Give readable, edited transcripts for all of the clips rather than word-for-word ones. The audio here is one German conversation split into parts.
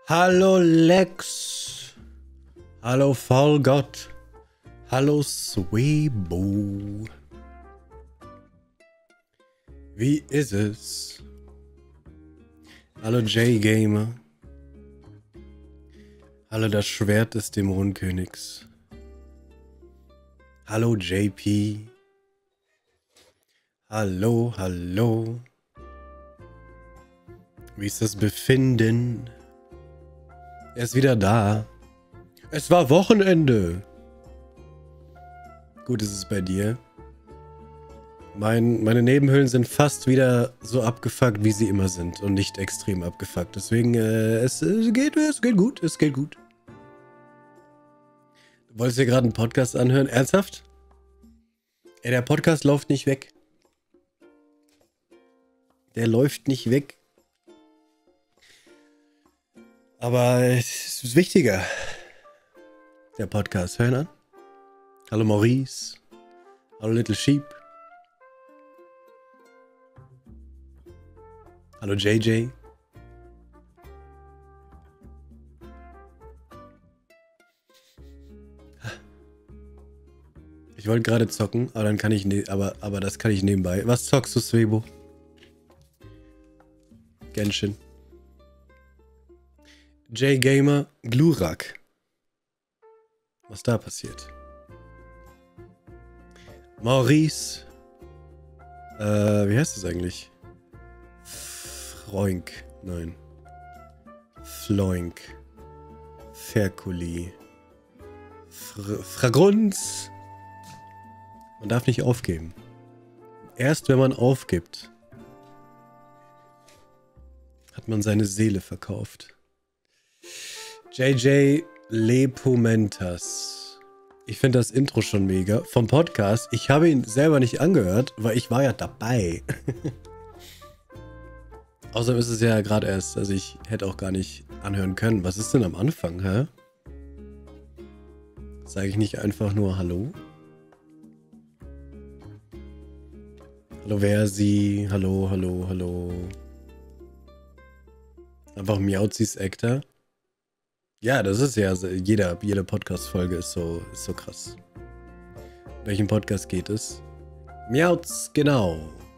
Hallo Lex. Hallo Vollgott. Hallo Swebo. Wie ist es? Hallo J-Gamer. Hallo das Schwert des Dämonenkönigs. Hallo JP. Hallo, hallo. Wie ist das Befinden? Er ist wieder da. Es war Wochenende. Gut ist es bei dir. Meine Nebenhöhlen sind fast wieder so abgefuckt, wie sie immer sind. Und nicht extrem abgefuckt. Deswegen, es geht gut. Es geht gut. Du wolltest dir gerade einen Podcast anhören? Ernsthaft? Ey, der Podcast läuft nicht weg. Der läuft nicht weg. Aber es ist wichtiger. Der Podcast. Hören an. Hallo Maurice. Hallo Little Sheep. Hallo JJ. Ich wollte gerade zocken, aber dann kann ich aber das kann ich nebenbei. Was zockst du, Swebo? Genshin. J-Gamer Glurak. Was da passiert? Maurice. Wie heißt das eigentlich? Freunk. Nein. Floink. Ferkuli. Fragrunz. Man darf nicht aufgeben. Erst wenn man aufgibt, hat man seine Seele verkauft. JJ Lepomentas. Ich finde das Intro schon mega. Vom Podcast. Ich habe ihn selber nicht angehört, weil ich war ja dabei. Außerdem ist es ja gerade erst. Also ich hätte auch gar nicht anhören können. Was ist denn am Anfang, hä? Sage ich nicht einfach nur Hallo? Hallo Versi. Hallo, hallo, hallo. Einfach Miauzis Actor. Ja, das ist ja, jede Podcast-Folge ist so krass. Welchen Podcast geht es? Miauz, genau.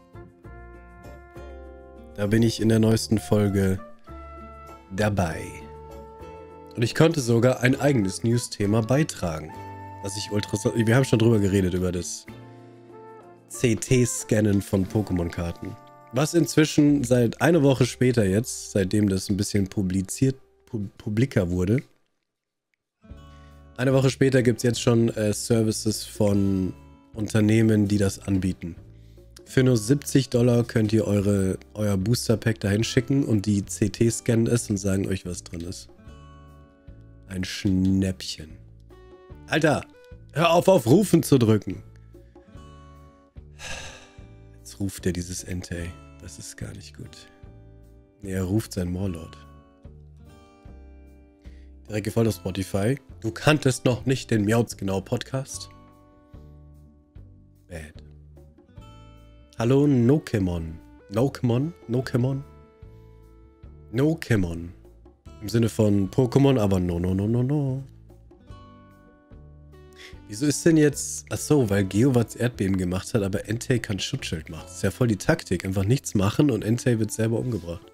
Da bin ich in der neuesten Folge dabei. Und ich konnte sogar ein eigenes News-Thema beitragen. Was ich wir haben schon drüber geredet, über das CT-Scannen von Pokémon-Karten. Was inzwischen seit einer Woche später jetzt, seitdem das ein bisschen publiker wurde. Eine Woche später gibt es jetzt schon Services von Unternehmen, die das anbieten. Für nur $70 könnt ihr euer Booster-Pack dahin schicken und die CT scannen es und sagen euch, was drin ist. Ein Schnäppchen. Alter, hör auf Rufen zu drücken. Jetzt ruft er dieses Entei. Das ist gar nicht gut. Nee, er ruft seinen Warlord. Direkt gefolgt auf Spotify. Du kanntest noch nicht den Miauz genau Podcast? Bad. Hallo Nokemon. Nokemon? Nokemon? Nokemon. Im Sinne von Pokémon, aber no. Wieso ist denn jetzt... Achso, weil Geowatz Erdbeben gemacht hat, aber Entei kann Schutzschild machen. Das ist ja voll die Taktik. Einfach nichts machen und Entei wird selber umgebracht.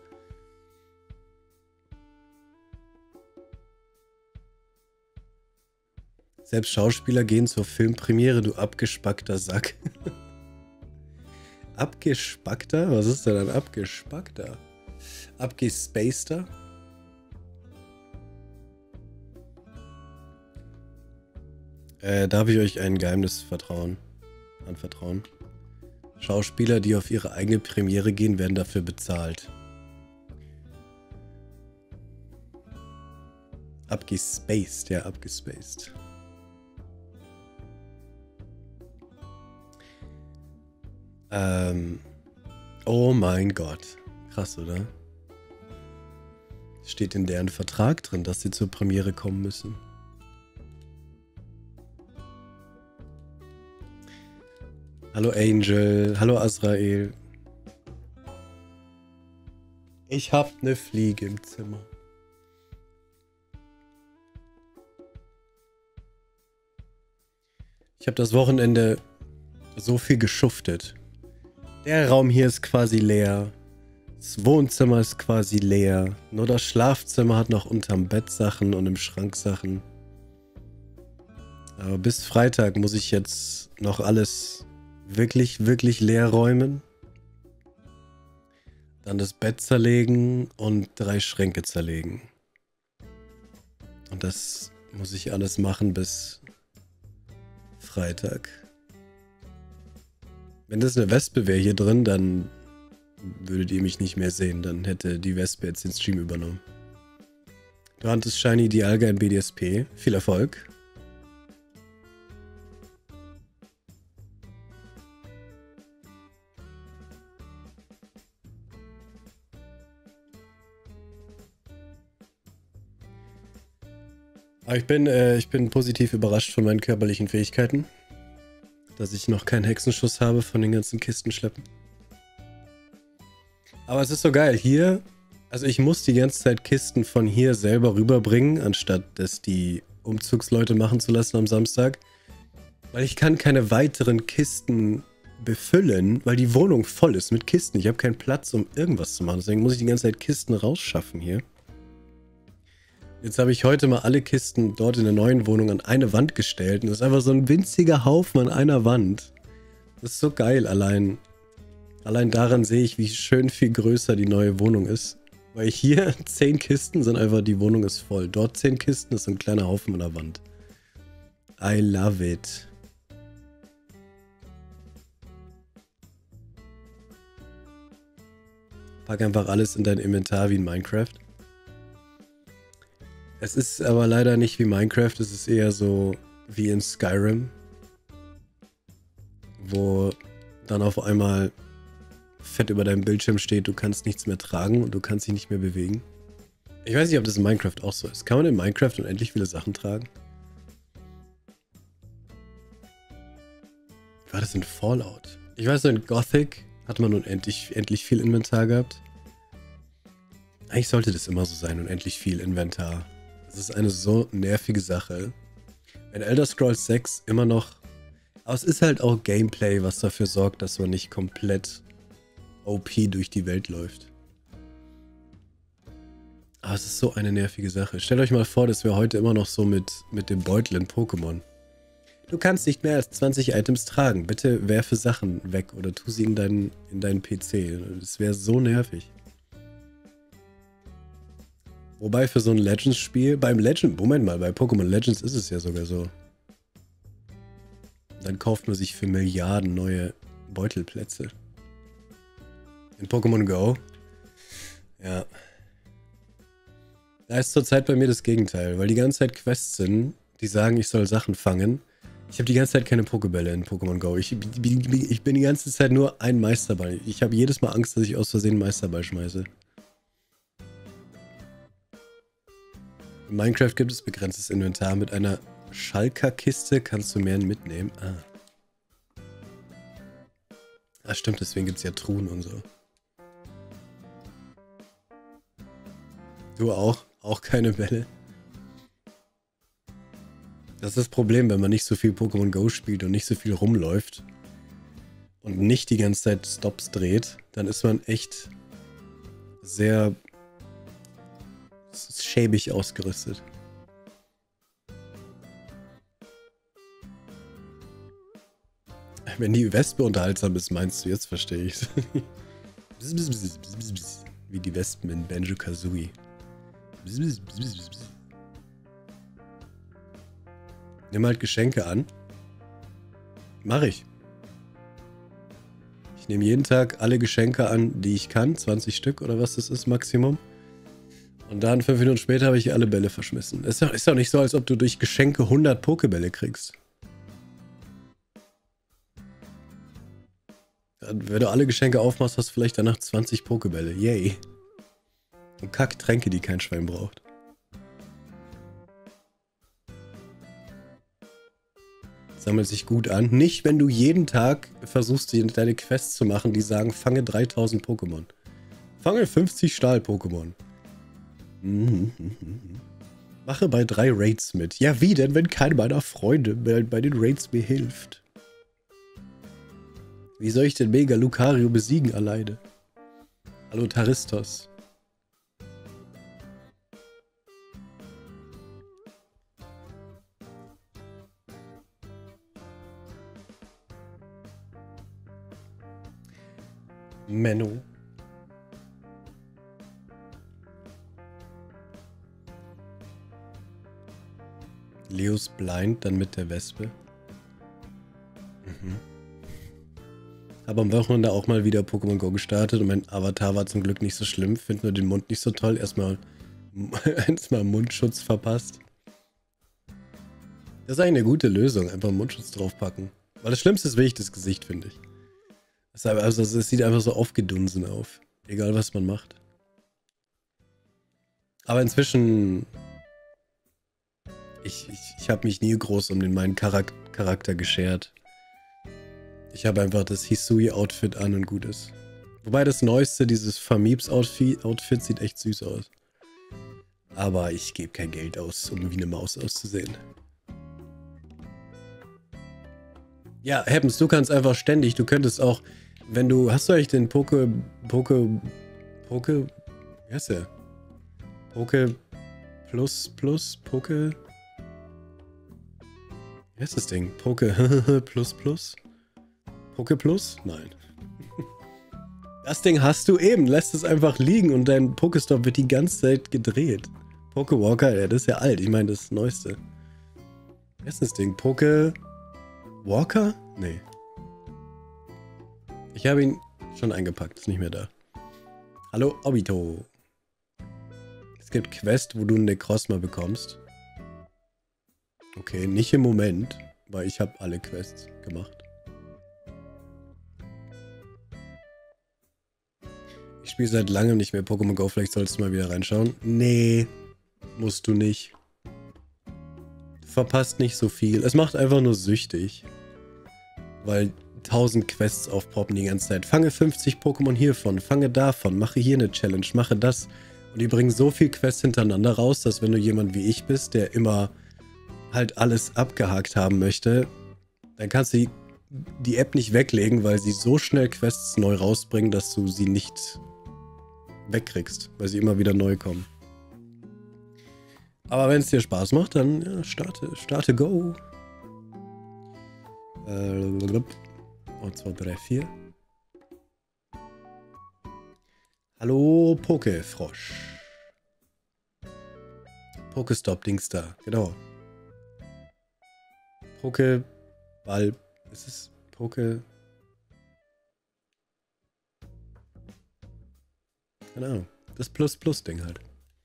Selbst Schauspieler gehen zur Filmpremiere, du abgespackter Sack. Abgespackter? Was ist denn ein abgespackter? Abgespaceder? Darf ich euch ein Geheimnis anvertrauen? Schauspieler, die auf ihre eigene Premiere gehen, werden dafür bezahlt. Abgespaced, ja, abgespaced. Oh mein Gott. Krass, oder? Steht in deren Vertrag drin, dass sie zur Premiere kommen müssen. Hallo Angel, hallo Azrael. Ich hab ne Fliege im Zimmer. Ich habe das Wochenende so viel geschuftet. Der Raum hier ist quasi leer. Das Wohnzimmer ist quasi leer. Nur das Schlafzimmer hat noch unterm Bett Sachen und im Schrank Sachen. Aber bis Freitag muss ich jetzt noch alles wirklich, wirklich leer räumen. Dann das Bett zerlegen und 3 Schränke zerlegen. Und das muss ich alles machen bis Freitag. Wenn das eine Wespe wäre hier drin, dann würdet ihr mich nicht mehr sehen. Dann hätte die Wespe jetzt den Stream übernommen. Du hattest Shiny Dialga in BDSP. Viel Erfolg. Aber ich bin positiv überrascht von meinen körperlichen Fähigkeiten. Dass ich noch keinen Hexenschuss habe von den ganzen Kisten schleppen. Aber es ist so geil. Hier, also ich muss die ganze Zeit Kisten von hier selber rüberbringen, anstatt das die Umzugsleute machen zu lassen am Samstag. Weil ich kann keine weiteren Kisten befüllen, weil die Wohnung voll ist mit Kisten. Ich habe keinen Platz, um irgendwas zu machen. Deswegen muss ich die ganze Zeit Kisten rausschaffen hier. Jetzt habe ich heute mal alle Kisten dort in der neuen Wohnung an eine Wand gestellt. Und das ist einfach so ein winziger Haufen an einer Wand. Das ist so geil. Allein daran sehe ich, wie schön viel größer die neue Wohnung ist. Weil hier 10 Kisten sind einfach, die Wohnung ist voll. Dort 10 Kisten ist so ein kleiner Haufen an der Wand. I love it. Pack einfach alles in dein Inventar wie in Minecraft. Es ist aber leider nicht wie Minecraft, es ist eher so wie in Skyrim, wo dann auf einmal fett über deinem Bildschirm steht, du kannst nichts mehr tragen und du kannst dich nicht mehr bewegen. Ich weiß nicht, ob das in Minecraft auch so ist. Kann man in Minecraft unendlich viele Sachen tragen? Wie war das in Fallout? Ich weiß, in Gothic hat man unendlich viel Inventar gehabt. Eigentlich sollte das immer so sein, unendlich viel Inventar. Das ist eine so nervige Sache. Wenn Elder Scrolls 6 immer noch... Aber es ist halt auch Gameplay, was dafür sorgt, dass man nicht komplett OP durch die Welt läuft. Aber es ist so eine nervige Sache. Stellt euch mal vor, dass wir heute immer noch so mit dem Beutel in Pokémon. Du kannst nicht mehr als 20 Items tragen. Bitte werfe Sachen weg oder tu sie in deinen PC. Das wäre so nervig. Wobei für so ein Legends-Spiel, Moment mal, bei Pokémon Legends ist es ja sogar so. Dann kauft man sich für Milliarden neue Beutelplätze. In Pokémon Go. Ja. Da ist zurzeit bei mir das Gegenteil, weil die ganze Zeit Quests sind, die sagen, ich soll Sachen fangen. Ich habe die ganze Zeit keine Pokébälle in Pokémon Go. Ich bin die ganze Zeit nur ein Meisterball. Ich habe jedes Mal Angst, dass ich aus Versehen einen Meisterball schmeiße. In Minecraft gibt es begrenztes Inventar. Mit einer Schalker-Kiste kannst du mehr mitnehmen. Ah, stimmt, deswegen gibt es ja Truhen und so. Du auch? Auch keine Bälle? Das ist das Problem, wenn man nicht so viel Pokémon Go spielt und nicht so viel rumläuft und nicht die ganze Zeit Stops dreht, dann ist man echt sehr schäbig ausgerüstet. Wenn die Wespe unterhaltsam ist, meinst du, jetzt verstehe ich es. Wie die Wespen in Banjo-Kazooie. Nimm halt Geschenke an. Mach ich. Ich nehme jeden Tag alle Geschenke an, die ich kann. 20 Stück oder was das ist, Maximum. Und dann 5 Minuten später habe ich alle Bälle verschmissen. Ist doch nicht so, als ob du durch Geschenke 100 Pokebälle kriegst. Wenn du alle Geschenke aufmachst, hast du vielleicht danach 20 Pokebälle. Yay. Und Kacktränke, die kein Schwein braucht. Sammelt sich gut an. Nicht, wenn du jeden Tag versuchst, deine Quests zu machen, die sagen, fange 3000 Pokémon. Fange 50 Stahl-Pokémon. Mache bei 3 Raids mit. Ja, wie denn, wenn keiner meiner Freunde bei den Raids mir hilft? Wie soll ich den Mega Lucario besiegen alleine? Hallo Taristos. Menno. Leos blind, dann mit der Wespe. Mhm. Habe am Wochenende auch mal wieder Pokémon Go gestartet und mein Avatar war zum Glück nicht so schlimm. Finde nur den Mund nicht so toll. Erstmal Mundschutz verpasst. Das ist eigentlich eine gute Lösung. Einfach einen Mundschutz draufpacken. Weil das Schlimmste ist wirklich das Gesicht, finde ich. Also es sieht einfach so aufgedunsen auf. Egal, was man macht. Aber inzwischen... Ich habe mich nie groß um meinen Charakter geschert. Ich habe einfach das Hisui-Outfit an und gut ist. Wobei das Neueste, dieses Famibs-Outfit, sieht echt süß aus. Aber ich gebe kein Geld aus, um wie eine Maus auszusehen. Ja, Happens, du kannst einfach ständig, du könntest auch, wenn du, hast du eigentlich den wie heißt der? Wie heißt das Ding? Plus? Nein. Das Ding hast du eben, lässt es einfach liegen und dein Pokestop wird die ganze Zeit gedreht. Pokewalker, ja, das ist ja alt, ich meine das Neueste. Wie ist das Ding? Walker? Nee. Ich habe ihn schon eingepackt, ist nicht mehr da. Hallo, Obito. Es gibt Quests, wo du einen Necrozma bekommst. Okay, nicht im Moment, weil ich habe alle Quests gemacht. Ich spiele seit langem nicht mehr Pokémon Go, vielleicht solltest du mal wieder reinschauen. Nee, musst du nicht. Du verpasst nicht so viel. Es macht einfach nur süchtig. Weil 1000 Quests aufpoppen die ganze Zeit. Fange 50 Pokémon hiervon, fange davon, mache hier eine Challenge, mache das. Und die bringen so viel Quests hintereinander raus, dass wenn du jemand wie ich bist, der immer halt alles abgehakt haben möchte, dann kannst du die App nicht weglegen, weil sie so schnell Quests neu rausbringen, dass du sie nicht wegkriegst, weil sie immer wieder neu kommen. Aber wenn es dir Spaß macht, dann ja, starte Go. 1, 2, 3, 4. Hallo Pokefrosch. Pokestop-Dings da, genau. Pokeball. Ist es Keine Ahnung. Das Plus-Plus-Ding halt.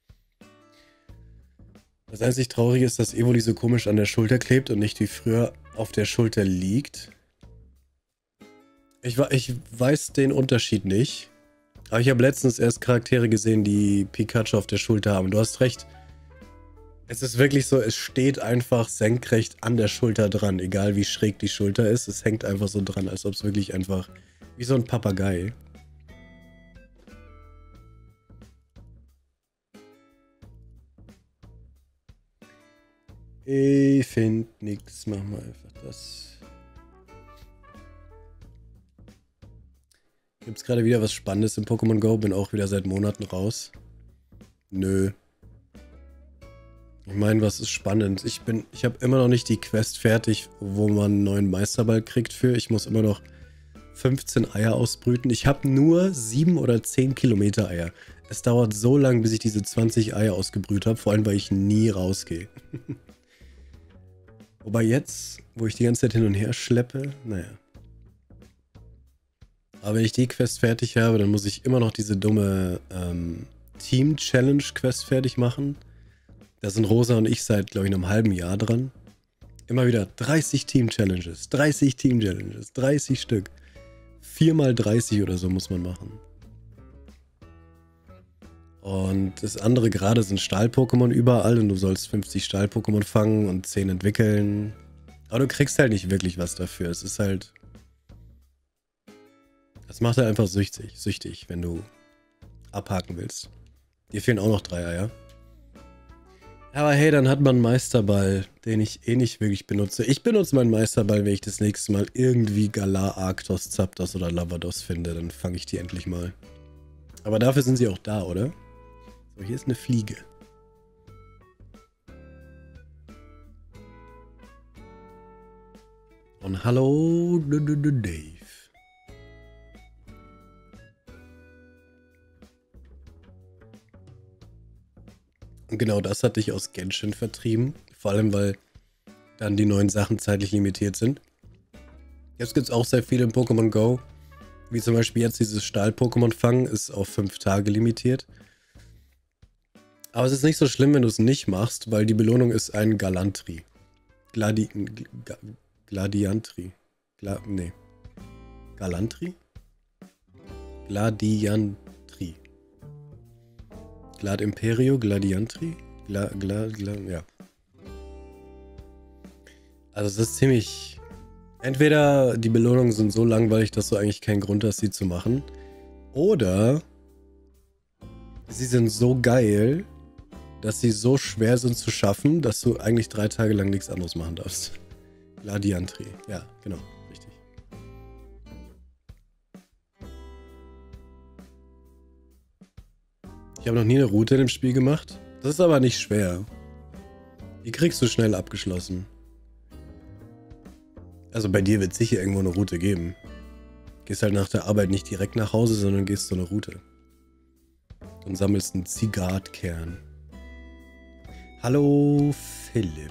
Das einzig Traurige ist, dass Evoli so komisch an der Schulter klebt und nicht wie früher auf der Schulter liegt. Ich weiß den Unterschied nicht. Aber ich habe letztens erst Charaktere gesehen, die Pikachu auf der Schulter haben. Du hast recht. Es ist wirklich so, es steht einfach senkrecht an der Schulter dran. Egal wie schräg die Schulter ist, es hängt einfach so dran, als ob es wirklich einfach wie so ein Papagei. Ich finde nix. Mach mal einfach das. Gibt es gerade wieder was Spannendes in Pokémon Go? Bin auch wieder seit Monaten raus. Nö. Ich meine, was ist spannend? Ich habe immer noch nicht die Quest fertig, wo man einen neuen Meisterball kriegt für. Ich muss immer noch 15 Eier ausbrüten. Ich habe nur 7 oder 10 Kilometer Eier. Es dauert so lang, bis ich diese 20 Eier ausgebrüht habe, vor allem, weil ich nie rausgehe. Wobei jetzt, wo ich die ganze Zeit hin und her schleppe, naja. Aber wenn ich die Quest fertig habe, dann muss ich immer noch diese dumme Team-Challenge-Quest fertig machen. Da sind Rosa und ich seit, glaube ich, einem halben Jahr dran. Immer wieder 30 Team-Challenges, 30 Team-Challenges, 30 Stück. 4 mal 30 oder so muss man machen. Und das andere gerade sind Stahl-Pokémon überall und du sollst 50 Stahl-Pokémon fangen und 10 entwickeln. Aber du kriegst halt nicht wirklich was dafür. Es ist halt... Das macht halt einfach süchtig, wenn du abhaken willst. Dir fehlen auch noch 3 Eier. Aber hey, dann hat man einen Meisterball, den ich eh nicht wirklich benutze. Ich benutze meinen Meisterball, wenn ich das nächste Mal irgendwie Galar, Arctos, Zapdos oder Lavados finde. Dann fange ich die endlich mal. Aber dafür sind sie auch da, oder? So, hier ist eine Fliege. Und hallo, Dave. Und genau das hatte ich aus Genshin vertrieben. Vor allem, weil dann die neuen Sachen zeitlich limitiert sind. Jetzt gibt es auch sehr viele in Pokémon Go. Wie zum Beispiel jetzt dieses Stahl-Pokémon fangen, ist auf 5 Tage limitiert. Aber es ist nicht so schlimm, wenn du es nicht machst, weil die Belohnung ist ein Galantry. Gladiantry. Nee. Galantry? Gladiantry. Glad Imperio, Gladiantri? Ja. Also es ist ziemlich... Entweder die Belohnungen sind so langweilig, dass du eigentlich keinen Grund hast, sie zu machen. Oder sie sind so geil, dass sie so schwer sind zu schaffen, dass du eigentlich 3 Tage lang nichts anderes machen darfst. Gladiantri. Ja, genau. Richtig. Ich habe noch nie eine Route in dem Spiel gemacht. Das ist aber nicht schwer. Die kriegst du schnell abgeschlossen. Also bei dir wird es sicher irgendwo eine Route geben. Gehst halt nach der Arbeit nicht direkt nach Hause, sondern gehst so eine Route. Und sammelst einen Zigartkern. Hallo Philipp.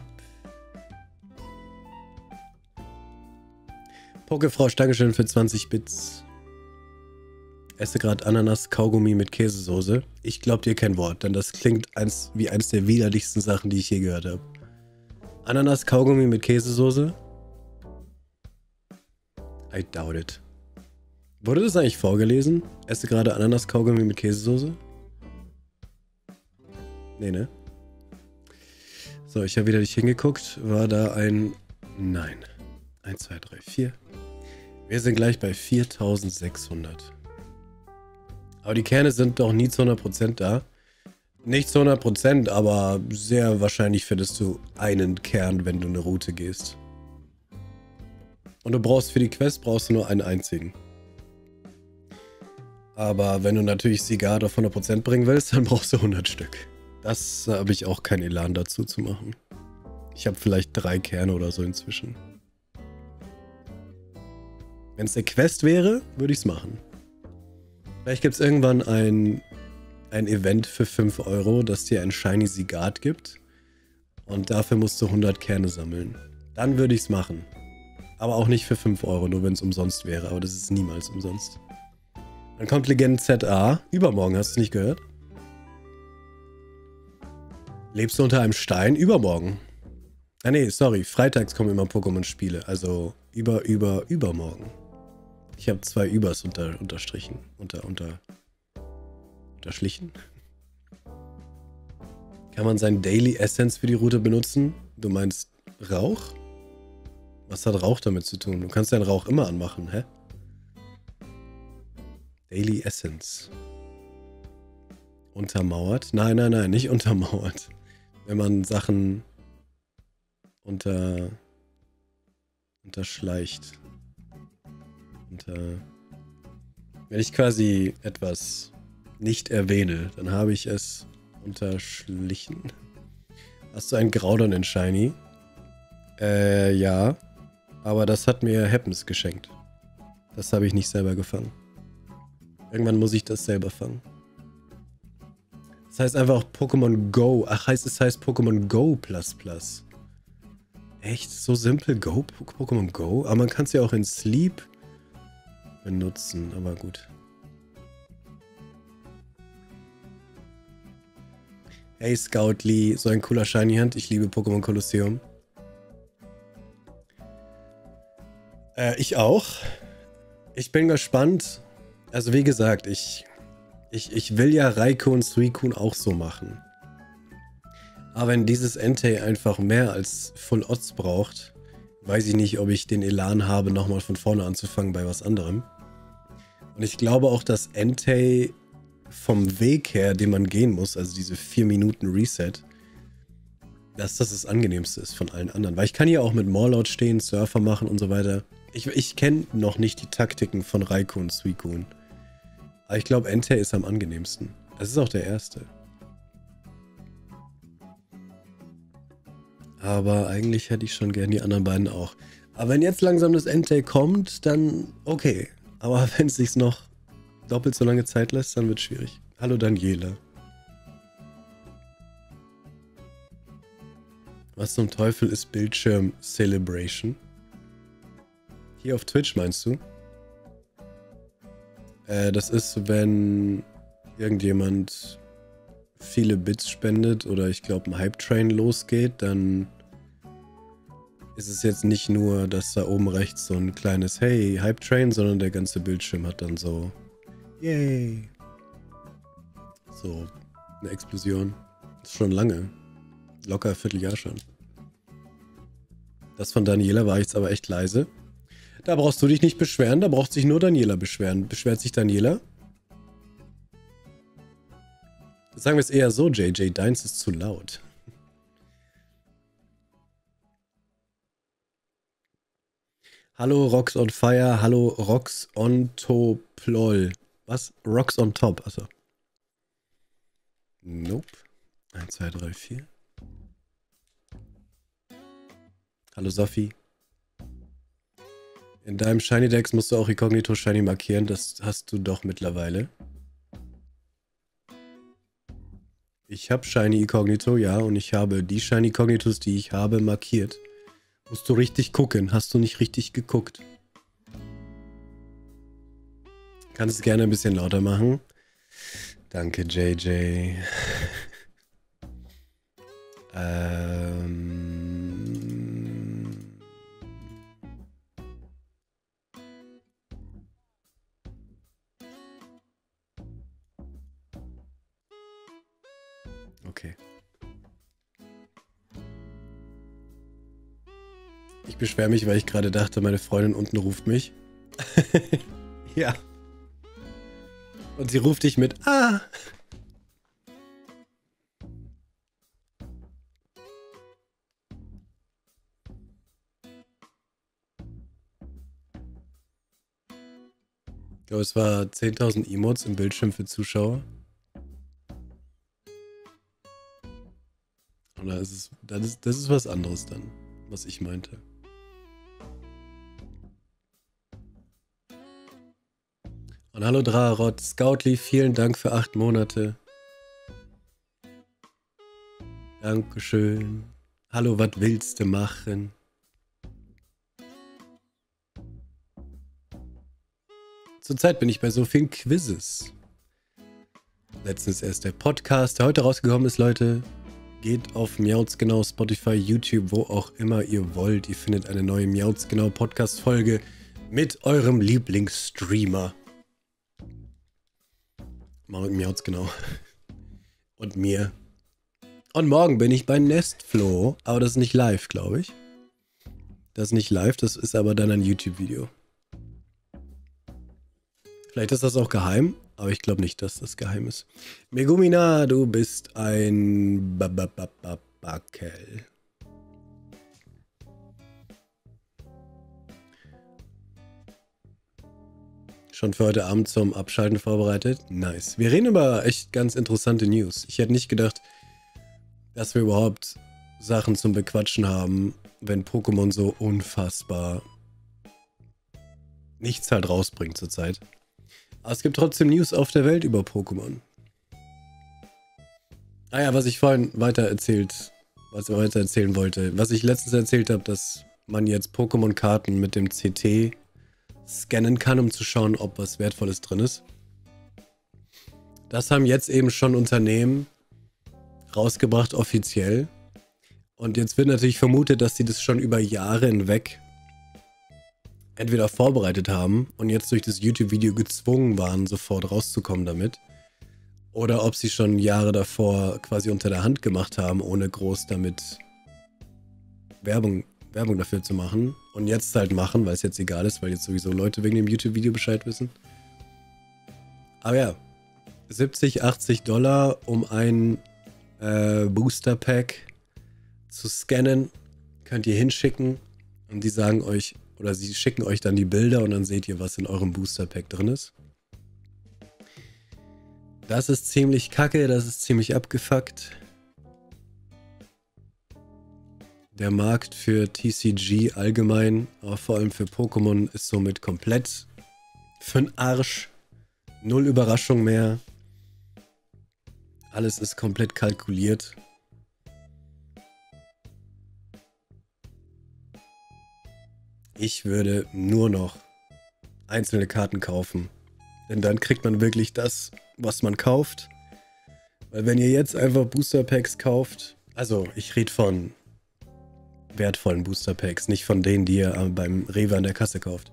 Pokefrosch, Dankeschön für 20 Bits. Esse gerade Ananas-Kaugummi mit Käsesoße. Ich glaub dir kein Wort, denn das klingt wie eins der widerlichsten Sachen, die ich je gehört habe. Ananas-Kaugummi mit Käsesoße? I doubt it. Wurde das eigentlich vorgelesen? Esse gerade Ananas-Kaugummi mit Käsesoße? Nee, ne? So, ich habe wieder nicht hingeguckt. War da ein... Nein. 1, 2, 3, 4. Wir sind gleich bei 4600. Aber die Kerne sind doch nie zu 100% da. Nicht zu 100%, aber sehr wahrscheinlich findest du einen Kern, wenn du eine Route gehst. Und du brauchst für die Quest nur einen einzigen. Aber wenn du natürlich Sigard auf 100% bringen willst, dann brauchst du 100 Stück. Das habe ich auch keinen Elan dazu zu machen. Ich habe vielleicht 3 Kerne oder so inzwischen. Wenn es eine Quest wäre, würde ich es machen. Vielleicht gibt es irgendwann ein Event für 5 €, das dir ein Shiny Sigard gibt. Und dafür musst du 100 Kerne sammeln. Dann würde ich es machen. Aber auch nicht für 5 €, nur wenn es umsonst wäre. Aber das ist niemals umsonst. Dann kommt Legend ZA. Übermorgen, hast du es nicht gehört? Lebst du unter einem Stein? Übermorgen. Ah nee, sorry. Freitags kommen immer Pokémon-Spiele. Also übermorgen. Ich habe 2 Übers unterstrichen. Unterschlichen. Kann man sein Daily Essence für die Route benutzen? Du meinst Rauch? Was hat Rauch damit zu tun? Du kannst deinen Rauch immer anmachen, hä? Daily Essence. Untermauert? Nein, nicht untermauert. Wenn man Sachen unterschleicht. Wenn ich quasi etwas nicht erwähne, dann habe ich es unterschlichen. Hast du einen Groudon in Shiny? Ja. Aber das hat mir Happens geschenkt. Das habe ich nicht selber gefangen. Irgendwann muss ich das selber fangen. Das heißt einfach auch Pokémon Go. Ach, es heißt Pokémon Go++. Echt? So simpel? Go? Pokémon Go? Aber man kann es ja auch in Sleep benutzen. Aber gut. Hey Scout Lee, so ein cooler Shiny Hand. Ich liebe Pokémon Colosseum. Ich auch. Ich bin gespannt. Also wie gesagt, ich will ja Raikou und Suicune auch so machen. Aber wenn dieses Entei einfach mehr als Full Odds braucht, weiß ich nicht, ob ich den Elan habe, nochmal von vorne anzufangen bei was anderem. Und ich glaube auch, dass Entei vom Weg her, den man gehen muss, also diese 4 Minuten Reset, dass das Angenehmste ist von allen anderen. Weil ich kann hier auch mit Morloud stehen, Surfer machen und so weiter. Ich kenne noch nicht die Taktiken von Raikou und Suicune. Aber ich glaube, Entei ist am angenehmsten. Das ist auch der erste. Aber eigentlich hätte ich schon gern die anderen beiden auch. Aber wenn jetzt langsam das Entei kommt, dann okay. Aber wenn es sich noch doppelt so lange Zeit lässt, dann wird es schwierig. Hallo Daniela. Was zum Teufel ist Bildschirm Celebration? Hier auf Twitch meinst du? Das ist, wenn irgendjemand viele Bits spendet oder ich glaube ein Hype-Train losgeht, dann ist es jetzt nicht nur, dass da oben rechts so ein kleines Hey, Hype-Train, sondern der ganze Bildschirm hat dann so Yay. So eine Explosion. Das ist schon lange. Locker ein Vierteljahr schon. Das von Daniela war jetzt aber echt leise. Da brauchst du dich nicht beschweren, da braucht sich nur Daniela beschweren. Beschwert sich Daniela? Sagen wir es eher so, JJ, deins ist zu laut. Hallo Rocks on Fire, hallo Rocks on Top, lol. Was? Rocks on Top, achso. Nope. 1, 2, 3, 4. Hallo Sophie. In deinem Shiny Dex musst du auch Inkognito Shiny markieren, das hast du doch mittlerweile. Ich habe Shiny Inkognito, ja, und ich habe die Shiny Incognitos, die ich habe, markiert. Musst du richtig gucken, hast du nicht richtig geguckt. Kannst es gerne ein bisschen lauter machen. Danke, JJ. Okay. Ich beschwere mich, weil ich gerade dachte, meine Freundin unten ruft mich. Ja. Und sie ruft dich mit Ah. Ich glaube, es war 10.000 Emotes im Bildschirm für Zuschauer. Oder ist es, das ist was anderes dann, was ich meinte. Und hallo Drarot, Scoutly, vielen Dank für 8 Monate. Dankeschön. Hallo, was willst du machen? Zurzeit bin ich bei so vielen Quizzes. Letztens erst der Podcast, der heute rausgekommen ist, Leute. Geht auf Miautsgenau, Spotify, YouTube, wo auch immer ihr wollt. Ihr findet eine neue Miautsgenau Podcast-Folge mit eurem Lieblingsstreamer. Miautsgenau. Und mir. Und morgen bin ich bei Nestflo, aber das ist nicht live, glaube ich. Das ist nicht live, das ist aber dann ein YouTube-Video. Vielleicht ist das auch geheim, aber ich glaube nicht, dass das geheim ist. Megumina, du bist ein Backel. Schon für heute Abend zum Abschalten vorbereitet? Nice. Wir reden über echt ganz interessante News. Ich hätte nicht gedacht, dass wir überhaupt Sachen zum Bequatschen haben, wenn Pokémon so unfassbar nichts halt rausbringt zurzeit. Aber es gibt trotzdem News auf der Welt über Pokémon. Ah ja, was ich vorhin weiter erzählen wollte. Was ich letztens erzählt habe, dass man jetzt Pokémon-Karten mit dem CT scannen kann, um zu schauen, ob was Wertvolles drin ist. Das haben jetzt eben schon Unternehmen rausgebracht, offiziell. Und jetzt wird natürlich vermutet, dass sie das schon über Jahre hinweg entweder vorbereitet haben und jetzt durch das YouTube-Video gezwungen waren, sofort rauszukommen damit. Oder ob sie schon Jahre davor quasi unter der Hand gemacht haben, ohne groß damit Werbung dafür zu machen. Und jetzt halt machen, weil es jetzt egal ist, weil jetzt sowieso Leute wegen dem YouTube-Video Bescheid wissen. Aber ja, 70, $80 um ein Booster-Pack zu scannen, könnt ihr hinschicken und die sagen euch, oder sie schicken euch dann die Bilder und dann seht ihr, was in eurem Booster Pack drin ist. Das ist ziemlich kacke, das ist ziemlich abgefuckt. Der Markt für TCG allgemein, aber vor allem für Pokémon, ist somit komplett für'n Arsch. Null Überraschung mehr. Alles ist komplett kalkuliert. Ich würde nur noch einzelne Karten kaufen. Denn dann kriegt man wirklich das, was man kauft. Weil wenn ihr jetzt einfach Booster Packs kauft, also ich rede von wertvollen Booster Packs, nicht von denen, die ihr beim Rewe an der Kasse kauft.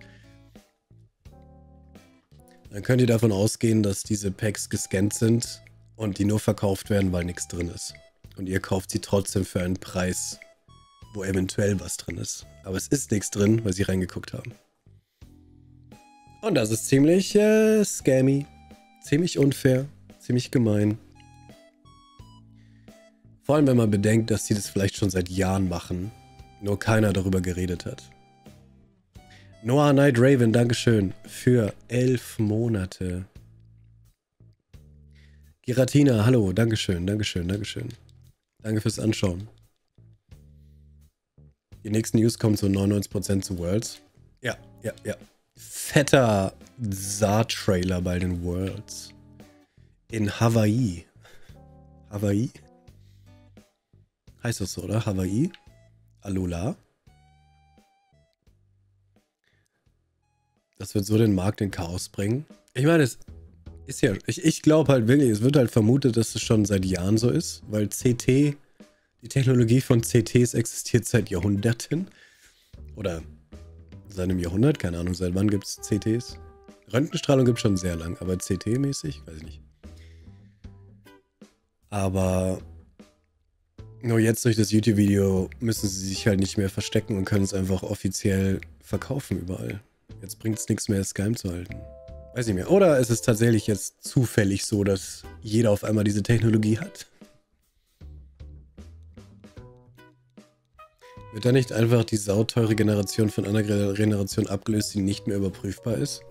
Dann könnt ihr davon ausgehen, dass diese Packs gescannt sind und die nur verkauft werden, weil nichts drin ist. Und ihr kauft sie trotzdem für einen Preis, wo eventuell was drin ist. Aber es ist nichts drin, weil sie reingeguckt haben. Und das ist ziemlich scammy, ziemlich unfair, ziemlich gemein. Vor allem, wenn man bedenkt, dass sie das vielleicht schon seit Jahren machen, nur keiner darüber geredet hat. Noah Night Raven, Dankeschön für 11 Monate. Giratina, hallo, Dankeschön, Dankeschön, Dankeschön. Danke fürs Anschauen. Die nächsten News kommen zu 99% zu Worlds. Ja, ja, ja. Fetter Saar-Trailer bei den Worlds. In Hawaii. Hawaii? Heißt das so, oder? Hawaii? Alola? Das wird so den Markt in Chaos bringen. Ich meine, es ist ja... Ich glaube halt wirklich, es wird halt vermutet, dass es schon seit Jahren so ist, weil CT, die Technologie von CTs existiert seit Jahrhunderten. Oder seit einem Jahrhundert, keine Ahnung, seit wann gibt es CTs? Röntgenstrahlung gibt es schon sehr lang, aber CT-mäßig, weiß ich nicht. Aber nur jetzt durch das YouTube-Video müssen sie sich halt nicht mehr verstecken und können es einfach offiziell verkaufen überall. Jetzt bringt es nichts mehr, es geheim zu halten. Weiß nicht mehr. Oder ist es tatsächlich jetzt zufällig so, dass jeder auf einmal diese Technologie hat? Wird da nicht einfach die sauteure Generation von einer Generation abgelöst, die nicht mehr überprüfbar ist?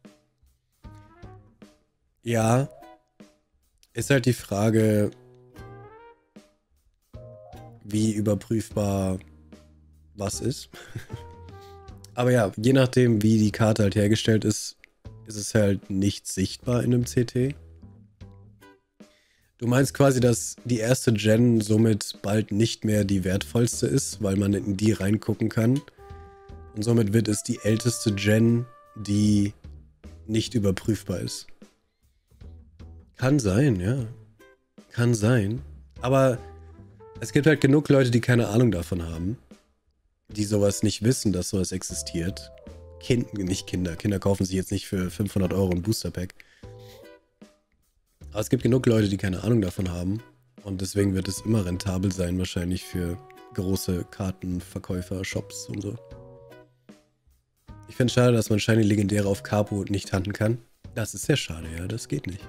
Ja. Ist halt die Frage, wie überprüfbar was ist. Aber ja, je nachdem, wie die Karte halt hergestellt ist, ist es halt nicht sichtbar in einem CT. Du meinst quasi, dass die erste Gen somit bald nicht mehr die wertvollste ist, weil man in die reingucken kann. Und somit wird es die älteste Gen, die nicht überprüfbar ist. Kann sein, ja. Kann sein. Aber es gibt halt genug Leute, die keine Ahnung davon haben. Die sowas nicht wissen, dass sowas existiert. Nicht Kinder. Kinder kaufen sich jetzt nicht für 500 € ein Booster Pack. Aber es gibt genug Leute, die keine Ahnung davon haben. Und deswegen wird es immer rentabel sein, wahrscheinlich für große Kartenverkäufer, Shops und so. Ich finde es schade, dass man Shiny Legendäre auf Capo nicht handeln kann. Das ist sehr schade, ja, das geht nicht.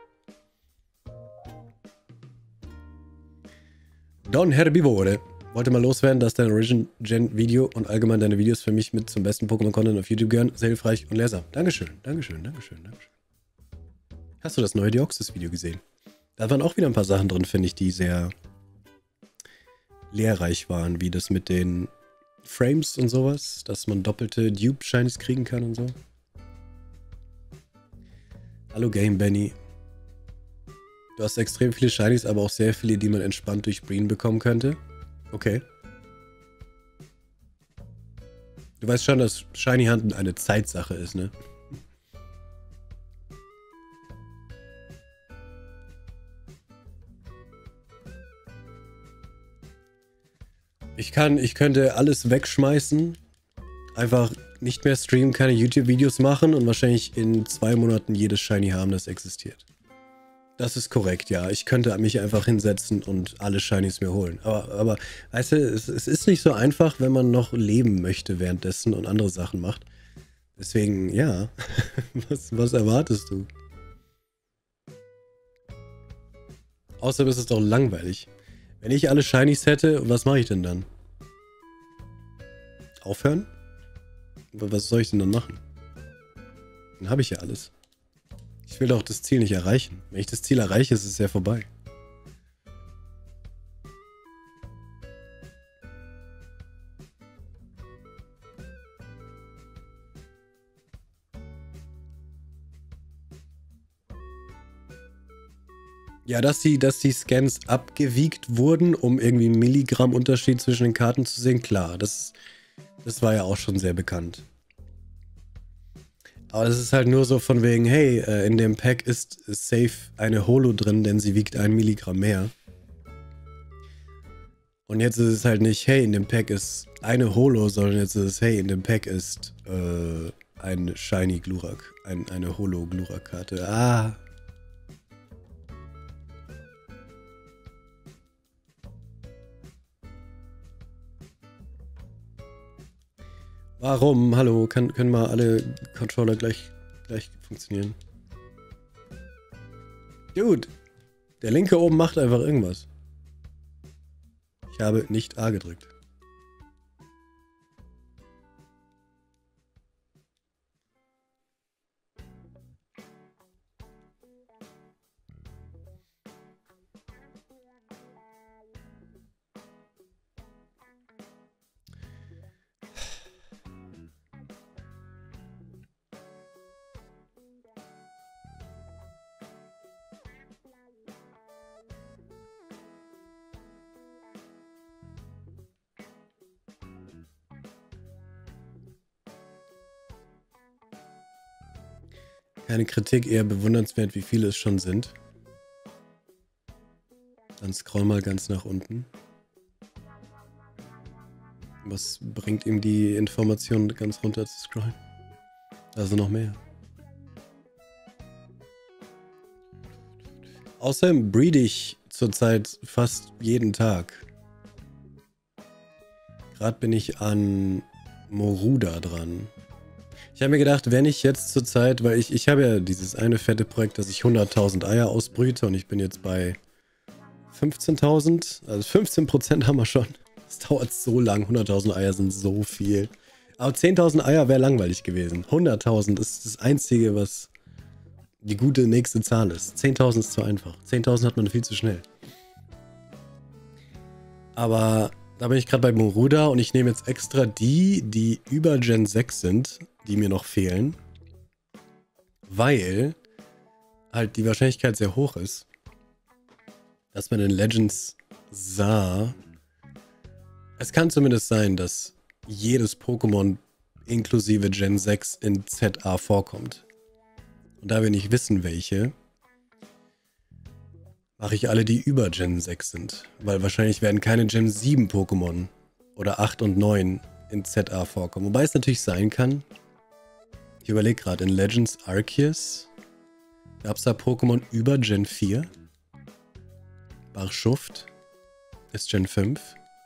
Don Herbivore wollte mal loswerden, dass dein Origin-Gen-Video und allgemein deine Videos für mich mit zum besten Pokémon-Content auf YouTube gehören. Sehr hilfreich und lehrsam. Dankeschön, Dankeschön, Dankeschön, Dankeschön. Hast du das neue Deoxys-Video gesehen? Da waren auch wieder ein paar Sachen drin, finde ich, die sehr lehrreich waren, wie das mit den Frames und sowas, dass man doppelte Dupe-Shinies kriegen kann und so. Hallo Game Benny. Du hast extrem viele Shinies, aber auch sehr viele, die man entspannt durch Breen bekommen könnte. Okay. Du weißt schon, dass Shiny Hunten eine Zeitsache ist, ne? Ich könnte alles wegschmeißen, einfach nicht mehr streamen, keine YouTube-Videos machen und wahrscheinlich in 2 Monaten jedes Shiny haben, das existiert. Das ist korrekt, ja. Ich könnte mich einfach hinsetzen und alle Shinies mir holen. Aber weißt du, es ist nicht so einfach, wenn man noch leben möchte währenddessen und andere Sachen macht. Deswegen, ja. Was erwartest du? Außerdem ist es doch langweilig. Wenn ich alle Shinies hätte, was mache ich denn dann? Aufhören? Was soll ich denn dann machen? Dann habe ich ja alles. Ich will doch das Ziel nicht erreichen. Wenn ich das Ziel erreiche, ist es ja vorbei. Ja, dass die Scans abgewiegt wurden, um irgendwie einen Milligramm-Unterschied zwischen den Karten zu sehen, klar. Das war ja auch schon sehr bekannt. Aber das ist halt nur so von wegen, hey, in dem Pack ist safe eine Holo drin, denn sie wiegt 1 Milligramm mehr. Und jetzt ist es halt nicht, hey, in dem Pack ist eine Holo, sondern jetzt ist es, hey, in dem Pack ist ein Shiny Glurak, eine Holo Glurak-Karte. Ah. Warum? Hallo, können mal alle Controller gleich funktionieren? Dude, der linke oben macht einfach irgendwas. Ich habe nicht A gedrückt. Keine Kritik, eher bewundernswert, wie viele es schon sind. Dann scroll mal ganz nach unten. Was bringt ihm die Information, ganz runter zu scrollen? Also noch mehr. Außerdem breed ich zurzeit fast jeden Tag. Gerade bin ich an Moruda dran. Ich habe mir gedacht, wenn ich jetzt zurzeit, weil ich habe ja dieses eine fette Projekt, dass ich 100.000 Eier ausbrüte und ich bin jetzt bei 15.000, also 15% haben wir schon. Das dauert so lang, 100.000 Eier sind so viel. Aber 10.000 Eier wäre langweilig gewesen. 100.000 ist das Einzige, was die gute nächste Zahl ist. 10.000 ist zu einfach. 10.000 hat man viel zu schnell. Aber da bin ich gerade bei Moruda und ich nehme jetzt extra die über Gen 6 sind, die mir noch fehlen, weil halt die Wahrscheinlichkeit sehr hoch ist, dass man in Legends sah. Es kann zumindest sein, dass jedes Pokémon inklusive Gen 6 in ZA vorkommt. Und da wir nicht wissen, welche, mache ich alle, die über Gen 6 sind. Weil wahrscheinlich werden keine Gen 7 Pokémon oder 8 und 9 in ZA vorkommen. Wobei es natürlich sein kann. Ich überlege gerade, in Legends Arceus gab es da Pokémon über Gen 4. Barschuft ist Gen 5.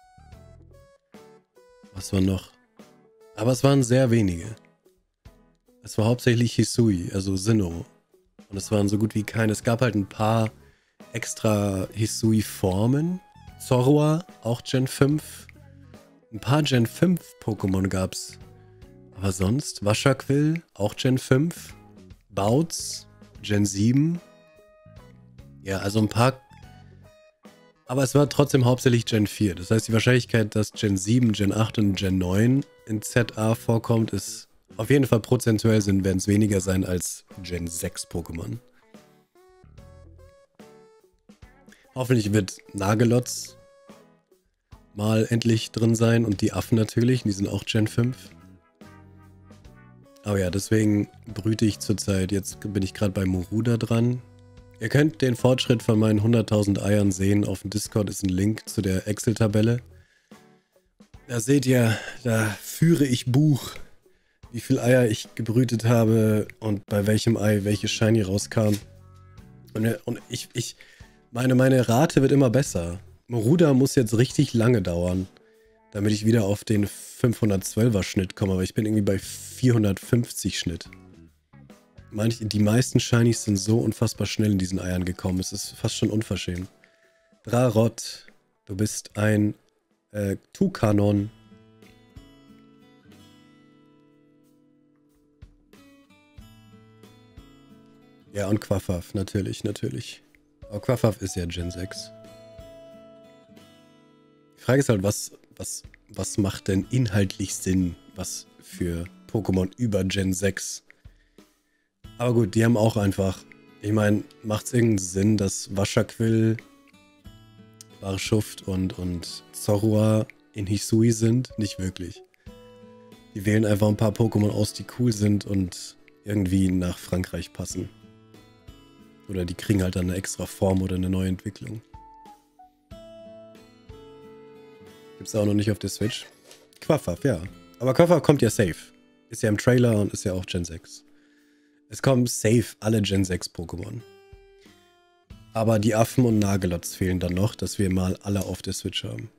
Was war noch? Aber es waren sehr wenige. Es war hauptsächlich Hisui, also Sinnoh. Und es waren so gut wie keine. Es gab halt ein paar extra Hisui-Formen. Zorua, auch Gen 5. Ein paar Gen 5 Pokémon gab's. Aber sonst, Washaquill, auch Gen 5. Bouts, Gen 7. Ja, also ein paar. Aber es war trotzdem hauptsächlich Gen 4. Das heißt, die Wahrscheinlichkeit, dass Gen 7, Gen 8 und Gen 9 in ZA vorkommt, ist auf jeden Fall prozentuell werden es weniger sein als Gen 6 Pokémon. Hoffentlich wird Nagelotz mal endlich drin sein und die Affen natürlich, die sind auch Gen 5. Aber ja, deswegen brüte ich zurzeit, jetzt bin ich gerade bei Moruda dran. Ihr könnt den Fortschritt von meinen 100.000 Eiern sehen. Auf dem Discord ist ein Link zu der Excel-Tabelle. Da seht ihr, da führe ich Buch, wie viele Eier ich gebrütet habe und bei welchem Ei welche Shiny rauskam. Und meine Rate wird immer besser. Moruda muss jetzt richtig lange dauern, damit ich wieder auf den 512er Schnitt komme, aber ich bin irgendwie bei 450 Schnitt. Die meisten Shinies sind so unfassbar schnell in diesen Eiern gekommen. Es ist fast schon unverschämt. Drarot, Du bist ein Tukanon. Ja, und Quaffaf, natürlich, natürlich. Aber Quaffaf ist ja Gen 6. Die Frage ist halt, was macht denn inhaltlich Sinn, was für Pokémon über Gen 6? Aber gut, die haben auch einfach, ich meine, macht es irgendeinen Sinn, dass Wascherquill, Barschuft und Zorua in Hisui sind? Nicht wirklich. Die wählen einfach ein paar Pokémon aus, die cool sind und irgendwie nach Frankreich passen. Oder die kriegen halt dann eine extra Form oder eine neue Entwicklung. Gibt's auch noch nicht auf der Switch. Quaffaf, ja. Aber Quaffaf kommt ja safe. Ist ja im Trailer und ist ja auch Gen 6. Es kommen safe alle Gen 6 Pokémon. Aber die Affen und Nagelots fehlen dann noch, dass wir mal alle auf der Switch haben.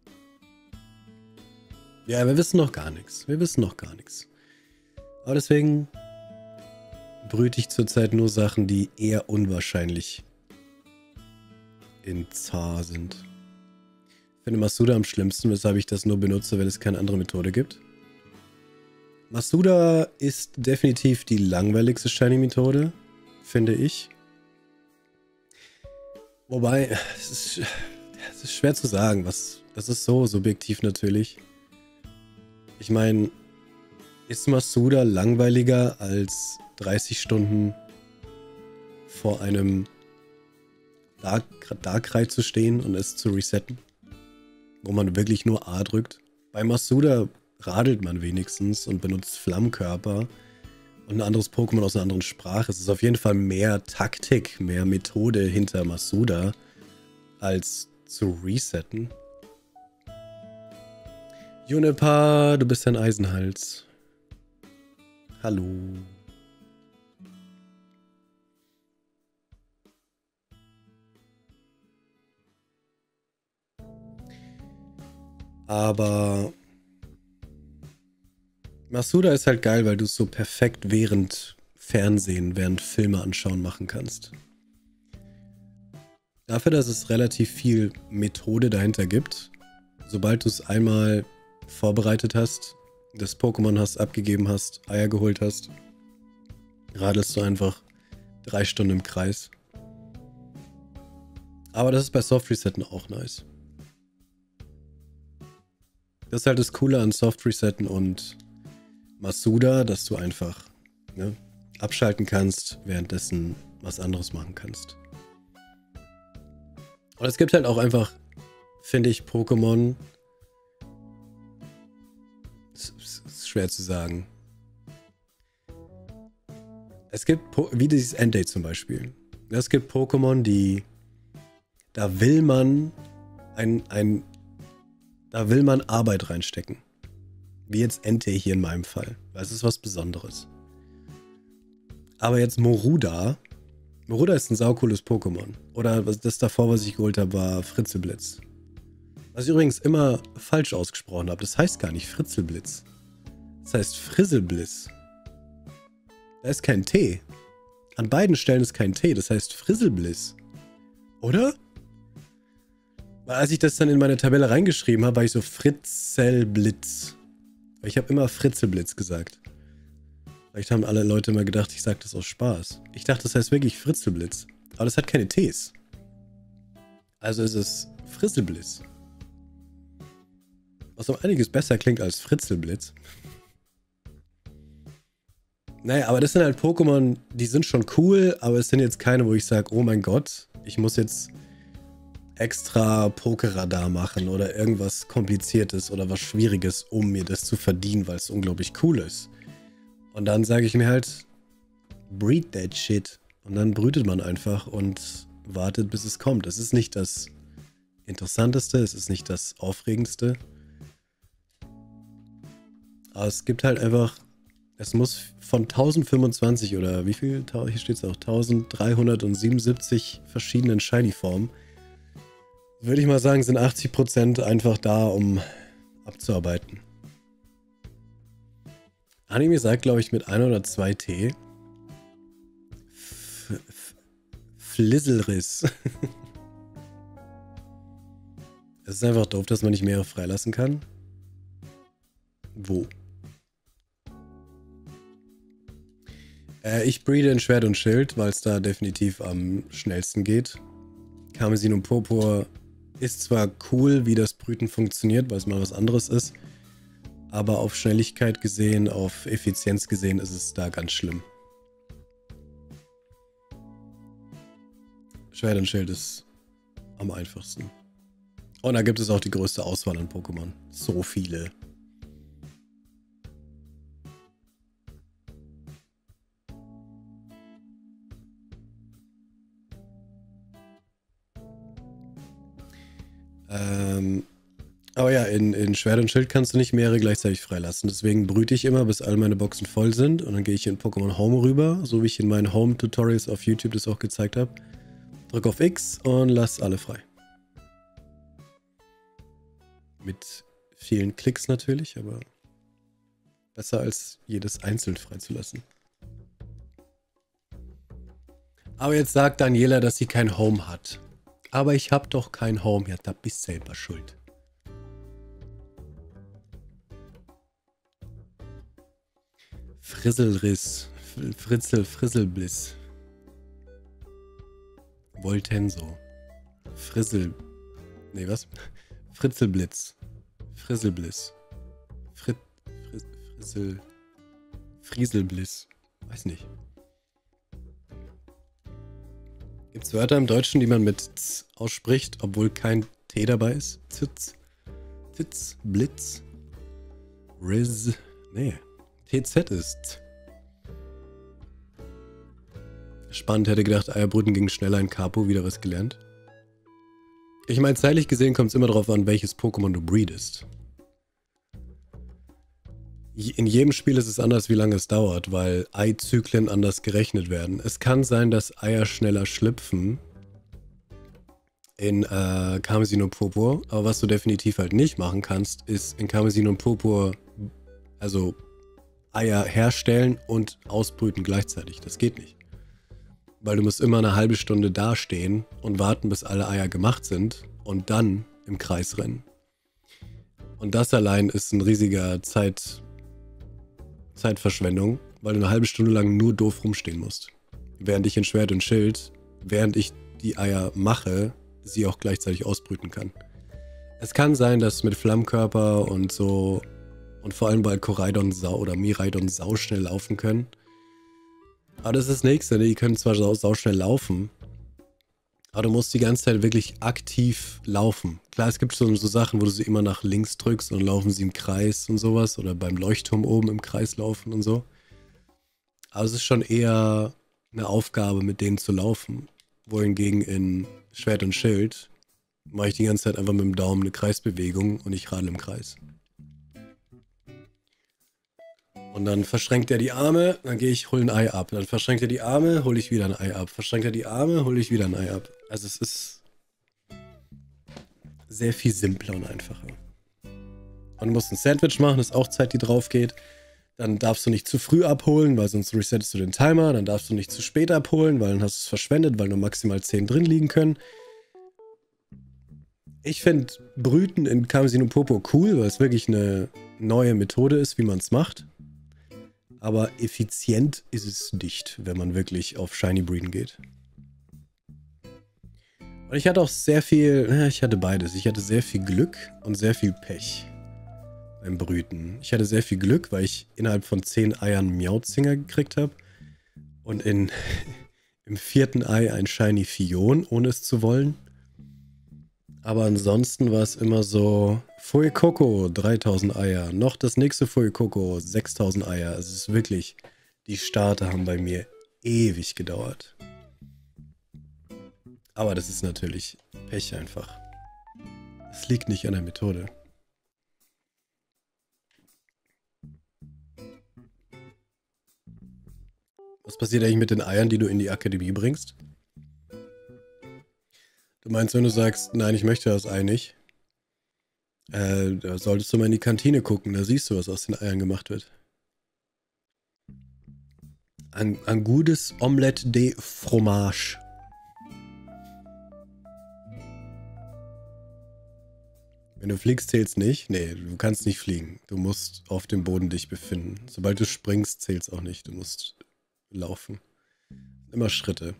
Ja, wir wissen noch gar nichts. Wir wissen noch gar nichts. Aber deswegen brüte ich zurzeit nur Sachen, die eher unwahrscheinlich in Zar sind. Ich finde Masuda am schlimmsten, weshalb ich das nur benutze, wenn es keine andere Methode gibt. Masuda ist definitiv die langweiligste Shiny-Methode, finde ich. Wobei, es ist schwer zu sagen, das ist so subjektiv natürlich. Ich meine, ist Masuda langweiliger als 30 Stunden vor einem Darkrai zu stehen und es zu resetten? Wo man wirklich nur A drückt. Bei Masuda radelt man wenigstens und benutzt Flammkörper und ein anderes Pokémon aus einer anderen Sprache. Es ist auf jeden Fall mehr Taktik, mehr Methode hinter Masuda, als zu resetten. Juniper, du bist ein Eisenhals. Hallo. Aber Masuda ist halt geil, weil du es so perfekt während Fernsehen, während Filme anschauen machen kannst. Dafür, dass es relativ viel Methode dahinter gibt, sobald du es einmal vorbereitet hast, das Pokémon hast, abgegeben hast, Eier geholt hast, radelst du einfach 3 Stunden im Kreis. Aber das ist bei Soft Resetten auch nice. Das ist halt das Coole an Soft Resetten und Masuda, dass du einfach abschalten kannst, währenddessen was anderes machen kannst. Und es gibt halt auch einfach, finde ich, Pokémon. Ist schwer zu sagen. Es gibt, wie dieses Entei zum Beispiel. Es gibt Pokémon, die, da will man da will man Arbeit reinstecken. Wie jetzt Entei hier in meinem Fall. Weil es ist was Besonderes. Aber jetzt Moruda. Moruda ist ein saucooles Pokémon. Oder das davor, was ich geholt habe, war Fritzelblitz. Was ich übrigens immer falsch ausgesprochen habe. Das heißt gar nicht Fritzelblitz. Das heißt Frisselbliss. Da ist kein T. An beiden Stellen ist kein T. Das heißt Frisselbliss. Oder? Weil als ich das dann in meine Tabelle reingeschrieben habe, war ich so Fritzelblitz. Ich habe immer Fritzelblitz gesagt. Vielleicht haben alle Leute immer gedacht, ich sage das aus Spaß. Ich dachte, das heißt wirklich Fritzelblitz. Aber das hat keine Ts. Also ist es Frisselbliss. Was um einiges besser klingt als Fritzelblitz. Naja, aber das sind halt Pokémon, die sind schon cool, aber es sind jetzt keine, wo ich sage, oh mein Gott, ich muss jetzt extra Pokeradar machen oder irgendwas Kompliziertes oder was Schwieriges, um mir das zu verdienen, weil es unglaublich cool ist. Und dann sage ich mir halt, breed that shit. Und dann brütet man einfach und wartet, bis es kommt. Es ist nicht das Interessanteste, es ist nicht das Aufregendste. Aber es gibt halt einfach, es muss von 1025 oder wie viel, hier steht es auch, 1377 verschiedenen Shiny-Formen, würde ich mal sagen, sind 80% einfach da, um abzuarbeiten. Anime sagt, glaube ich, mit 1 oder 2 T. Flisselriss. Es ist einfach doof, dass man nicht mehrere freilassen kann. Wo? Ich breede in Schwert und Schild, weil es da definitiv am schnellsten geht. Karmesin und Purpur ist zwar cool, wie das Brüten funktioniert, weil es mal was anderes ist, aber auf Schnelligkeit gesehen, auf Effizienz gesehen ist es da ganz schlimm. Schwert und Schild ist am einfachsten. Und da gibt es auch die größte Auswahl an Pokémon. So viele. Aber ja, in Schwert und Schild kannst du nicht mehrere gleichzeitig freilassen. Deswegen brüte ich immer, bis all meine Boxen voll sind. Und dann gehe ich in Pokémon Home rüber, so wie ich in meinen Home-Tutorials auf YouTube das auch gezeigt habe. Drück auf X und lass alle frei. Mit vielen Klicks natürlich, aber besser als jedes einzeln freizulassen. Aber jetzt sagt Daniela, dass sie kein Home hat. Aber ich habe doch kein Home. Ja, da bist du selber schuld. Frisselriss. Frisselbliss. Voltenso. Nee, was? Fritzelblitz. Frisselbliss. Frieselbliss. Weiß nicht. Gibt es Wörter im Deutschen, die man mit Z ausspricht, obwohl kein T dabei ist? Zitz. Titz. Blitz. Riz. Nee. TZ ist. Spannend, hätte gedacht, Eierbrüten ging schneller in Capo, wieder was gelernt. Ich meine, zeitlich gesehen kommt es immer darauf an, welches Pokémon du breedest. In jedem Spiel ist es anders, wie lange es dauert, weil Eizyklen anders gerechnet werden. Es kann sein, dass Eier schneller schlüpfen in Karmesin und Purpur, aber was du definitiv halt nicht machen kannst, ist in Karmesin und Purpur also Eier herstellen und ausbrüten gleichzeitig. Das geht nicht. Weil du musst immer eine halbe Stunde dastehen und warten, bis alle Eier gemacht sind und dann im Kreis rennen. Und das allein ist ein riesiger Zeitverschwendung, weil du eine halbe Stunde lang nur doof rumstehen musst. Während ich in Schwert und Schild, während ich die Eier mache, sie auch gleichzeitig ausbrüten kann. Es kann sein, dass mit Flammkörper und so und vor allem bei Koraidon oder Miraidon sauschnell laufen können. Aber das ist das Nächste, die können zwar sauschnell laufen, aber du musst die ganze Zeit wirklich aktiv laufen. Klar, es gibt so Sachen, wo du sie immer nach links drückst und dann laufen sie im Kreis und sowas oder beim Leuchtturm oben im Kreis laufen und so. Aber es ist schon eher eine Aufgabe, mit denen zu laufen. Wohingegen in Schwert und Schild mache ich die ganze Zeit einfach mit dem Daumen eine Kreisbewegung und ich radel im Kreis. Und dann verschränkt er die Arme, dann gehe ich, hole ein Ei ab. Dann verschränkt er die Arme, hole ich wieder ein Ei ab. Verschränkt er die Arme, hole ich wieder ein Ei ab. Also es ist sehr viel simpler und einfacher. Und du musst ein Sandwich machen, das ist auch Zeit, die drauf geht. Dann darfst du nicht zu früh abholen, weil sonst resettest du den Timer. Dann darfst du nicht zu spät abholen, weil dann hast du es verschwendet, weil nur maximal 10 drin liegen können. Ich finde Brüten in Karmesin und Purpur cool, weil es wirklich eine neue Methode ist, wie man es macht. Aber effizient ist es nicht, wenn man wirklich auf Shiny Breeden geht. Und ich hatte auch sehr viel, ich hatte beides. Ich hatte sehr viel Glück und sehr viel Pech beim Brüten. Ich hatte sehr viel Glück, weil ich innerhalb von 10 Eiern Miauzinger gekriegt habe. Und im 4. Ei ein Shiny Fion, ohne es zu wollen. Aber ansonsten war es immer so, Fuecoco, 3000 Eier. Noch das nächste Fuecoco, 6000 Eier. Es ist wirklich, die Starter haben bei mir ewig gedauert. Aber das ist natürlich Pech einfach. Es liegt nicht an der Methode. Was passiert eigentlich mit den Eiern, die du in die Akademie bringst? Du meinst, wenn du sagst, nein, ich möchte das Ei nicht, da solltest du mal in die Kantine gucken, da siehst du, was aus den Eiern gemacht wird. Ein gutes Omelette de Fromage. Wenn du fliegst, zählt's nicht. Nee, du kannst nicht fliegen. Du musst auf dem Boden dich befinden. Sobald du springst, zählt's auch nicht. Du musst laufen. Immer Schritte.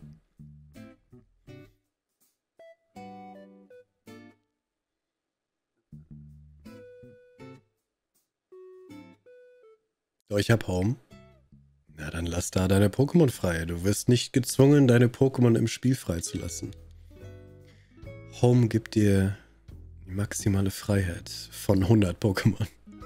So, ich hab Home. Na, dann lass da deine Pokémon frei. Du wirst nicht gezwungen, deine Pokémon im Spiel freizulassen. Home gibt dir die maximale Freiheit von 100 Pokémon.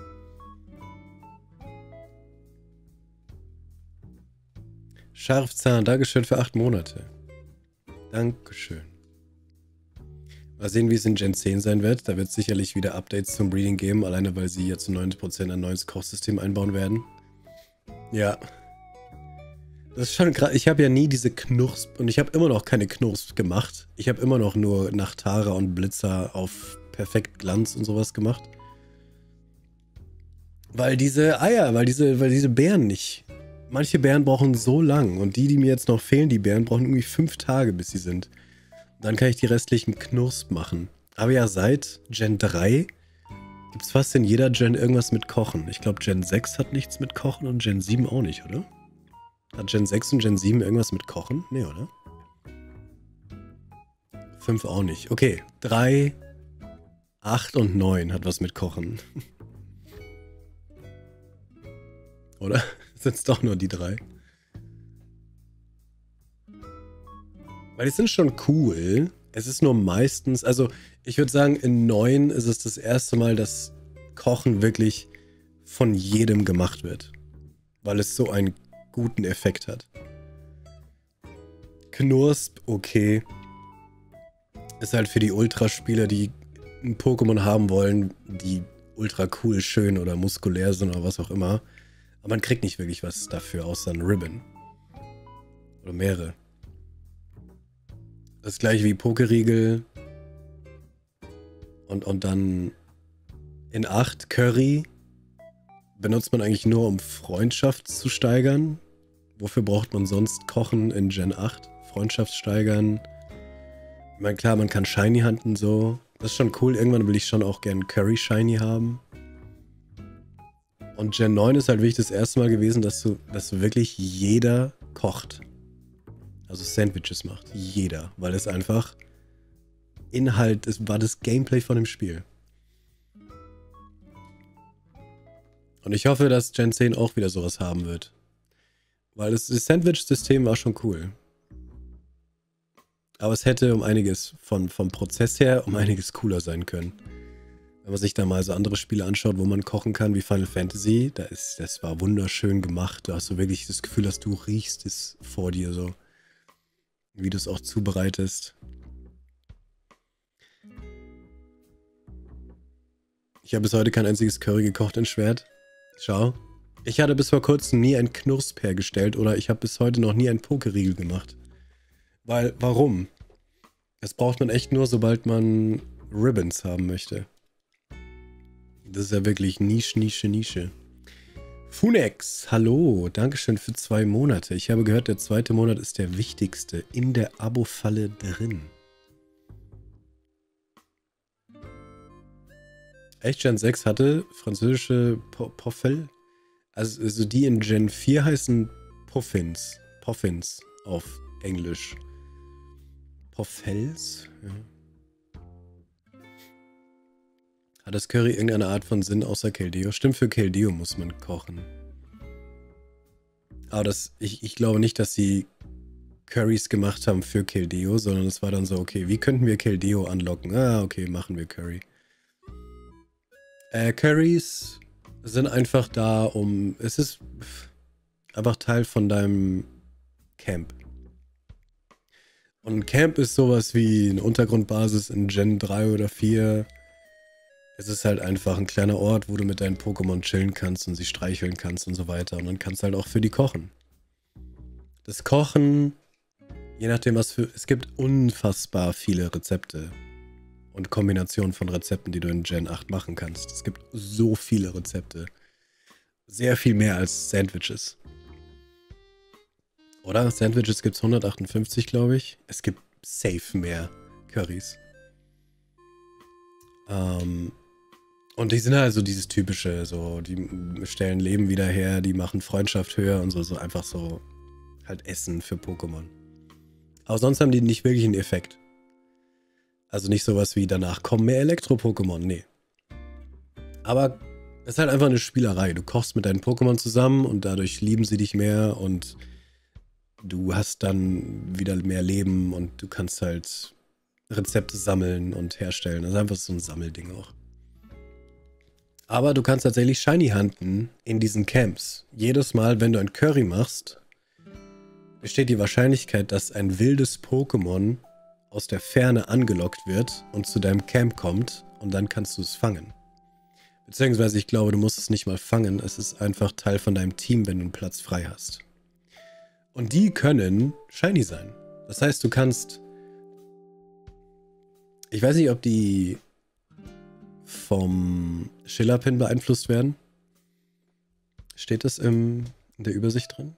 Scharfzahn, Dankeschön für 8 Monate. Dankeschön. Mal sehen, wie es in Gen 10 sein wird. Da wird es sicherlich wieder Updates zum Breeding geben, alleine weil sie jetzt zu 90% ein neues Kochsystem einbauen werden. Ja. Das ist schon krass. Ich habe ja nie diese Knurps und ich habe immer noch keine Knurps gemacht. Ich habe immer noch nur Nachtara und Blitzer auf perfekt Glanz und sowas gemacht. Weil diese Eier, weil diese Beeren nicht. Manche Beeren brauchen so lang und die mir jetzt noch fehlen, die Beeren brauchen irgendwie 5 Tage, bis sie sind. Dann kann ich die restlichen Knurps machen. Aber ja, seit Gen 3 gibt es fast in jeder Gen irgendwas mit Kochen. Ich glaube, Gen 6 hat nichts mit Kochen und Gen 7 auch nicht, oder? Hat Gen 6 und Gen 7 irgendwas mit Kochen? Nee, oder? 5 auch nicht. Okay, 3, 8 und 9 hat was mit Kochen. Oder? Sind es doch nur die 3? Weil die sind schon cool. Es ist nur meistens, also ich würde sagen, in 9 ist es das erste Mal, dass Kochen wirklich von jedem gemacht wird. Weil es so einen guten Effekt hat. Knursp, okay. Ist halt für die Ultraspieler, die ein Pokémon haben wollen, die ultra cool, schön oder muskulär sind oder was auch immer. Aber man kriegt nicht wirklich was dafür, außer ein Ribbon. Oder mehrere. Das gleiche wie Pokeriegel. Und dann in 8 Curry benutzt man eigentlich nur, um Freundschaft zu steigern. Wofür braucht man sonst Kochen in Gen 8? Freundschaft steigern. Ich meine, klar, man kann Shiny hunten so. Das ist schon cool. Irgendwann will ich schon auch gern Curry Shiny haben. Und Gen 9 ist halt wirklich das erste Mal gewesen, dass wirklich jeder kocht. Also Sandwiches macht. Jeder. Weil es einfach Inhalt, es war das Gameplay von dem Spiel. Und ich hoffe, dass Gen 10 auch wieder sowas haben wird. Weil das Sandwich-System war schon cool. Aber es hätte um einiges vom Prozess her um einiges cooler sein können. Wenn man sich da mal so andere Spiele anschaut, wo man kochen kann, wie Final Fantasy, das war wunderschön gemacht. Da hast du wirklich das Gefühl, dass du riechst es vor dir so. Wie du es auch zubereitest. Ich habe bis heute kein einziges Curry gekocht in Schwert. Schau. Ich hatte bis vor kurzem nie ein Knursp hergestellt oder ich habe bis heute noch nie ein Pokeriegel gemacht. Weil, warum? Das braucht man echt nur, sobald man Ribbons haben möchte. Das ist ja wirklich Nische. Funex, hallo, dankeschön für 2 Monate. Ich habe gehört, der 2. Monat ist der wichtigste in der Abo-Falle drin. Echt, Gen 6 hatte französische Poffel? Also die in Gen 4 heißen Puffins. Puffins auf Englisch. Poffels? Ja. Hat das Curry irgendeine Art von Sinn außer Keldeo? Stimmt, für Keldeo muss man kochen. Aber ich glaube nicht, dass sie Currys gemacht haben für Keldeo, sondern es war dann so, okay, wie könnten wir Keldeo anlocken? Ah, okay, machen wir Curry. Currys sind einfach da, es ist einfach Teil von deinem Camp. Und ein Camp ist sowas wie eine Untergrundbasis in Gen 3 oder 4. Es ist halt einfach ein kleiner Ort, wo du mit deinen Pokémon chillen kannst und sie streicheln kannst und so weiter. Und dann kannst du halt auch für die kochen. Das Kochen, je nachdem es gibt unfassbar viele Rezepte. Und Kombinationen von Rezepten, die du in Gen 8 machen kannst. Es gibt so viele Rezepte. Sehr viel mehr als Sandwiches. Oder? Sandwiches gibt es 158, glaube ich. Es gibt safe mehr Currys. Und die sind halt so dieses typische, so, die stellen Leben wieder her, die machen Freundschaft höher und so, so einfach so halt Essen für Pokémon. Aber sonst haben die nicht wirklich einen Effekt. Also nicht sowas wie danach kommen mehr Elektro-Pokémon, nee. Aber es ist halt einfach eine Spielerei. Du kochst mit deinen Pokémon zusammen und dadurch lieben sie dich mehr und du hast dann wieder mehr Leben und du kannst halt Rezepte sammeln und herstellen. Das ist einfach so ein Sammelding auch. Aber du kannst tatsächlich Shiny hunten in diesen Camps. Jedes Mal, wenn du ein Curry machst, besteht die Wahrscheinlichkeit, dass ein wildes Pokémon aus der Ferne angelockt wird und zu deinem Camp kommt und dann kannst du es fangen. Beziehungsweise ich glaube, du musst es nicht mal fangen, es ist einfach Teil von deinem Team, wenn du einen Platz frei hast. Und die können Shiny sein. Das heißt, du kannst... Ich weiß nicht, ob die vom Schillerpin beeinflusst werden. Steht das in der Übersicht drin?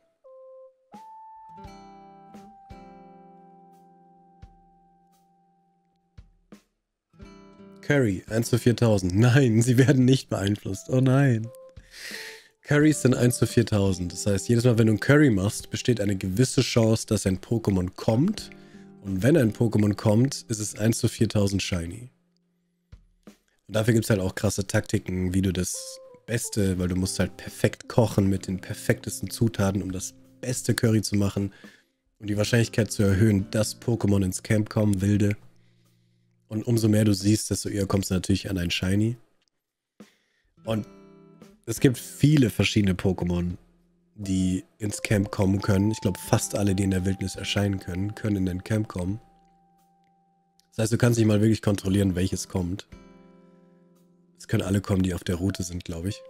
Curry, 1 zu 4000. Nein, sie werden nicht beeinflusst. Oh nein. Currys sind 1 zu 4000. Das heißt, jedes Mal, wenn du einen Curry machst, besteht eine gewisse Chance, dass ein Pokémon kommt. Und wenn ein Pokémon kommt, ist es 1 zu 4000 Shiny. Und dafür gibt es halt auch krasse Taktiken, wie du das Beste, weil du musst halt perfekt kochen mit den perfektesten Zutaten, um das beste Curry zu machen. Um die Wahrscheinlichkeit zu erhöhen, dass Pokémon ins Camp kommen, wilde. Und umso mehr du siehst, desto eher kommst du natürlich an ein Shiny. Und es gibt viele verschiedene Pokémon, die ins Camp kommen können. Ich glaube, fast alle, die in der Wildnis erscheinen können, können in den Camp kommen. Das heißt, du kannst nicht mal wirklich kontrollieren, welches kommt. Es können alle kommen, die auf der Route sind, glaube ich.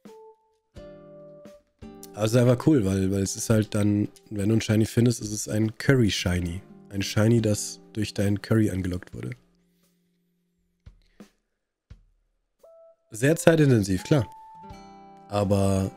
Aber es ist einfach cool, weil es ist halt dann, wenn du ein Shiny findest, ist es ein Curry-Shiny. Ein Shiny, das durch dein Curry angelockt wurde. Sehr zeitintensiv, klar. Aber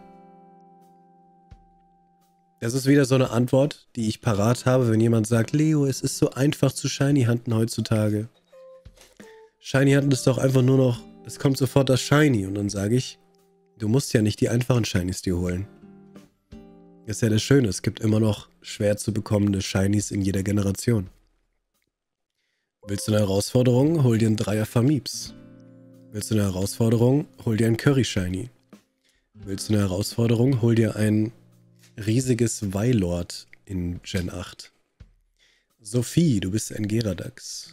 das ist wieder so eine Antwort, die ich parat habe, wenn jemand sagt, Leo, es ist so einfach zu Shiny hunten heutzutage. Shiny hunten ist doch einfach nur noch, es kommt sofort das Shiny. Und dann sage ich, du musst ja nicht die einfachen Shinies dir holen. Das ist ja das Schöne, es gibt immer noch schwer zu bekommende Shinies in jeder Generation. Willst du eine Herausforderung? Hol dir einen Dreier Famibs. Willst du eine Herausforderung? Hol dir ein Curry Shiny. Willst du eine Herausforderung? Hol dir ein riesiges Weilord in Gen 8. Sophie, du bist ein Geradax.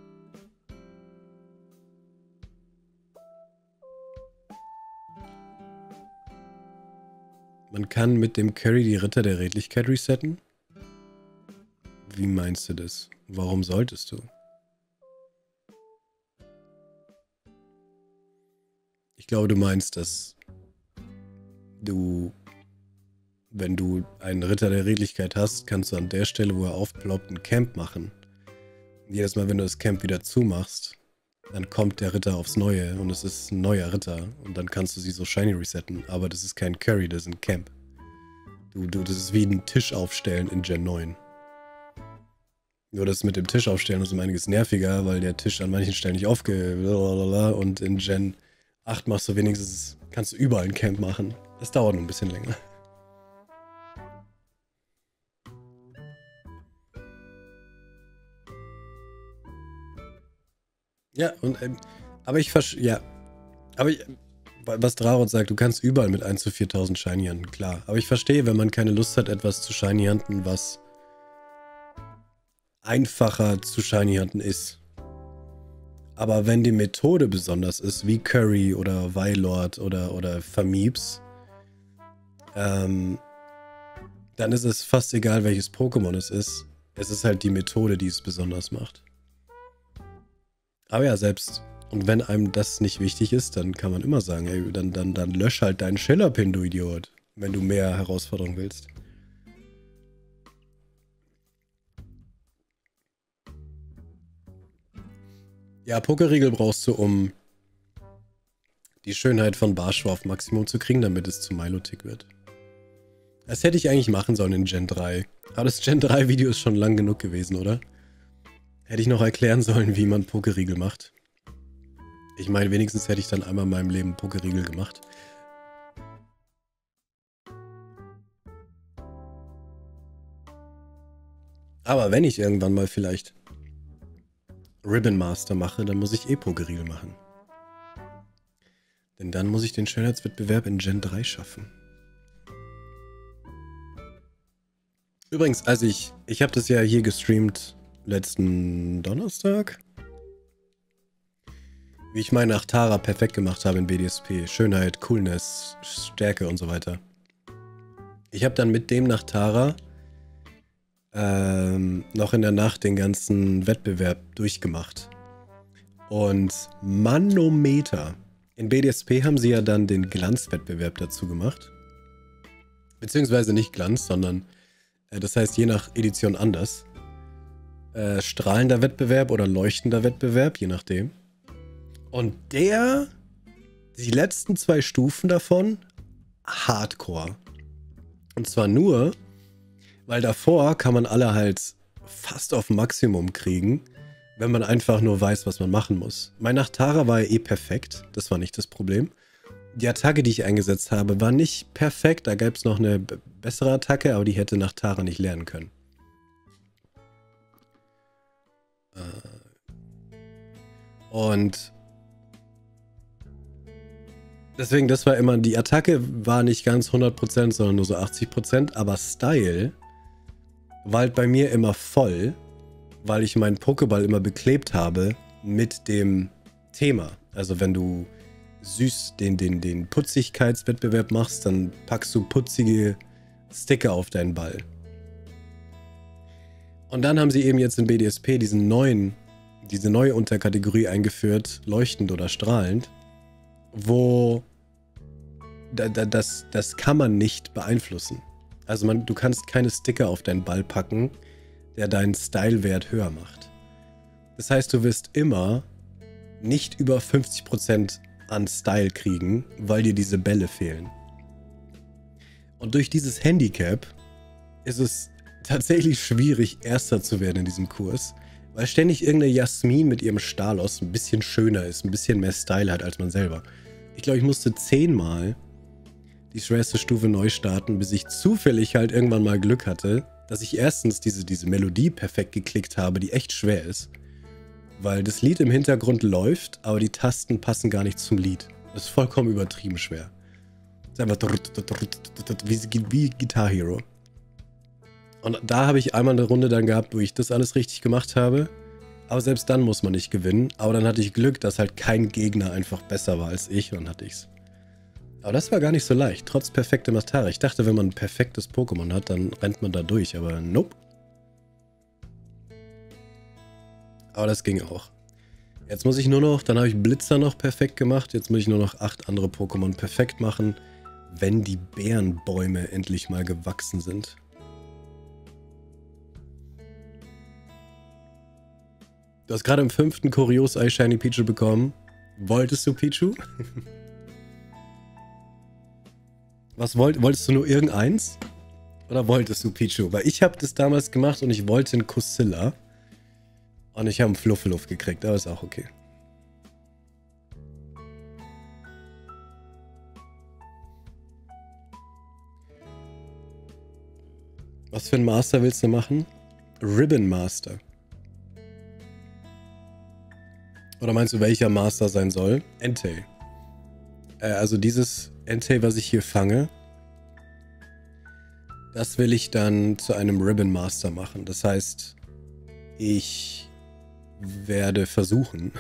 Man kann mit dem Curry die Ritter der Redlichkeit resetten? Wie meinst du das? Warum solltest du? Ich glaube, du meinst, dass du, wenn du einen Ritter der Redlichkeit hast, kannst du an der Stelle, wo er aufploppt, ein Camp machen. Und jedes Mal, wenn du das Camp wieder zumachst, dann kommt der Ritter aufs Neue und es ist ein neuer Ritter. Und dann kannst du sie so shiny resetten. Aber das ist kein Curry, das ist ein Camp. Das ist wie ein Tisch aufstellen in Gen 9. Nur das mit dem Tisch aufstellen ist um einiges nerviger, weil der Tisch an manchen Stellen nicht und in Gen 8 machst du wenigstens, kannst du überall ein Camp machen. Das dauert nur ein bisschen länger. Ja, und, aber ich ja, aber was Drarot sagt, du kannst überall mit 1 zu 4000 Shiny hunten, klar. Aber ich verstehe, wenn man keine Lust hat, etwas zu Shiny hunten, was einfacher zu Shiny hunten ist. Aber wenn die Methode besonders ist, wie Curry oder Weilord oder Famibs, dann ist es fast egal, welches Pokémon es ist. Es ist halt die Methode, die es besonders macht. Aber ja, selbst, und wenn einem das nicht wichtig ist, dann kann man immer sagen, ey, dann lösch halt deinen Schillerpin, du Idiot, wenn du mehr Herausforderungen willst. Ja, Pokeriegel brauchst du, um die Schönheit von Barschwa auf Maximum zu kriegen, damit es zu Milotic wird. Das hätte ich eigentlich machen sollen in Gen 3. Aber das Gen 3 Video ist schon lang genug gewesen, oder? Hätte ich noch erklären sollen, wie man Pokeriegel macht. Ich meine, wenigstens hätte ich dann einmal in meinem Leben Pokeriegel gemacht. Aber wenn ich irgendwann mal vielleicht Ribbon Master mache, dann muss ich eh Pokeriegel machen. Denn dann muss ich den Schönheitswettbewerb in Gen 3 schaffen. Übrigens, also ich habe das ja hier gestreamt letzten Donnerstag. Wie ich meine Achtara perfekt gemacht habe in BDSP. Schönheit, Coolness, Stärke und so weiter. Ich habe dann mit dem Nachtara noch in der Nacht den ganzen Wettbewerb durchgemacht. Und Manometer. In BDSP haben sie ja dann den Glanzwettbewerb dazu gemacht. Beziehungsweise nicht Glanz, sondern das heißt je nach Edition anders. Strahlender Wettbewerb oder leuchtender Wettbewerb, je nachdem. Und die letzten 2 Stufen davon, Hardcore. Und zwar nur, weil davor kann man alle halt fast auf Maximum kriegen, wenn man einfach nur weiß, was man machen muss. Mein Nachtara war ja eh perfekt, das war nicht das Problem. Die Attacke, die ich eingesetzt habe, war nicht perfekt, da gab es noch eine bessere Attacke, aber die hätte Nachtara nicht lernen können. Und deswegen, das war immer, die Attacke war nicht ganz 100%, sondern nur so 80%, aber Style war halt bei mir immer voll, weil ich meinen Pokéball immer beklebt habe mit dem Thema. Also wenn du süß den Putzigkeitswettbewerb machst, dann packst du putzige Sticker auf deinen Ball. Und dann haben sie eben jetzt in BDSP diese neue Unterkategorie eingeführt, leuchtend oder strahlend, wo das kann man nicht beeinflussen. Also du kannst keine Sticker auf deinen Ball packen, der deinen Style-Wert höher macht. Das heißt, du wirst immer nicht über 50% an Style kriegen, weil dir diese Bälle fehlen. Und durch dieses Handicap ist es tatsächlich schwierig, Erster zu werden in diesem Kurs, weil ständig irgendeine Jasmin mit ihrem Stalos ein bisschen schöner ist, ein bisschen mehr Style hat als man selber. Ich glaube, ich musste 10-mal die schwerste Stufe neu starten, bis ich zufällig halt irgendwann mal Glück hatte, dass ich erstens diese Melodie perfekt geklickt habe, die echt schwer ist. Weil das Lied im Hintergrund läuft, aber die Tasten passen gar nicht zum Lied. Das ist vollkommen übertrieben schwer. Das ist einfach wie Guitar Hero. Und da habe ich einmal eine Runde dann gehabt, wo ich das alles richtig gemacht habe. Aber selbst dann muss man nicht gewinnen. Aber dann hatte ich Glück, dass halt kein Gegner einfach besser war als ich und dann hatte ich's. Aber das war gar nicht so leicht, trotz perfektem Nachtara. Ich dachte, wenn man ein perfektes Pokémon hat, dann rennt man da durch, aber nope. Aber das ging auch. Jetzt muss ich nur noch, dann habe ich Blitzer noch perfekt gemacht, jetzt muss ich nur noch 8 andere Pokémon perfekt machen, wenn die Bärenbäume endlich mal gewachsen sind. Du hast gerade im 5. Kurios-Ei Shiny Pichu bekommen. Wolltest du Pichu? Was wolltest du nur irgendeins? Oder wolltest du Pichu? Weil ich habe das damals gemacht und ich wollte einen Kusilla. Und ich habe einen Fluffeluff gekriegt, aber ist auch okay. Was für ein Master willst du machen? Ribbon Master. Oder meinst du, welcher Master sein soll? Entei. Also dieses Entei, was ich hier fange, das will ich dann zu einem Ribbon Master machen. Das heißt, ich werde versuchen,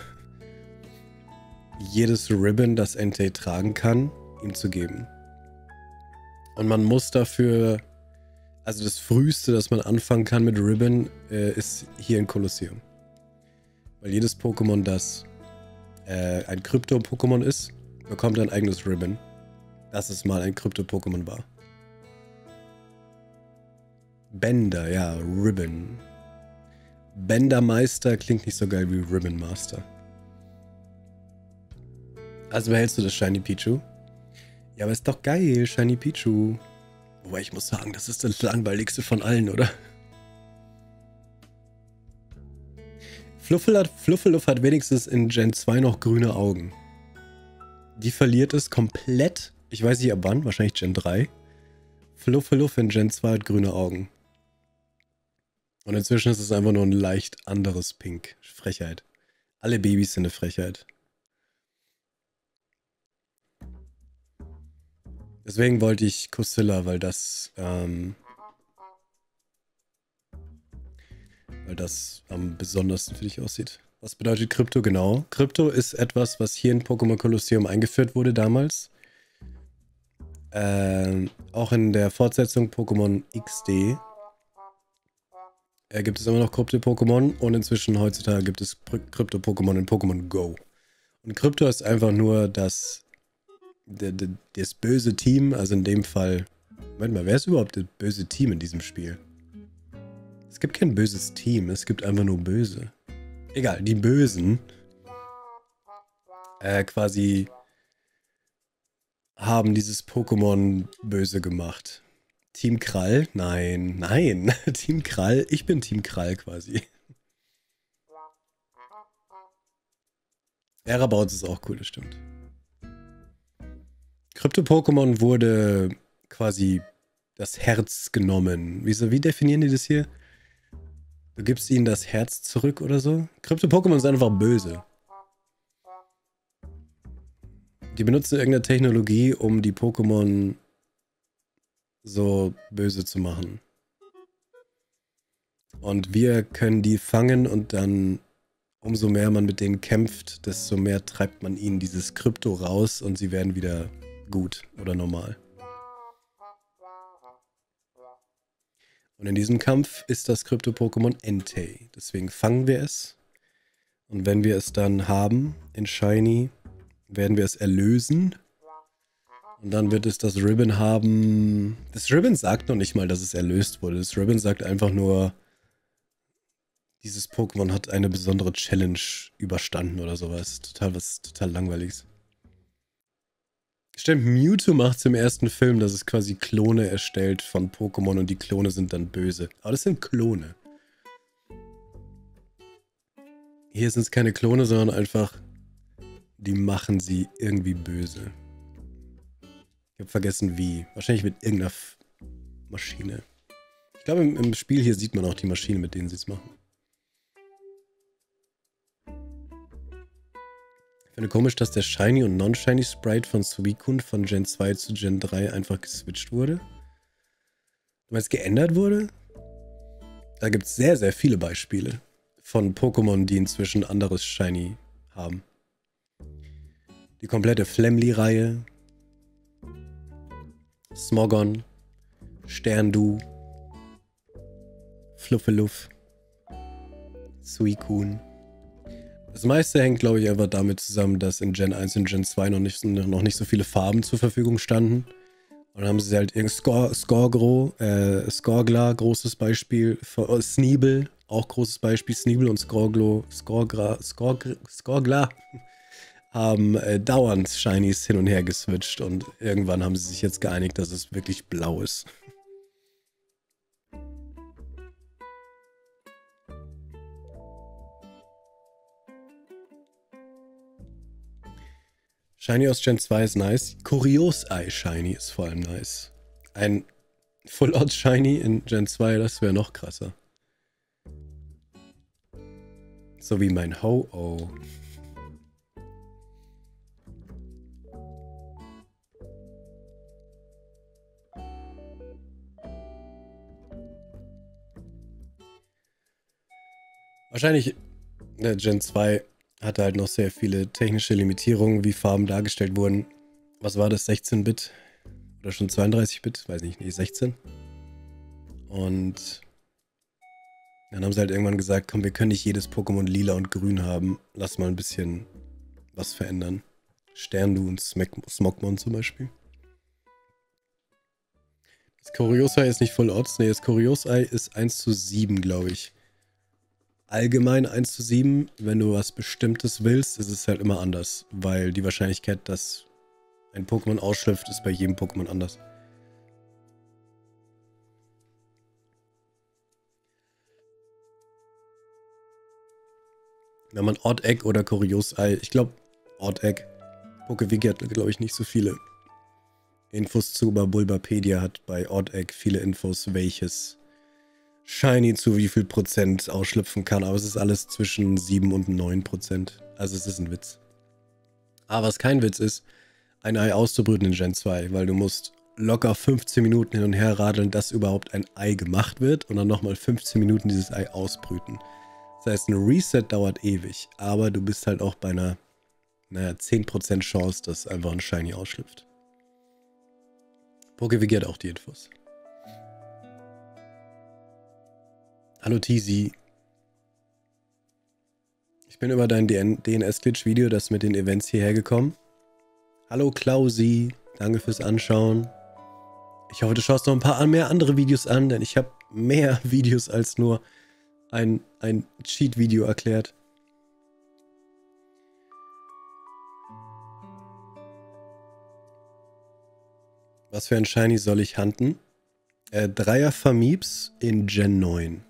jedes Ribbon, das Entei tragen kann, ihm zu geben. Und man muss dafür, also das Früheste, dass man anfangen kann mit Ribbon, ist hier in Kolosseum. Weil jedes Pokémon, das ein Krypto-Pokémon ist, bekommt ein eigenes Ribbon, dass es mal ein Krypto-Pokémon war. Bender, ja, Ribbon. Bändermeister klingt nicht so geil wie Ribbon Master. Also behältst du das Shiny Pichu? Ja, aber ist doch geil, Shiny Pichu. Wobei ich muss sagen, das ist das langweiligste von allen, oder? Fluffeluff hat wenigstens in Gen 2 noch grüne Augen. Die verliert es komplett. Ich weiß nicht ab wann, wahrscheinlich Gen 3. Fluffeluff in Gen 2 hat grüne Augen. Und inzwischen ist es einfach nur ein leicht anderes Pink. Frechheit. Alle Babys sind eine Frechheit. Deswegen wollte ich Kusilla, weil das am besondersten für dich aussieht. Was bedeutet Krypto genau? Krypto ist etwas, was hier in Pokémon Colosseum eingeführt wurde damals. Auch in der Fortsetzung Pokémon XD gibt es immer noch Krypto-Pokémon und inzwischen heutzutage gibt es Krypto-Pokémon in Pokémon Go. Und Krypto ist einfach nur das böse Team, also in dem Fall... Moment mal, wer ist überhaupt das böse Team in diesem Spiel? Es gibt kein böses Team, es gibt einfach nur Böse. Egal, die Bösen quasi haben dieses Pokémon böse gemacht. Team Krall? Nein, nein. Team Krall? Ich bin Team Krall quasi. Erabout ist auch cool, das stimmt. Krypto-Pokémon wurde quasi das Herz genommen. Wie definieren die das hier? Du gibst ihnen das Herz zurück oder so? Krypto-Pokémon sind einfach böse. Die benutzen irgendeine Technologie, um die Pokémon so böse zu machen. Und wir können die fangen und dann, umso mehr man mit denen kämpft, desto mehr treibt man ihnen dieses Krypto raus und sie werden wieder gut oder normal. Und in diesem Kampf ist das Krypto-Pokémon Entei. Deswegen fangen wir es. Und wenn wir es dann haben, in Shiny, werden wir es erlösen. Und dann wird es das Ribbon haben. Das Ribbon sagt noch nicht mal, dass es erlöst wurde. Das Ribbon sagt einfach nur, dieses Pokémon hat eine besondere Challenge überstanden oder sowas. Was total langweiliges. Stimmt, Mewtwo macht es im ersten Film, dass es quasi Klone erstellt von Pokémon und die Klone sind dann böse. Aber das sind Klone. Hier sind es keine Klone, sondern einfach, die machen sie irgendwie böse. Ich habe vergessen wie. Wahrscheinlich mit irgendeiner Maschine. Ich glaube, im Spiel hier sieht man auch die Maschine, mit denen sie es machen. Ich finde komisch, dass der Shiny und Non-Shiny Sprite von Suicune von Gen 2 zu Gen 3 einfach geswitcht wurde. Weil es geändert wurde? Da gibt es sehr, sehr viele Beispiele von Pokémon, die inzwischen anderes Shiny haben. Die komplette Flamly-Reihe. Smogon, Sterndu, Fluffeluff, Suicune. Das meiste hängt, glaube ich, einfach damit zusammen, dass in Gen 1 und Gen 2 noch nicht so viele Farben zur Verfügung standen. Und dann haben sie halt Skorgla, großes Beispiel, Sneebel, auch großes Beispiel, Sneebel und Skorgla haben dauernd Shinies hin und her geswitcht und irgendwann haben sie sich jetzt geeinigt, dass es wirklich blau ist. Shiny aus Gen 2 ist nice. Kurios-Ei Shiny ist vor allem nice. Ein Full-Out Shiny in Gen 2, das wäre noch krasser. So wie mein Ho-Oh. Wahrscheinlich, Gen 2 hatte halt noch sehr viele technische Limitierungen, wie Farben dargestellt wurden. Was war das, 16-Bit? Oder schon 32-Bit? Weiß nicht, nee, 16. Und dann haben sie halt irgendwann gesagt, komm, wir können nicht jedes Pokémon lila und grün haben. Lass mal ein bisschen was verändern. Sterndu und Smogmon zum Beispiel. Das Kuriosei ist nicht Full Odds. Nee, das Kuriosei ist 1:7, glaube ich. Allgemein 1:7, wenn du was Bestimmtes willst, ist es halt immer anders. Weil die Wahrscheinlichkeit, dass ein Pokémon ausschlüpft, ist bei jedem Pokémon anders. Wenn man Odd Egg oder Kuriosei, ich glaube Odd Egg, PokeWiki hat glaube ich nicht so viele Infos zu, aber Bulbapedia hat bei Odd Egg viele Infos, welches Shiny zu wie viel Prozent ausschlüpfen kann, aber es ist alles zwischen 7 und 9%. Also es ist ein Witz. Aber was kein Witz ist, ein Ei auszubrüten in Gen 2, weil du musst locker 15 Minuten hin und her radeln, dass überhaupt ein Ei gemacht wird und dann nochmal 15 Minuten dieses Ei ausbrüten. Das heißt, ein Reset dauert ewig, aber du bist halt auch bei einer, 10% Chance, dass einfach ein Shiny ausschlüpft. PokeWiki hat auch die Infos. Hallo Tizi. Ich bin über dein DNS-Glitch-Video, das mit den Events hierher gekommen. Hallo Klausi. Danke fürs Anschauen. Ich hoffe, du schaust noch ein paar mehr andere Videos an, denn ich habe mehr Videos als nur ein Cheat-Video erklärt. Was für ein Shiny soll ich hunten? Dreier Famibs in Gen 9.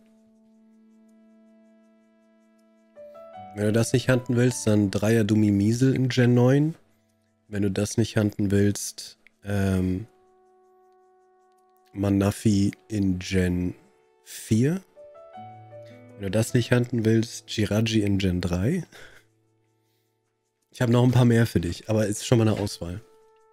Wenn du das nicht hunten willst, dann Dreier Dumimiesel in Gen 9. Wenn du das nicht hunten willst, Manafi in Gen 4. Wenn du das nicht hunten willst, Jirachi in Gen 3. Ich habe noch ein paar mehr für dich, aber ist schon mal eine Auswahl.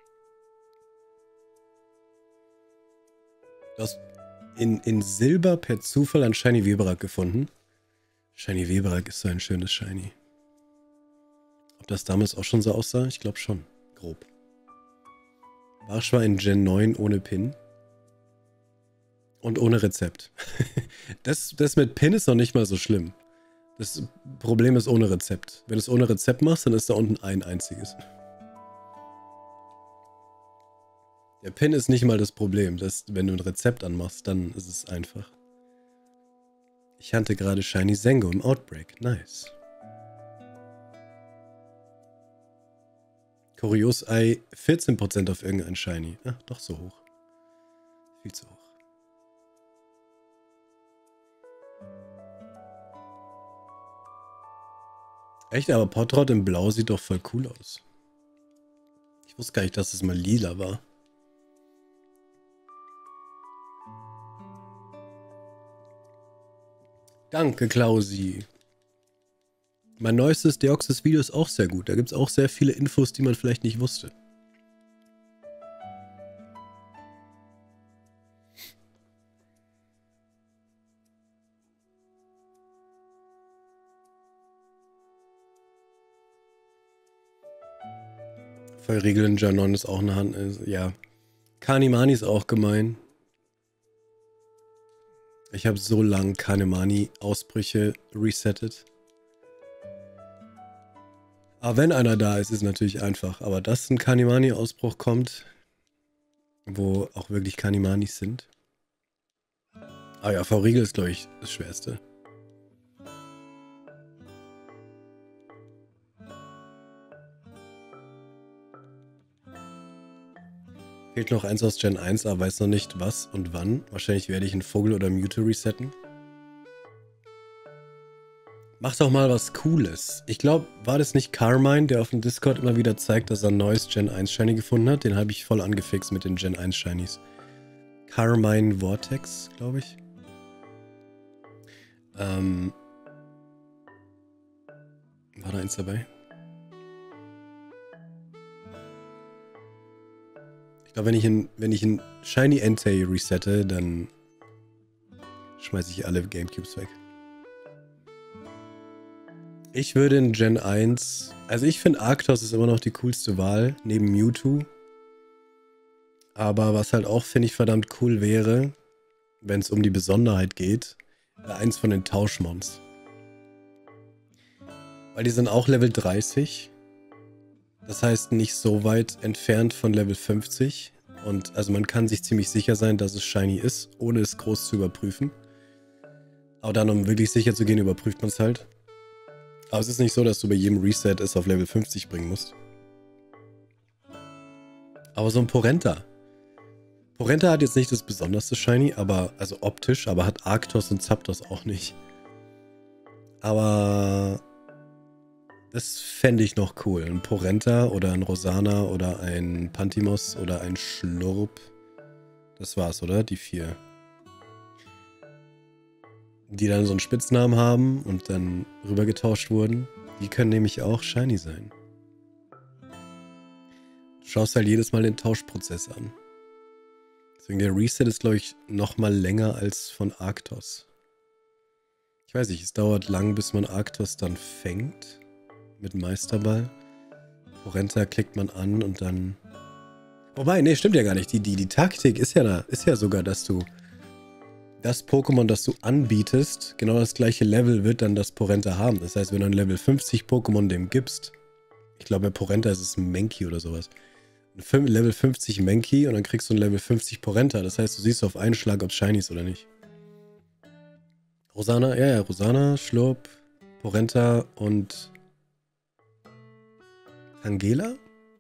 Du hast in Silber per Zufall ein Shiny Weberak gefunden. Shiny Weberak ist so ein schönes Shiny. Ob das damals auch schon so aussah? Ich glaube schon. Grob. Barschwa in Gen 9 ohne Pin. Und ohne Rezept. Das mit Pin ist noch nicht mal so schlimm. Das Problem ist ohne Rezept. Wenn du es ohne Rezept machst, dann ist da unten ein einziges. Der Pin ist nicht mal das Problem. Wenn du ein Rezept anmachst, dann ist es einfach. Ich hatte gerade Shiny Zengo im Outbreak. Nice. Kuriosei 14% auf irgendein Shiny. Ach, doch so hoch. Viel zu hoch. Echt, aber Potrot in Blau sieht doch voll cool aus. Ich wusste gar nicht, dass es mal lila war. Danke, Klausi. Mein neuestes Deoxys-Video ist auch sehr gut. Da gibt es auch sehr viele Infos, die man vielleicht nicht wusste. Feuerriegel in Gen 9 ist auch eine Hand. Ja. Kanimani ist auch gemein. Ich habe so lange Kanimani-Ausbrüche resettet. Aber wenn einer da ist, ist es natürlich einfach. Aber dass ein Kanimani-Ausbruch kommt, wo auch wirklich Kanimanis sind. Ah ja, V-Riegel ist, glaube ich, das Schwerste. Fehlt noch eins aus Gen 1, aber weiß noch nicht was und wann. Wahrscheinlich werde ich einen Vogel oder Mewtwo resetten. Mach doch mal was Cooles. Ich glaube, war das nicht Carmine, der auf dem Discord immer wieder zeigt, dass er ein neues Gen 1 Shiny gefunden hat? Den habe ich voll angefixt mit den Gen 1 Shinies. Carmine Vortex, glaube ich. War da eins dabei? Ich glaube, wenn ich einen Shiny Entei resette, dann schmeiße ich alle Gamecubes weg. Ich würde in Gen 1... Also ich finde Arctos ist immer noch die coolste Wahl, neben Mewtwo. Aber was halt auch, finde ich, verdammt cool wäre, wenn es um die Besonderheit geht, eins von den Tauschmons. Weil die sind auch Level 30. Das heißt nicht so weit entfernt von Level 50. Und also man kann sich ziemlich sicher sein, dass es Shiny ist, ohne es groß zu überprüfen. Aber dann, um wirklich sicher zu gehen, überprüft man es halt. Aber es ist nicht so, dass du bei jedem Reset es auf Level 50 bringen musst. Aber so ein Porenta. Porenta hat jetzt nicht das besonderste Shiny, aber also optisch, aber hat Arctos und Zapdos auch nicht. Aber Das fände ich noch cool. Ein Porenta oder ein Rosana oder ein Pantimos oder ein Schlurp. Das war's, oder? Die 4. Die dann so einen Spitznamen haben und dann rübergetauscht wurden. Die können nämlich auch shiny sein. Du schaust halt jedes Mal den Tauschprozess an. Deswegen der Reset ist, glaube ich, noch mal länger als von Arctos. Ich weiß nicht, es dauert lang, bis man Arctos dann fängt. Mit Meisterball. Porenta klickt man an und dann... Wobei, nee, stimmt ja gar nicht. Die Taktik ist ja da, ist ja sogar, dass du das Pokémon, das du anbietest, genau das gleiche Level wird dann das Porenta haben. Das heißt, wenn du ein Level 50 Pokémon dem gibst, ich glaube bei Porenta ist es ein Mankey oder sowas, ein Level 50 Mankey und dann kriegst du ein Level 50 Porenta. Das heißt, du siehst auf einen Schlag, ob es shiny ist oder nicht. Rosana, ja, Rosana, Schlurp, Porenta und Tangela?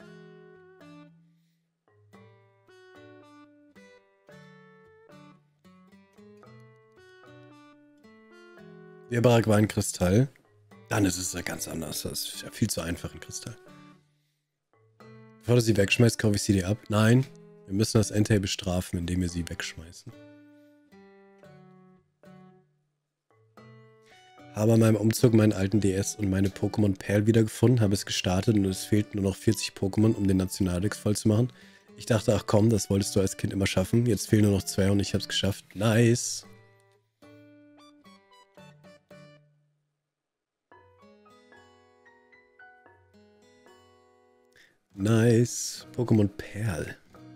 Der Barak war ein Kristall. Dann ist es ja ganz anders. Das ist ja viel zu einfach, ein Kristall. Bevor du sie wegschmeißt, kaufe ich sie dir ab. Nein, wir müssen das Entei bestrafen, indem wir sie wegschmeißen. Habe an meinem Umzug meinen alten DS und meine Pokémon Perl wiedergefunden, habe es gestartet und es fehlten nur noch 40 Pokémon, um den Nationaldex voll zu machen. Ich dachte, ach komm, das wolltest du als Kind immer schaffen. Jetzt fehlen nur noch 2 und ich habe es geschafft. Nice. Nice. Pokémon Perl.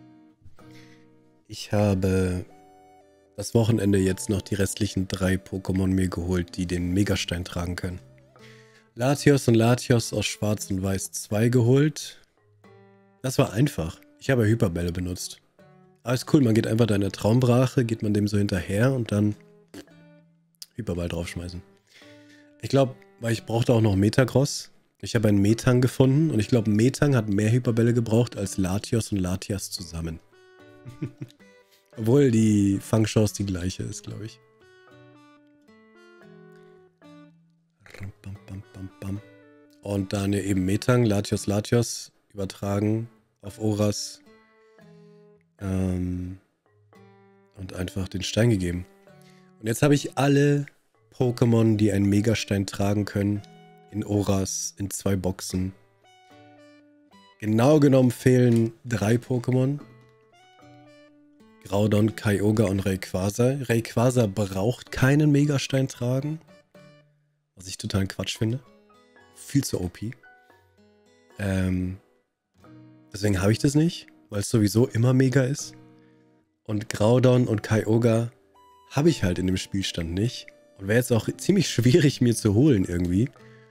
Ich habe das Wochenende jetzt noch die restlichen 3 Pokémon mir geholt, die den Megastein tragen können. Latios und Latios aus Schwarz und Weiß 2 geholt. Das war einfach. Ich habe Hyperbälle benutzt. Aber ist cool, man geht einfach da in der Traumbrache, geht man dem so hinterher und dann Hyperball draufschmeißen. Ich glaube, weil ich brauchte auch noch Metagross. Ich habe einen Metang gefunden und ich glaube, Metang hat mehr Hyperbälle gebraucht als Latios und Latias zusammen. Obwohl die Fangchance die gleiche ist, glaube ich. Und dann eben Metang, Latios, Latios übertragen auf Oras. Und einfach den Stein gegeben. Und jetzt habe ich alle Pokémon, die einen Megastein tragen können, in Oras, in 2 Boxen. Genau genommen fehlen 3 Pokémon. Groudon, Kyogre und Rayquaza. Rayquaza braucht keinen Megastein tragen. Was ich total Quatsch finde. Viel zu OP. Deswegen habe ich das nicht, weil es sowieso immer mega ist. Und Groudon und Kyogre habe ich halt in dem Spielstand nicht. Und wäre jetzt auch ziemlich schwierig mir zu holen irgendwie.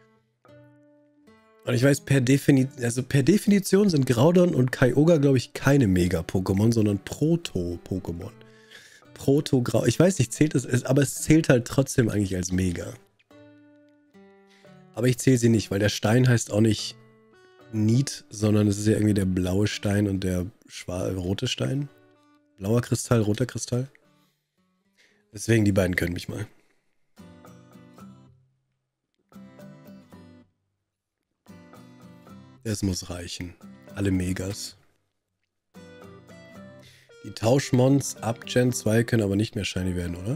Und ich weiß, per Definition sind Groudon und Kyogre, glaube ich, keine Mega-Pokémon, sondern Proto-Pokémon. Proto-Grau. Ich weiß nicht, zählt es, aber es zählt halt trotzdem eigentlich als Mega. Aber ich zähle sie nicht, weil der Stein heißt auch nicht Niet, sondern es ist ja irgendwie der blaue Stein und der rote Stein. Blauer Kristall, roter Kristall. Deswegen, die beiden können mich mal. Es muss reichen. Alle Megas. Die Tauschmons ab Gen 2 können aber nicht mehr shiny werden, oder?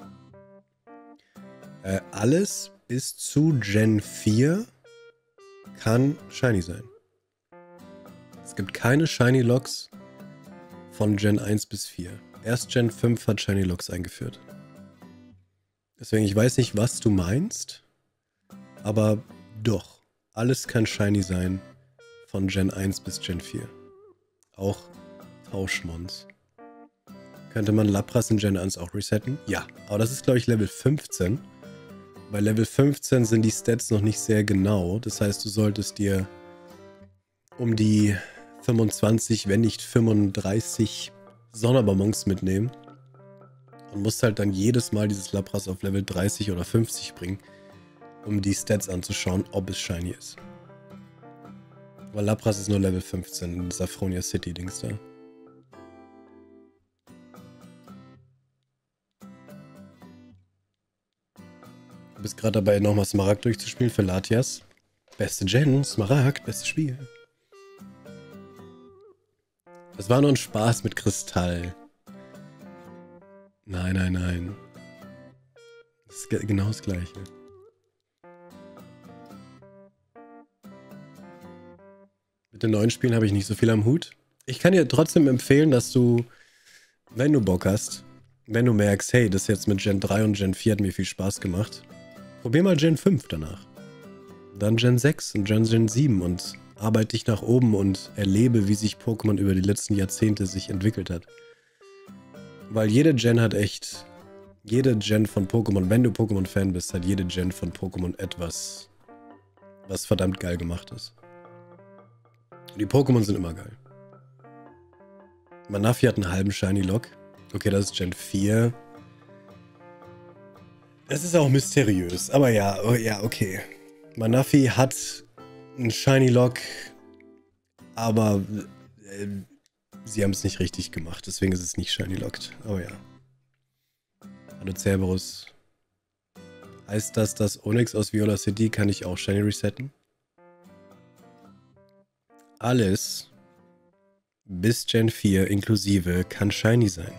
Alles bis zu Gen 4 kann shiny sein. Es gibt keine Shiny Locks von Gen 1 bis 4. Erst Gen 5 hat Shiny Locks eingeführt. Deswegen, ich weiß nicht, was du meinst, aber doch, alles kann shiny sein von Gen 1 bis Gen 4. Auch Tauschmons. Könnte man Lapras in Gen 1 auch resetten? Ja, aber das ist, glaube ich, Level 15. Bei Level 15 sind die Stats noch nicht sehr genau. Das heißt, du solltest dir um die 25, wenn nicht 35 Sonderbonbons mitnehmen. Und musst halt dann jedes Mal dieses Lapras auf Level 30 oder 50 bringen, um die Stats anzuschauen, ob es shiny ist. Weil Lapras ist nur Level 15 in Saffronia City Dings da. Du bist gerade dabei, nochmal Smaragd durchzuspielen für Latias. Beste Gen, Smaragd, bestes Spiel. Das war nur ein Spaß mit Kristall. Nein, nein, nein. Das ist genau das Gleiche. Mit den neuen Spielen habe ich nicht so viel am Hut. Ich kann dir trotzdem empfehlen, dass du, wenn du Bock hast, wenn du merkst, hey, das jetzt mit Gen 3 und Gen 4 hat mir viel Spaß gemacht, probier mal Gen 5 danach. Dann Gen 6 und Gen 7 und arbeite dich nach oben und erlebe, wie sich Pokémon über die letzten Jahrzehnte sich entwickelt hat. Weil jede Gen hat echt, jede Gen von Pokémon, wenn du Pokémon-Fan bist, hat jede Gen von Pokémon etwas, was verdammt geil gemacht ist. Die Pokémon sind immer geil. Manafi hat einen halben Shiny Lock. Okay, das ist Gen 4. Es ist auch mysteriös, aber ja, oh, ja, okay. Manafi hat einen Shiny Lock, aber sie haben es nicht richtig gemacht, deswegen ist es nicht Shiny Locked. Oh ja. Hallo Cerberus. Heißt das, dass Onix aus Viola City kann ich auch Shiny resetten? Alles bis Gen 4 inklusive kann Shiny sein.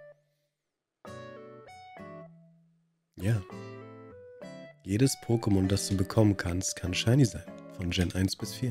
Ja. Jedes Pokémon, das du bekommen kannst, kann Shiny sein. Von Gen 1 bis 4.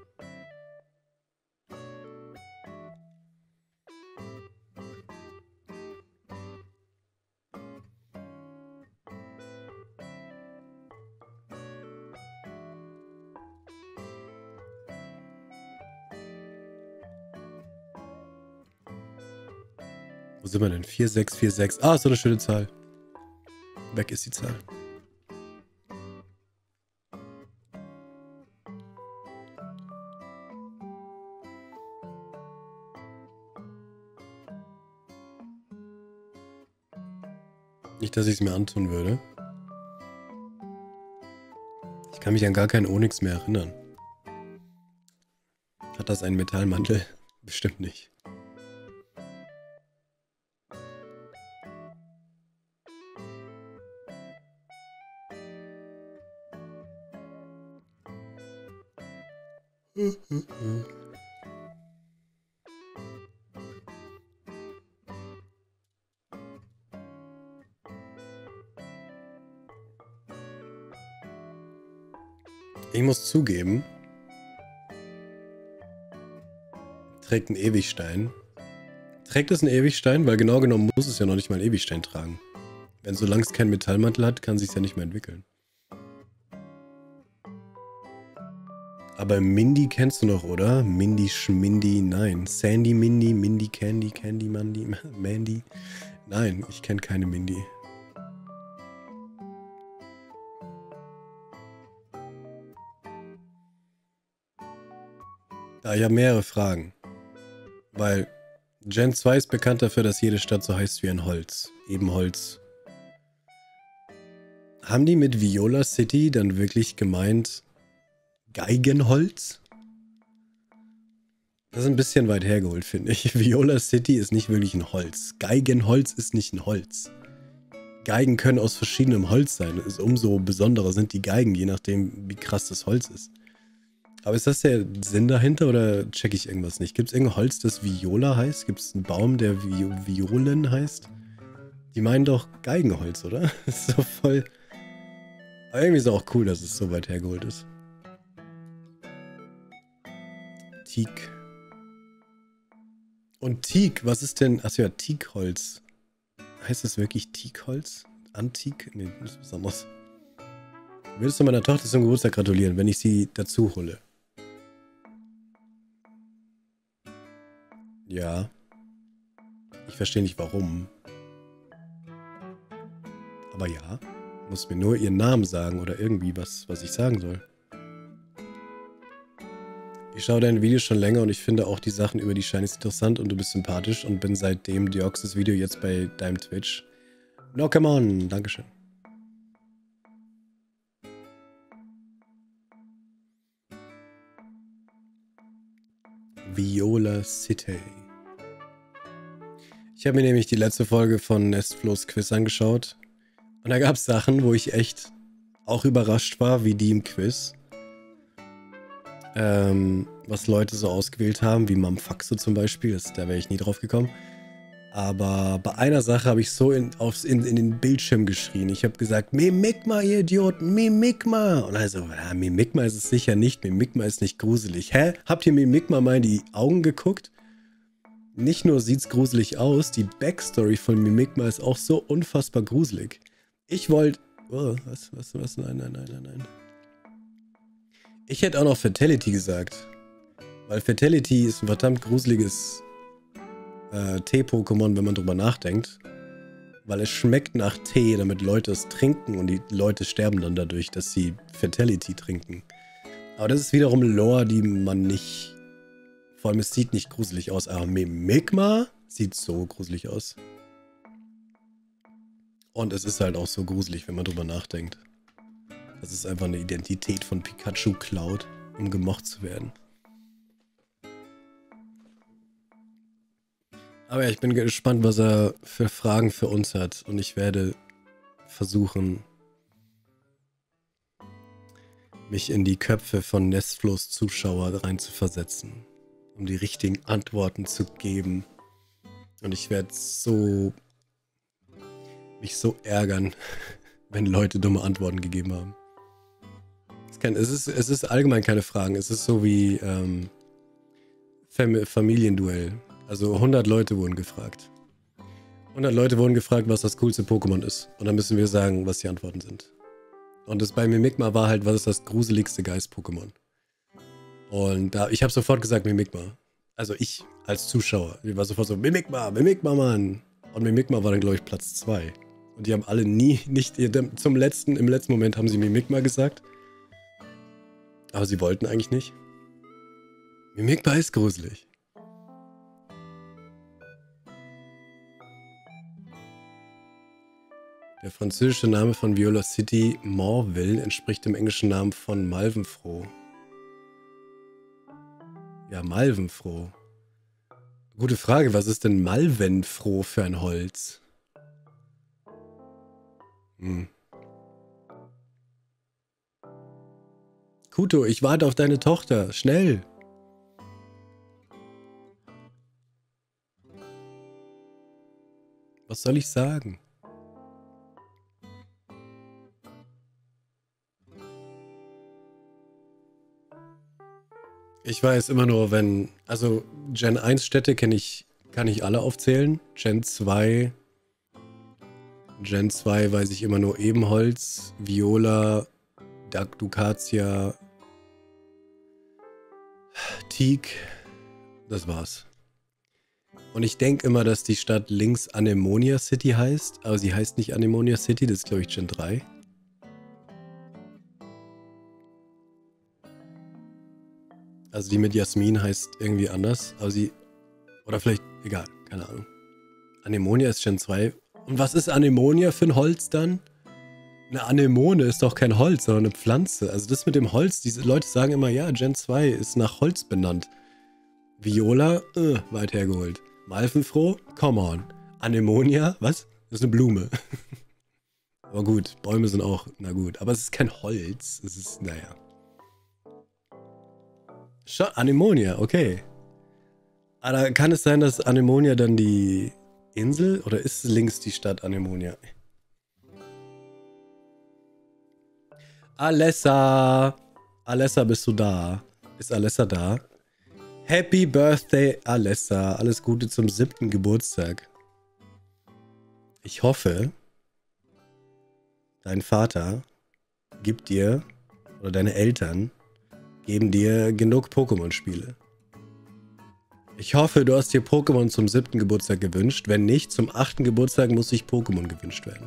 Wo sind wir denn? 4646. Ah, so eine schöne Zahl. Weg ist die Zahl. Nicht, dass ich es mir antun würde. Ich kann mich an gar keinen Onix mehr erinnern. Hat das einen Metallmantel? Bestimmt nicht. Ich muss zugeben, trägt ein Ewigstein. Trägt es einen Ewigstein? Weil genau genommen muss es ja noch nicht mal einen Ewigstein tragen. Wenn solange es keinen Metallmantel hat, kann es sich ja nicht mehr entwickeln. Aber Mindy kennst du noch, oder? Mindy Schmindy, nein. Sandy Mindy, Mindy Candy, Candy Mandy, Mandy. Nein, ich kenne keine Mindy. Ich habe mehrere Fragen. Weil Gen 2 ist bekannt dafür, dass jede Stadt so heißt wie ein Holz. Eben Holz. Haben die mit Viola City dann wirklich gemeint Geigenholz? Das ist ein bisschen weit hergeholt, finde ich. Viola City ist nicht wirklich ein Holz. Geigenholz ist nicht ein Holz. Geigen können aus verschiedenem Holz sein. Umso besonderer sind die Geigen, je nachdem, wie krass das Holz ist. Aber ist das der Sinn dahinter oder checke ich irgendwas nicht? Gibt es irgendein Holz, das Viola heißt? Gibt es einen Baum, der Violen heißt? Die meinen doch Geigenholz, oder? Das ist so voll... Aber irgendwie ist es auch cool, dass es so weit hergeholt ist. Teak. Und Teak, was ist denn... Achso ja, Teakholz. Heißt das wirklich Teakholz? Antik? Nee, das ist was anderes. Würdest du meiner Tochter zum Geburtstag gratulieren, wenn ich sie dazu hole? Ja. Ich verstehe nicht warum. Aber ja. Muss mir nur ihren Namen sagen oder irgendwie was ich sagen soll. Ich schaue deine Videos schon länger und ich finde auch die Sachen über die Shinies interessant und du bist sympathisch und bin seitdem Deoxys Video jetzt bei deinem Twitch. No, come on. Dankeschön. Viola City. Ich habe mir nämlich die letzte Folge von Nestflo's Quiz angeschaut. Und da gab es Sachen, wo ich echt auch überrascht war, wie die im Quiz. was Leute so ausgewählt haben, wie Mamfaxo zum Beispiel. Da wäre ich nie drauf gekommen. Aber bei einer Sache habe ich so in den Bildschirm geschrien. Ich habe gesagt, Mimikma, ihr Idioten, Mimikma. Und also, ja, Mimikma ist es sicher nicht. Mimikma ist nicht gruselig. Hä? Habt ihr Mimikma mal in die Augen geguckt? Nicht nur sieht's gruselig aus, die Backstory von Mimikma ist auch so unfassbar gruselig. Ich wollte... Oh, was? Nein. Ich hätte auch noch Fatality gesagt. Weil Fatality ist ein verdammt gruseliges Tee-Pokémon, wenn man drüber nachdenkt. Weil es schmeckt nach Tee, damit Leute es trinken und die Leute sterben dann dadurch, dass sie Fatality trinken. Aber das ist wiederum Lore, die man nicht... Vor allem, es sieht nicht gruselig aus, aber Mimikma sieht so gruselig aus. Und es ist halt auch so gruselig, wenn man drüber nachdenkt. Das ist einfach eine Identität von Pikachu klaut, um gemocht zu werden. Aber ja, ich bin gespannt, was er für Fragen für uns hat. Und ich werde versuchen, mich in die Köpfe von Nestflos Zuschauer reinzuversetzen, um die richtigen Antworten zu geben. Und ich werde mich so ärgern, wenn Leute dumme Antworten gegeben haben. Es ist allgemein keine Fragen. Es ist so wie Familienduell. Also 100 Leute wurden gefragt. 100 Leute wurden gefragt, was das coolste Pokémon ist. Und dann müssen wir sagen, was die Antworten sind. Und das bei Mimikma war halt, was ist das gruseligste Geist-Pokémon? Und ich habe sofort gesagt Mimikma. Also ich als Zuschauer. Ich war sofort so, Mimikma, Mann. Und Mimikma war dann, glaube ich, Platz 2. Und die haben alle im letzten Moment haben sie Mimikma gesagt. Aber sie wollten eigentlich nicht. Mimikma ist gruselig. Der französische Name von Viola City, Morville, entspricht dem englischen Namen von Malvenfroh. Ja, Malvenfroh. Gute Frage, was ist denn Malvenfroh für ein Holz? Kuto, ich warte auf deine Tochter. Schnell! Was soll ich sagen? Ich weiß immer nur, wenn... Also, Gen 1 Städte kann ich alle aufzählen. Gen 2 weiß ich immer nur Ebenholz, Viola, Ducatia, Teak. Das war's. Und ich denke immer, dass die Stadt links Anemonia City heißt. Aber sie heißt nicht Anemonia City, das ist, glaube ich, Gen 3. Also die mit Jasmin heißt irgendwie anders, aber sie... Oder vielleicht... Egal, keine Ahnung. Anemonia ist Gen 2. Und was ist Anemonia für ein Holz dann? Eine Anemone ist doch kein Holz, sondern eine Pflanze. Also das mit dem Holz, diese Leute sagen immer, ja, Gen 2 ist nach Holz benannt. Viola, weit hergeholt. Malvenfroh, come on. Anemonia, was? Das ist eine Blume. Aber gut, Bäume sind auch, na gut. Aber es ist kein Holz, es ist, naja. Anemonia, okay. Aber kann es sein, dass Anemonia dann die Insel oder ist links die Stadt Anemonia? Alessa! Alessa, bist du da? Ist Alessa da? Happy Birthday, Alessa. Alles Gute zum 7. Geburtstag. Ich hoffe, dein Vater gibt dir, oder deine Eltern geben dir genug Pokémon-Spiele. Ich hoffe, du hast dir Pokémon zum 7. Geburtstag gewünscht. Wenn nicht, zum 8. Geburtstag muss sich Pokémon gewünscht werden.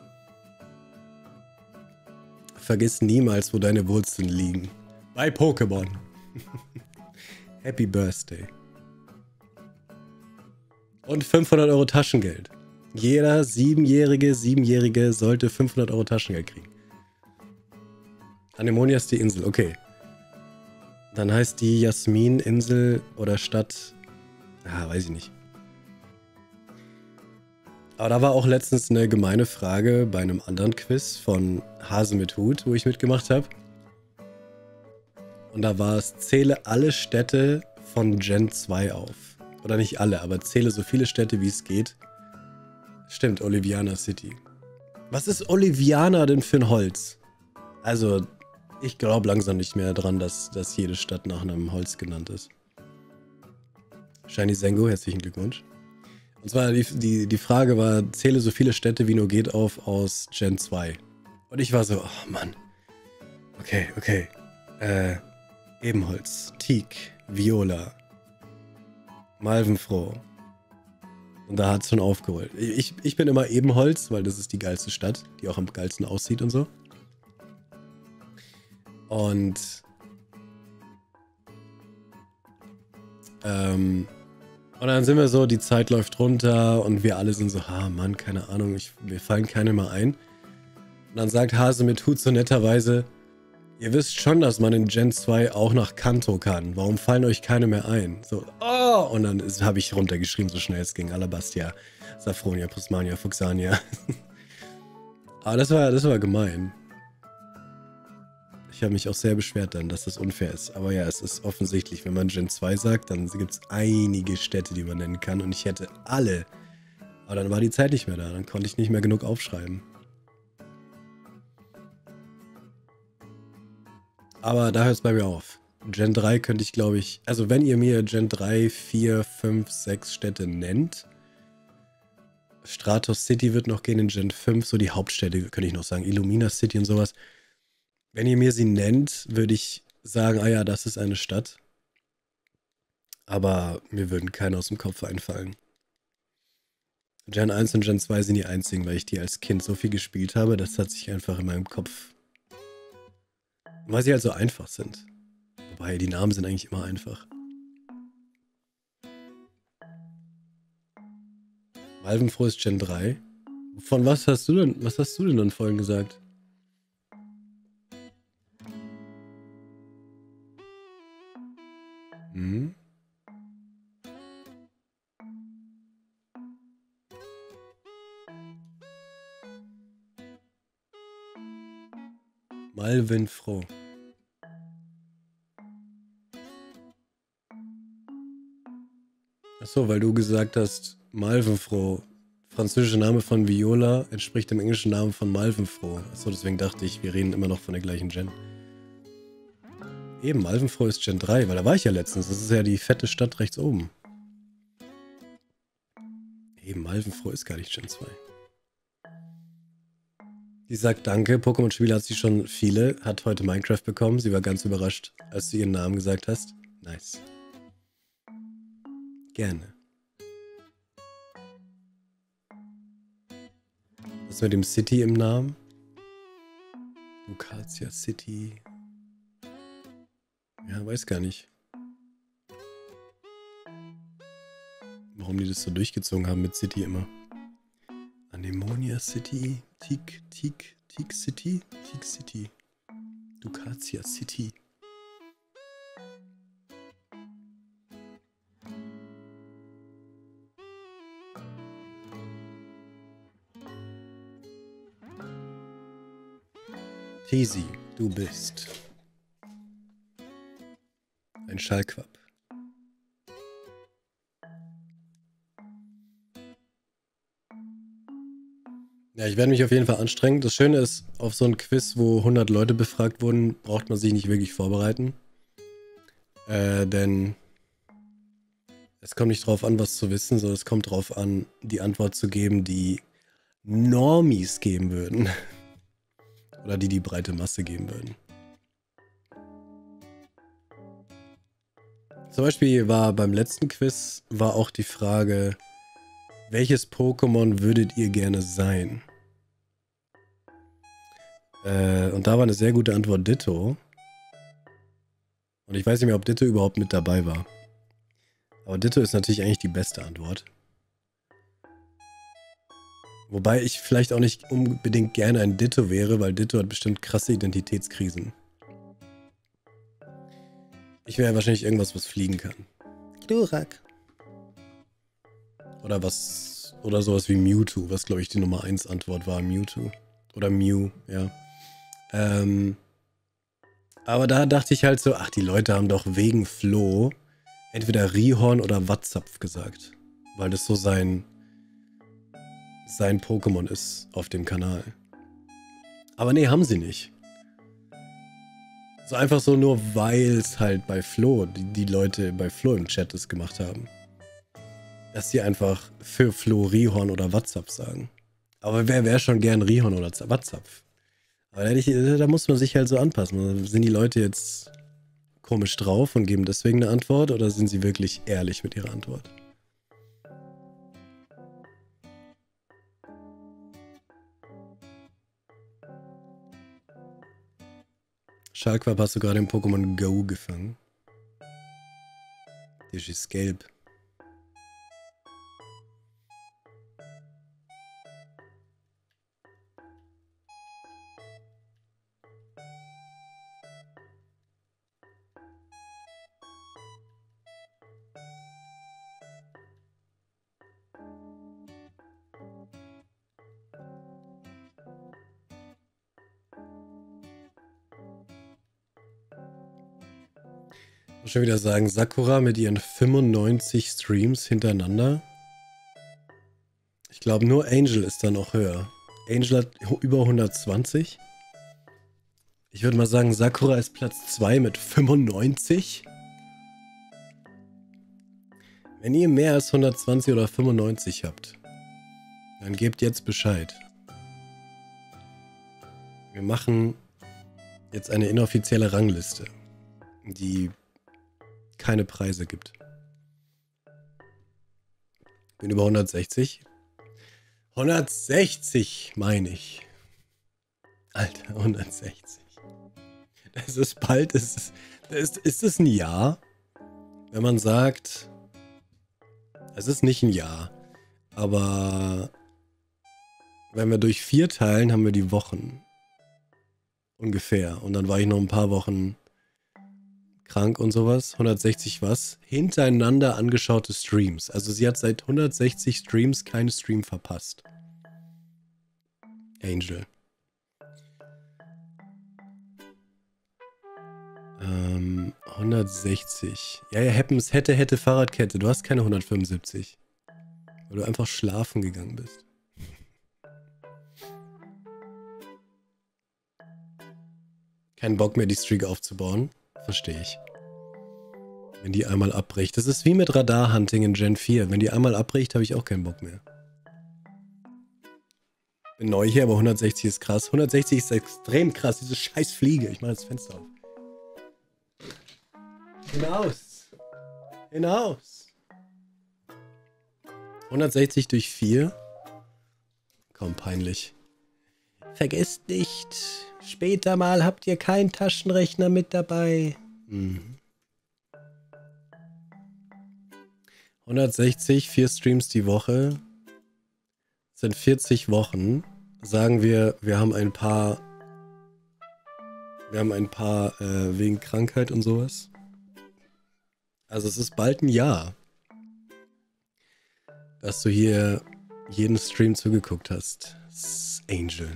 Vergiss niemals, wo deine Wurzeln liegen. Bei Pokémon. Happy Birthday. Und 500 Euro Taschengeld. Jeder Siebenjährige sollte 500 Euro Taschengeld kriegen. Anemonia ist die Insel, okay. Dann heißt die Jasmin-Insel oder Stadt... weiß ich nicht. Aber da war auch letztens eine gemeine Frage bei einem anderen Quiz von Hase mit Hut, wo ich mitgemacht habe. Und da war es, zähle alle Städte von Gen 2 auf. Oder nicht alle, aber zähle so viele Städte, wie es geht. Stimmt, Oliviana City. Was ist Oliviana denn für ein Holz? Also, ich glaube langsam nicht mehr dran, dass jede Stadt nach einem Holz genannt ist. Shiny Sengo, herzlichen Glückwunsch. Und zwar die Frage war, zähle so viele Städte wie nur geht auf aus Gen 2. Und ich war so, oh Mann. Okay. Ebenholz, Teak, Viola, Malvenfroh. Und da hat es schon aufgeholt. Ich bin immer Ebenholz, weil das ist die geilste Stadt, die auch am geilsten aussieht und so. Und dann sind wir so, die Zeit läuft runter und wir alle sind so, Mann, keine Ahnung, mir fallen keine mehr ein. Und dann sagt Hase mit Hut so netterweise, ihr wisst schon, dass man in Gen 2 auch nach Kanto kann. Warum fallen euch keine mehr ein? So, oh! Und dann habe ich runtergeschrieben, so schnell es ging. Alabastia, Saphronia, Prismania, Fuxania. Aber das war gemein. Ich habe mich auch sehr beschwert dann, dass das unfair ist. Aber ja, es ist offensichtlich, wenn man Gen 2 sagt, dann gibt es einige Städte, die man nennen kann. Und ich hätte alle. Aber dann war die Zeit nicht mehr da. Dann konnte ich nicht mehr genug aufschreiben. Aber da hört es bei mir auf. Gen 3 könnte ich, glaube ich... Also wenn ihr mir Gen 3, 4, 5, 6 Städte nennt... Stratos City wird noch gehen in Gen 5. So die Hauptstädte, könnte ich noch sagen. Illumina City und sowas. Wenn ihr mir sie nennt, würde ich sagen, ja, das ist eine Stadt. Aber mir würden keine aus dem Kopf einfallen. Gen 1 und Gen 2 sind die einzigen, weil ich die als Kind so viel gespielt habe. Das hat sich einfach in meinem Kopf... Weil sie halt so einfach sind. Wobei, die Namen sind eigentlich immer einfach. Malvenfroh ist Gen 3. Von was hast du denn dann vorhin gesagt? Hm? Malvenfroh. Achso, weil du gesagt hast, Malvenfroh. Französischer Name von Viola entspricht dem englischen Namen von Malvenfroh. Achso, deswegen dachte ich, wir reden immer noch von der gleichen Gen. Eben, Malvenfroh ist Gen 3, weil da war ich ja letztens. Das ist ja die fette Stadt rechts oben. Eben, Malvenfroh ist gar nicht Gen 2. Die sagt danke, Pokémon-Spiele hat sie schon viele, hat heute Minecraft bekommen. Sie war ganz überrascht, als du ihren Namen gesagt hast. Nice. Gerne. Was mit dem City im Namen? Lucatia City. Ja, weiß gar nicht. Warum die das so durchgezogen haben mit City immer. Anemonia City, Teak City, Teak City, Lucatia City. Tesi, du bist ein Schallquapp. Ja, ich werde mich auf jeden Fall anstrengen. Das Schöne ist, auf so ein Quiz, wo 100 Leute befragt wurden, braucht man sich nicht wirklich vorbereiten. Denn es kommt nicht drauf an, was zu wissen, sondern es kommt drauf an, die Antwort zu geben, die Normies geben würden. Oder die breite Masse geben würden. Zum Beispiel war beim letzten Quiz war auch die Frage, welches Pokémon würdet ihr gerne sein? Und da war eine sehr gute Antwort Ditto. Und ich weiß nicht mehr, ob Ditto überhaupt mit dabei war. Aber Ditto ist natürlich eigentlich die beste Antwort. Wobei ich vielleicht auch nicht unbedingt gerne ein Ditto wäre, weil Ditto hat bestimmt krasse Identitätskrisen. Ich wäre wahrscheinlich irgendwas, was fliegen kann. Glurak. Oder sowas wie Mewtwo, was glaube ich die Nummer 1 Antwort war. Mewtwo. Oder Mew, ja. Aber da dachte ich halt so, ach, die Leute haben doch wegen Flo entweder Rihorn oder Watzapf gesagt. Weil das so sein Pokémon ist auf dem Kanal. Aber nee, haben sie nicht. So einfach so nur, weil es halt bei Flo, die Leute bei Flo im Chat das gemacht haben. Dass sie einfach für Flo Rihorn oder Watzapf sagen. Aber wer wäre schon gern Rihorn oder Watzapf? Aber da muss man sich halt so anpassen. Sind die Leute jetzt komisch drauf und geben deswegen eine Antwort oder sind sie wirklich ehrlich mit ihrer Antwort? Schalkwab, hast du gerade im Pokémon Go gefangen? Das ist gelb. Ich muss schon wieder sagen, Sakura mit ihren 95 Streams hintereinander. Ich glaube, nur Angel ist da noch höher. Angel hat über 120. Ich würde mal sagen, Sakura ist Platz 2 mit 95. Wenn ihr mehr als 120 oder 95 habt, dann gebt jetzt Bescheid. Wir machen jetzt eine inoffizielle Rangliste, die keine Preise gibt. Bin über 160. 160 meine ich. Alter, 160. Das ist bald, ist es ein Jahr? Wenn man sagt, es ist nicht ein Jahr, aber wenn wir durch 4 teilen, haben wir die Wochen. Ungefähr. Und dann war ich noch ein paar Wochen krank und sowas. 160 was? Hintereinander angeschaute Streams. Also sie hat seit 160 Streams keinen Stream verpasst. Angel. 160. Ja, Happens, hätte Fahrradkette. Du hast keine 175. Weil du einfach schlafen gegangen bist. Keinen Bock mehr, die Streak aufzubauen. Verstehe ich. Wenn die einmal abbricht. Das ist wie mit Radar-Hunting in Gen 4. Wenn die einmal abbricht, habe ich auch keinen Bock mehr. Bin neu hier, aber 160 ist krass. 160 ist extrem krass. Diese scheiß Fliege. Ich mache das Fenster auf. Hinaus. Hinaus. 160 durch 4. Kaum peinlich. Vergesst nicht, später mal habt ihr keinen Taschenrechner mit dabei. 160, 4 Streams die Woche. Sind 40 Wochen. Sagen wir, wir haben ein paar wegen Krankheit und sowas. Also es ist bald ein Jahr, dass du hier jeden Stream zugeguckt hast. Angel.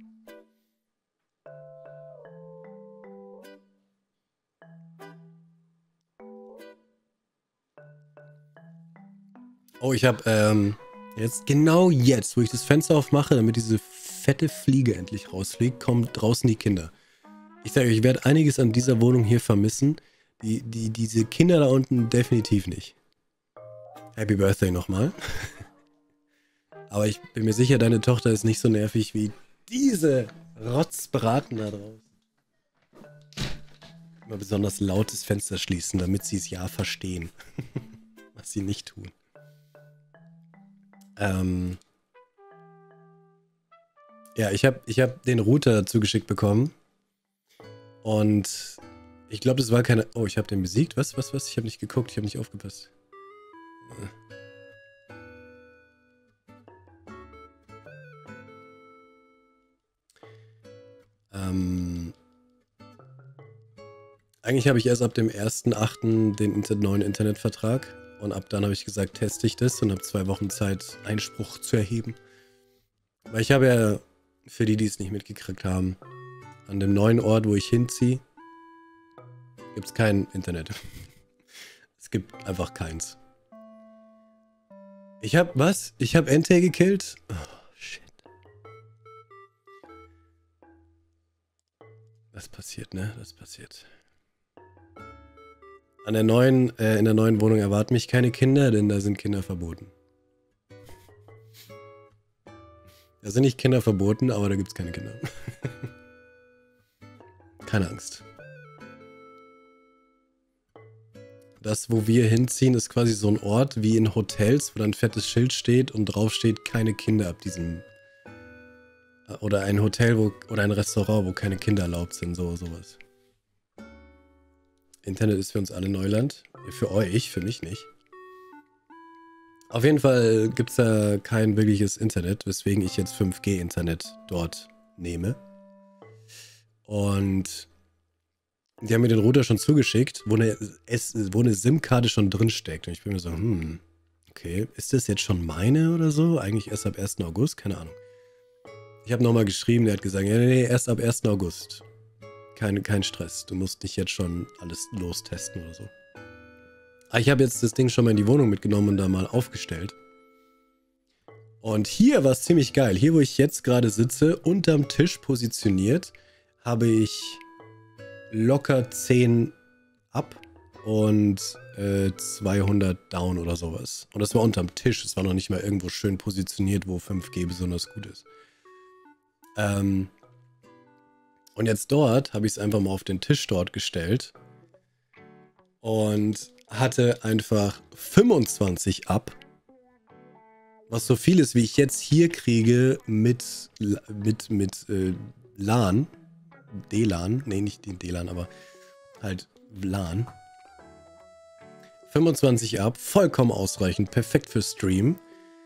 Oh, ich habe genau jetzt, wo ich das Fenster aufmache, damit diese fette Fliege endlich rausfliegt, kommen draußen die Kinder. Ich sage euch, ich werde einiges an dieser Wohnung hier vermissen. Diese Kinder da unten definitiv nicht. Happy Birthday nochmal. Aber ich bin mir sicher, deine Tochter ist nicht so nervig wie diese Rotzbraten da draußen. Immer besonders lautes Fenster schließen, damit sie es ja verstehen. Was sie nicht tun. Ja, ich hab den Router zugeschickt bekommen. Und ich glaube, das war keine... Oh, ich habe den besiegt? Was? Ich habe nicht geguckt, ich habe nicht aufgepasst. Eigentlich habe ich erst ab dem 1.8. den neuen Internetvertrag. Und ab dann habe ich gesagt, teste ich das und habe 2 Wochen Zeit, Einspruch zu erheben. Weil ich habe ja, für die es nicht mitgekriegt haben, an dem neuen Ort, wo ich hinziehe, Gibt es kein Internet. Es gibt einfach keins. Ich hab was? Ich hab Entei gekillt? Oh, shit. Das passiert, ne? Das passiert. In der neuen Wohnung erwarten mich keine Kinder, denn da sind Kinder verboten. Da sind nicht Kinder verboten, aber da gibt es keine Kinder. Keine Angst. Das, wo wir hinziehen, ist quasi so ein Ort wie in Hotels, wo dann ein fettes Schild steht und drauf steht, keine Kinder ab diesem... Oder ein Hotel, oder ein Restaurant, wo keine Kinder erlaubt sind, sowas. Internet ist für uns alle Neuland. Für euch, für mich nicht. Auf jeden Fall gibt es da kein wirkliches Internet, weswegen ich jetzt 5G-Internet dort nehme. Und die haben mir den Router schon zugeschickt, wo eine SIM-Karte schon drin steckt. Und ich bin mir so, okay, ist das jetzt schon meine oder so? Eigentlich erst ab 1. August? Keine Ahnung. Ich habe nochmal geschrieben, der hat gesagt, ja, nee, erst ab 1. August. Kein Stress. Du musst nicht jetzt schon alles lostesten oder so. Aber ich habe jetzt das Ding schon mal in die Wohnung mitgenommen und da mal aufgestellt. Und hier war es ziemlich geil. Hier, wo ich jetzt gerade sitze, unterm Tisch positioniert, habe ich locker 10 up und 200 down oder sowas. Und das war unterm Tisch. Es war noch nicht mal irgendwo schön positioniert, wo 5G besonders gut ist. Und jetzt dort habe ich es einfach mal auf den Tisch dort gestellt und hatte einfach 25 ab, was so viel ist, wie ich jetzt hier kriege mit LAN, DLAN, nee, nicht den DLAN, aber halt LAN. 25 ab, vollkommen ausreichend, perfekt für Stream,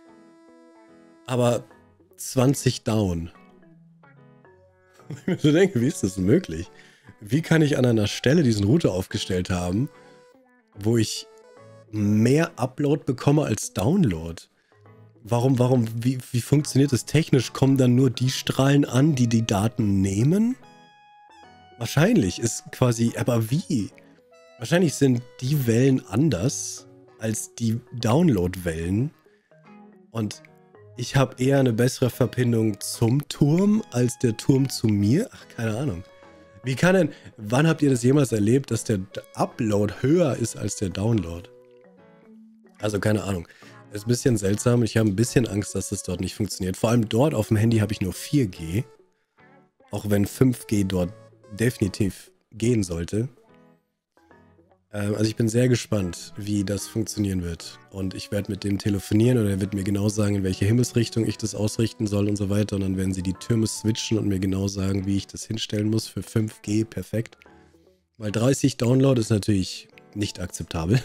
aber 20 down. Ich mir so denke, wie ist das möglich? Wie kann ich an einer Stelle diesen Router aufgestellt haben, wo ich mehr Upload bekomme als Download? Wie funktioniert das technisch? Kommen dann nur die Strahlen an, die die Daten nehmen? Wahrscheinlich ist quasi, aber wie? Wahrscheinlich sind die Wellen anders als die Download-Wellen und ich habe eher eine bessere Verbindung zum Turm als der Turm zu mir. Ach, keine Ahnung. Wie kann denn... Wann habt ihr das jemals erlebt, dass der Upload höher ist als der Download? Also, keine Ahnung. Ist ein bisschen seltsam. Ich habe ein bisschen Angst, dass das dort nicht funktioniert. Vor allem dort auf dem Handy habe ich nur 4G. Auch wenn 5G dort definitiv gehen sollte. Also ich bin sehr gespannt, wie das funktionieren wird. Und ich werde mit dem telefonieren und er wird mir genau sagen, in welche Himmelsrichtung ich das ausrichten soll und so weiter. Und dann werden sie die Türme switchen und mir genau sagen, wie ich das hinstellen muss für 5G. Perfekt. Weil 30 Download ist natürlich nicht akzeptabel.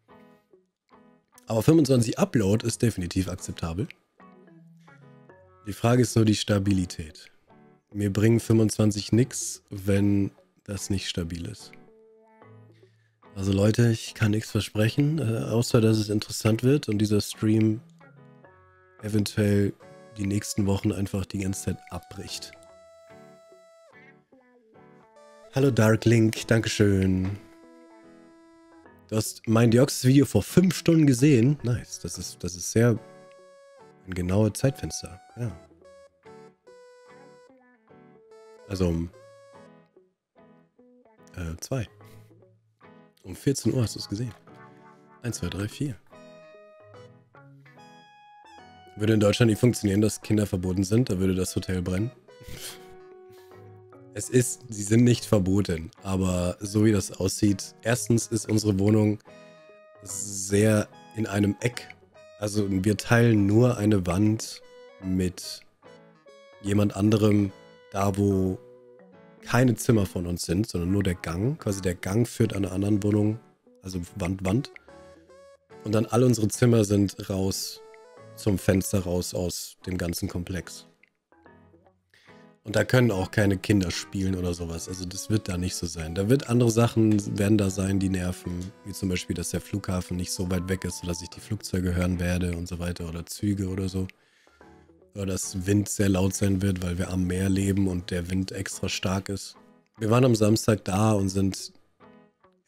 Aber 25 Upload ist definitiv akzeptabel. Die Frage ist nur die Stabilität. Mir bringen 25 nix, wenn das nicht stabil ist. Also Leute, ich kann nichts versprechen, außer dass es interessant wird und dieser Stream eventuell die nächsten Wochen einfach die ganze Zeit abbricht. Hallo Darklink, dankeschön. Du hast mein Deoxys-Video vor 5 Stunden gesehen. Nice, das ist sehr ein genaues Zeitfenster. Ja. Also um 2. Um 14 Uhr hast du es gesehen. 1, 2, 3, 4. Würde in Deutschland nicht funktionieren, dass Kinder verboten sind, da würde das Hotel brennen. Sie sind nicht verboten, aber so wie das aussieht, erstens ist unsere Wohnung sehr in einem Eck. Also wir teilen nur eine Wand mit jemand anderem, da wo keine Zimmer von uns sind, sondern nur der Gang. Quasi der Gang führt an einer anderen Wohnung, also Wand. Und dann all unsere Zimmer sind raus zum Fenster raus aus dem ganzen Komplex. Und da können auch keine Kinder spielen oder sowas. Also das wird da nicht so sein. Da wird andere Sachen werden da sein, die nerven. Wie zum Beispiel, dass der Flughafen nicht so weit weg ist, sodass ich die Flugzeuge hören werde und so weiter. Oder Züge oder so. Oder dass Wind sehr laut sein wird, weil wir am Meer leben und der Wind extra stark ist. Wir waren am Samstag da und sind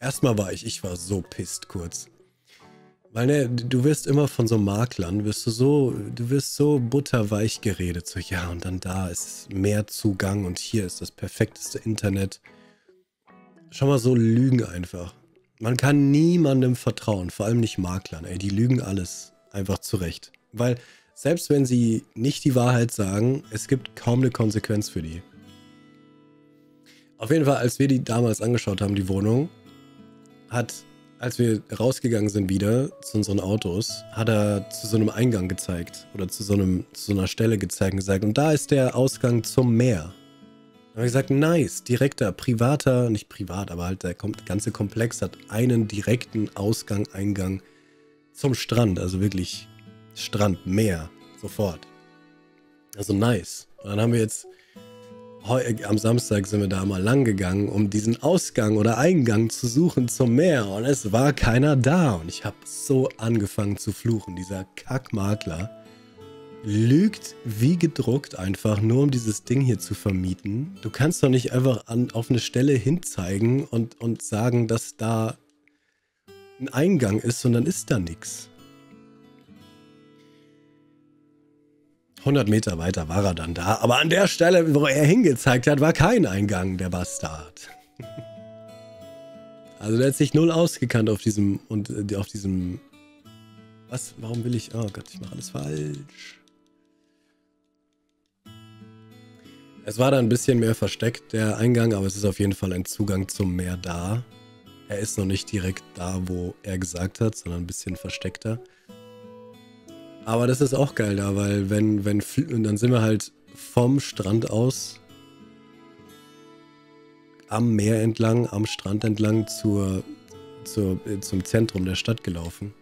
Erstmal ich war so pisst kurz. Weil, ne, du wirst immer von so Maklern, du wirst so butterweich geredet. So, ja, und dann da ist mehr Zugang und hier ist das perfekteste Internet. Schau mal, so Lügen einfach. Man kann niemandem vertrauen, vor allem nicht Maklern, ey. Die lügen alles einfach zurecht. Weil, selbst wenn sie nicht die Wahrheit sagen, es gibt kaum eine Konsequenz für die. Auf jeden Fall, als wir die damals angeschaut haben, die Wohnung, als wir rausgegangen sind wieder zu unseren Autos, hat er zu so einem Eingang gezeigt oder zu so einer Stelle gezeigt und gesagt, und da ist der Ausgang zum Meer. Da haben wir gesagt, nice, direkter, privater, nicht privat, aber halt der ganze Komplex hat einen direkten Ausgang, Eingang zum Strand, also wirklich Strand, Meer, sofort. Also nice. Und dann haben wir jetzt am Samstag sind wir da mal lang gegangen, um diesen Ausgang oder Eingang zu suchen zum Meer. Und es war keiner da. Und ich habe so angefangen zu fluchen. Dieser Kackmakler lügt wie gedruckt einfach, nur um dieses Ding hier zu vermieten. Du kannst doch nicht einfach auf eine Stelle hinzeigen und sagen, dass da ein Eingang ist und dann ist da nichts. 100 Meter weiter war er dann da, aber an der Stelle, wo er hingezeigt hat, war kein Eingang, der Bastard. Also der hat sich null ausgekannt auf diesem, was, warum will ich, oh Gott, ich mache alles falsch. Es war da ein bisschen mehr versteckt, der Eingang, aber es ist auf jeden Fall ein Zugang zum Meer da. Er ist noch nicht direkt da, wo er gesagt hat, sondern ein bisschen versteckter. Aber das ist auch geil da, weil und dann sind wir halt vom Strand aus am Meer entlang, am Strand entlang zum Zentrum der Stadt gelaufen.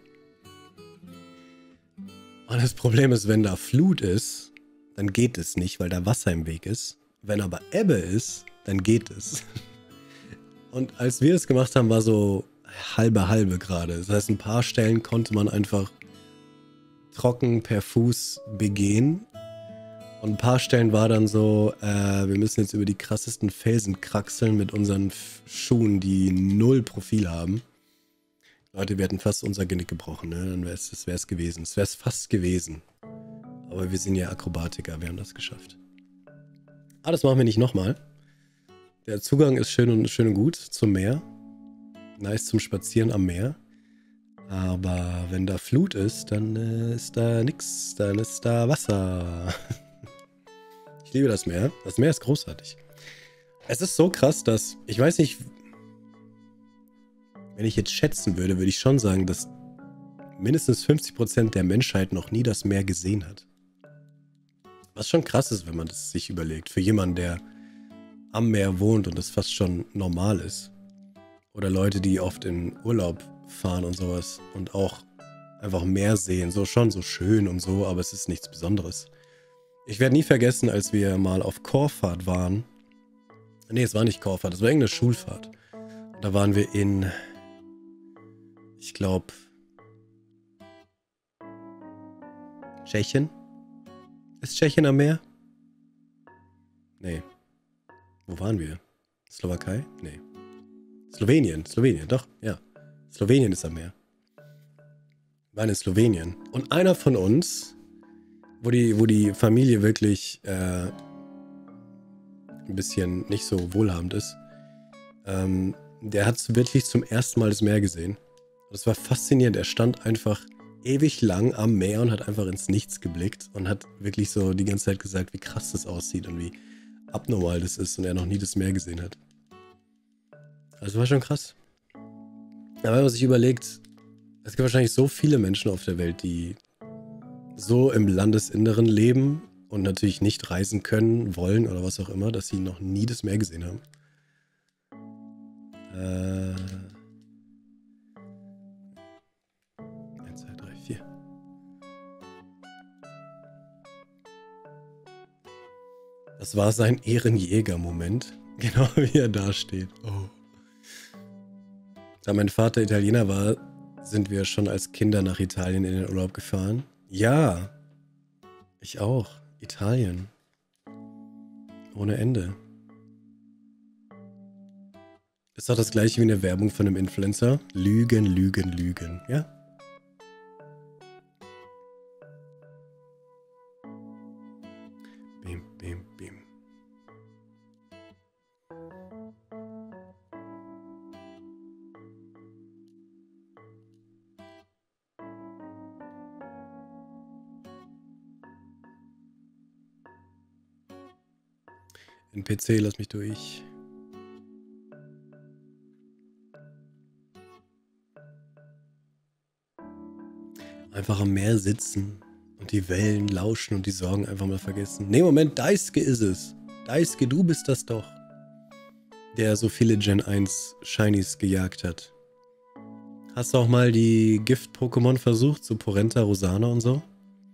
Und das Problem ist, wenn da Flut ist, dann geht es nicht, weil da Wasser im Weg ist. Wenn aber Ebbe ist, dann geht es. Und als wir es gemacht haben, war so halbe gerade. Das heißt, ein paar Stellen konnte man einfach trocken per Fuß begehen. Und ein paar Stellen war dann so, wir müssen jetzt über die krassesten Felsen kraxeln mit unseren Schuhen, die null Profil haben. Leute, wir hätten fast unser Genick gebrochen, ne? Dann wäre es gewesen. Es wäre es fast gewesen. Aber wir sind ja Akrobatiker, wir haben das geschafft. Ah, das machen wir nicht nochmal. Der Zugang ist schön und gut zum Meer. Nice zum Spazieren am Meer. Aber wenn da Flut ist, dann ist da nix. Dann ist da Wasser. Ich liebe das Meer. Das Meer ist großartig. Es ist so krass, dass, ich weiß nicht, wenn ich jetzt schätzen würde, würde ich schon sagen, dass mindestens 50% der Menschheit noch nie das Meer gesehen hat. Was schon krass ist, wenn man das sich überlegt. Für jemanden, der am Meer wohnt und das fast schon normal ist. Oder Leute, die oft in Urlaub fahren und sowas und auch einfach Meer sehen. So schon so schön und so, aber es ist nichts Besonderes. Ich werde nie vergessen, als wir mal auf Chorfahrt waren. Nee, es war nicht Chorfahrt, es war irgendeine Schulfahrt. Und da waren wir in, ich glaube, Tschechien. Ist Tschechien am Meer? Nee. Wo waren wir? Slowakei? Nee. Slowenien, doch, ja. Slowenien ist am Meer. Wir waren in Slowenien. Und einer von uns, wo die Familie wirklich ein bisschen nicht so wohlhabend ist, der hat wirklich zum ersten Mal das Meer gesehen. Das war faszinierend. Er stand einfach ewig lang am Meer und hat einfach ins Nichts geblickt und hat wirklich so die ganze Zeit gesagt, wie krass das aussieht und wie abnormal das ist und er noch nie das Meer gesehen hat. Also war schon krass. Aber wenn man sich überlegt, es gibt wahrscheinlich so viele Menschen auf der Welt, die so im Landesinneren leben und natürlich nicht reisen können, wollen oder was auch immer, dass sie noch nie das Meer gesehen haben. 1, 2, 3, 4. Das war sein Ehrenjäger-Moment. Genau wie er da steht. Oh. Da mein Vater Italiener war, sind wir schon als Kinder nach Italien in den Urlaub gefahren. Ja, ich auch. Italien. Ohne Ende. Ist doch das gleiche wie eine Werbung von einem Influencer. Lügen, lügen, lügen. Ja? Bim, bim, bim. NPC, lass mich durch. Einfach am Meer sitzen und die Wellen lauschen und die Sorgen einfach mal vergessen. Nee, Moment, Daisuke ist es. Daisuke, du bist das doch. Der so viele Gen 1 Shinies gejagt hat. Hast du auch mal die Gift-Pokémon versucht? So Porenta, Rosana und so?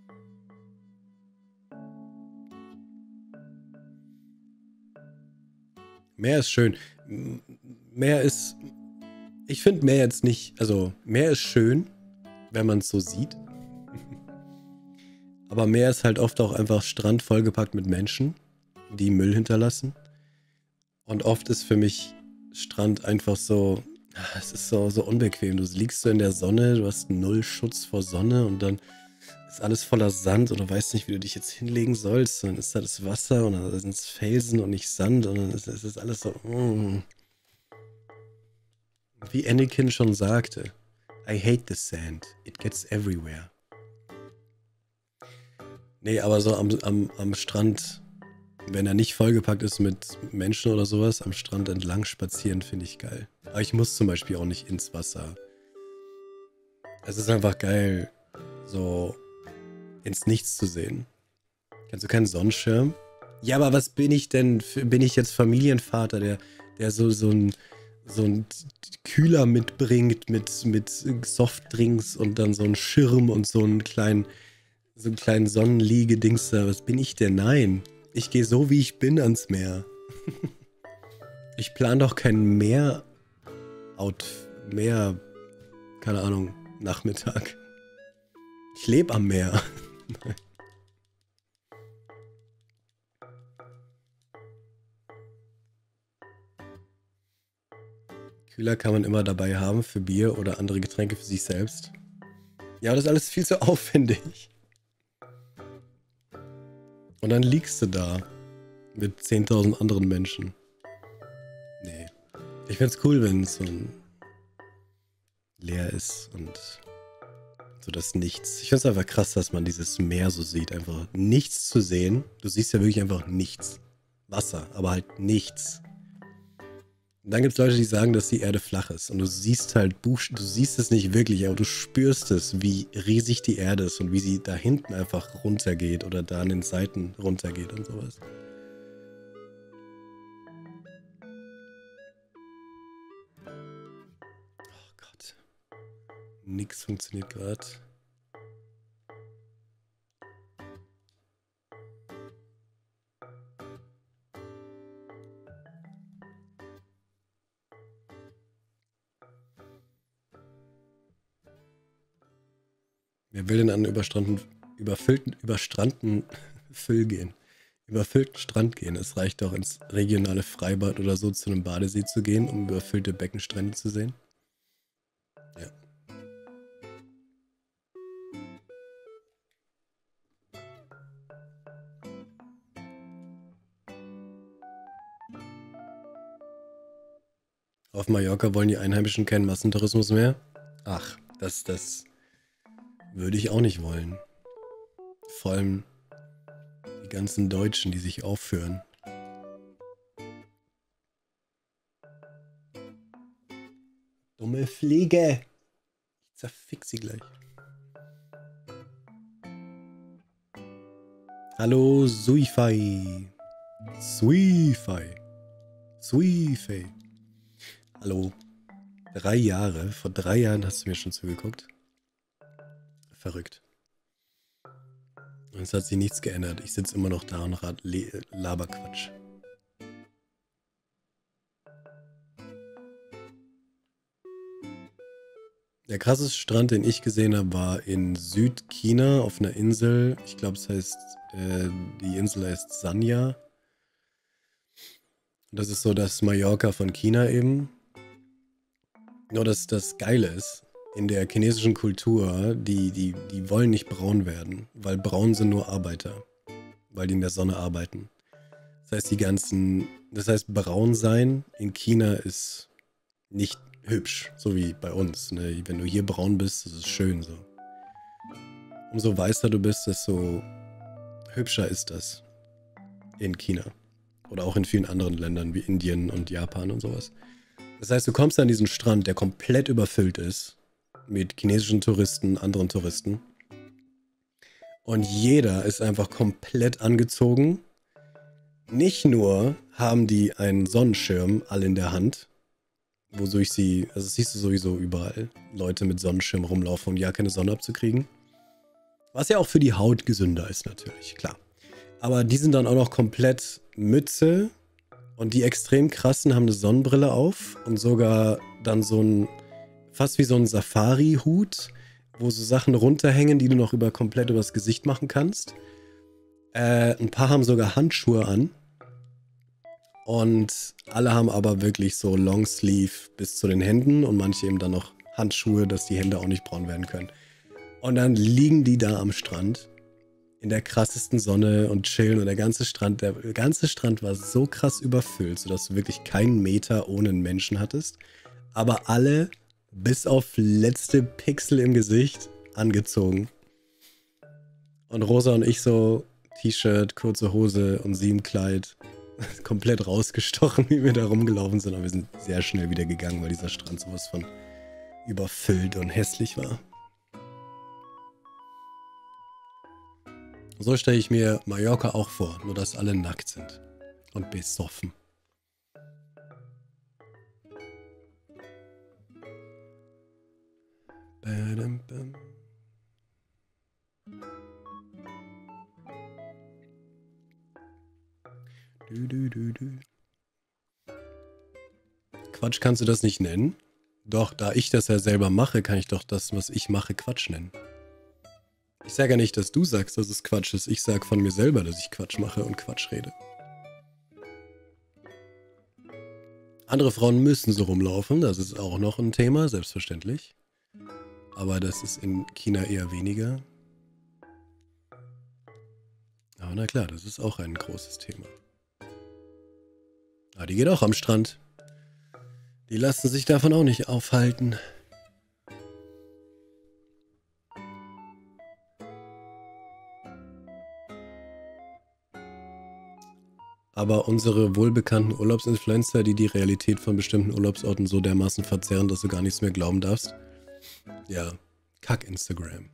Meer ist schön. Meer ist... Ich finde Meer jetzt nicht... Also, Meer ist schön, wenn man es so sieht. Aber Meer ist halt oft auch einfach Strand vollgepackt mit Menschen, die Müll hinterlassen. Und oft ist für mich Strand einfach so... Es ist so unbequem. Du liegst so in der Sonne, du hast null Schutz vor Sonne und dann ist alles voller Sand und du weißt nicht, wie du dich jetzt hinlegen sollst. Und dann ist da das Wasser und dann sind es Felsen und nicht Sand und dann ist es alles so... Wie Anakin schon sagte, I hate the sand. It gets everywhere. Nee, aber so am Strand, wenn er nicht vollgepackt ist mit Menschen oder sowas, am Strand entlang spazieren, finde ich geil. Aber ich muss zum Beispiel auch nicht ins Wasser. Es ist einfach geil, so ins Nichts zu sehen. Kennst du keinen Sonnenschirm? Ja, aber was bin ich denn? Bin ich jetzt Familienvater, der so ein Kühler mitbringt mit Softdrinks und dann so einen Schirm und so einen kleinen Sonnenliege-Dings da. Was bin ich denn? Nein. Ich gehe so, wie ich bin, ans Meer. Ich plane doch kein Meer, keine Ahnung, Nachmittag. Ich lebe am Meer. Kühler kann man immer dabei haben für Bier oder andere Getränke für sich selbst. Ja, das ist alles viel zu aufwendig. Und dann liegst du da mit 10.000 anderen Menschen. Nee. Ich find's cool, wenn es so ein leer ist und so das Nichts. Ich find's einfach krass, dass man dieses Meer so sieht. Einfach nichts zu sehen. Du siehst ja wirklich einfach nichts. Wasser, aber halt nichts. Und dann gibt es Leute, die sagen, dass die Erde flach ist. Und du siehst halt, du siehst es nicht wirklich, aber du spürst es, wie riesig die Erde ist und wie sie da hinten einfach runtergeht oder da an den Seiten runtergeht und sowas. Oh Gott. Nix funktioniert gerade. Wer will denn an überstrandten Strand gehen? Es reicht doch ins regionale Freibad oder so zu einem Badesee zu gehen, um überfüllte Beckenstrände zu sehen. Ja. Auf Mallorca wollen die Einheimischen keinen Massentourismus mehr? Ach, das würde ich auch nicht wollen. Vor allem die ganzen Deutschen, die sich aufführen. Dumme Fliege! Ich zerfick sie gleich. Hallo, Suifei. Suifei. Suifei. Hallo. 3 Jahre. Vor 3 Jahren hast du mir schon zugeguckt. Verrückt. Und es hat sich nichts geändert. Ich sitze immer noch da und laber Quatsch. Der krasseste Strand, den ich gesehen habe, war in Südchina auf einer Insel. Ich glaube, die Insel heißt Sanya. Das ist so das Mallorca von China eben. Nur das Geile ist, in der chinesischen Kultur, die wollen nicht braun werden, weil braun sind nur Arbeiter, weil die in der Sonne arbeiten. Das heißt, braun sein in China ist nicht hübsch, so wie bei uns. Ne? Wenn du hier braun bist, das ist schön so. Umso weißer du bist, desto hübscher ist das in China. Oder auch in vielen anderen Ländern wie Indien und Japan und sowas. Das heißt, du kommst an diesen Strand, der komplett überfüllt ist mit chinesischen Touristen, anderen Touristen. Und jeder ist einfach komplett angezogen. Nicht nur haben die einen Sonnenschirm alle in der Hand, wodurch sie, also das siehst du sowieso überall, Leute mit Sonnenschirm rumlaufen, um ja keine Sonne abzukriegen. Was ja auch für die Haut gesünder ist natürlich, klar. Aber die sind dann auch noch komplett Mütze und die extrem krassen haben eine Sonnenbrille auf und sogar dann so ein, fast wie so ein Safari-Hut, wo so Sachen runterhängen, die du noch komplett übers Gesicht machen kannst. Ein paar haben sogar Handschuhe an. Und alle haben aber wirklich so Longsleeve bis zu den Händen und manche eben dann noch Handschuhe, dass die Hände auch nicht braun werden können. Und dann liegen die da am Strand in der krassesten Sonne und chillen und der ganze Strand war so krass überfüllt, sodass du wirklich keinen Meter ohne einen Menschen hattest. Aber alle, bis auf letzte Pixel im Gesicht, angezogen. Und Rosa und ich so T-Shirt, kurze Hose und sie im Kleid. Komplett rausgestochen, wie wir da rumgelaufen sind. Aber wir sind sehr schnell wieder gegangen, weil dieser Strand sowas von überfüllt und hässlich war. So stelle ich mir Mallorca auch vor, nur dass alle nackt sind und besoffen. Quatsch kannst du das nicht nennen? Doch, da ich das ja selber mache, kann ich doch das, was ich mache, Quatsch nennen. Ich sage ja nicht, dass du sagst, dass es Quatsch ist. Ich sage von mir selber, dass ich Quatsch mache und Quatsch rede. Andere Frauen müssen so rumlaufen, das ist auch noch ein Thema, selbstverständlich. Aber das ist in China eher weniger. Aber na klar, das ist auch ein großes Thema. Ah, die geht auch am Strand. Die lassen sich davon auch nicht aufhalten. Aber unsere wohlbekannten Urlaubsinfluencer, die die Realität von bestimmten Urlaubsorten so dermaßen verzerren, dass du gar nichts mehr glauben darfst. Ja, kack Instagram.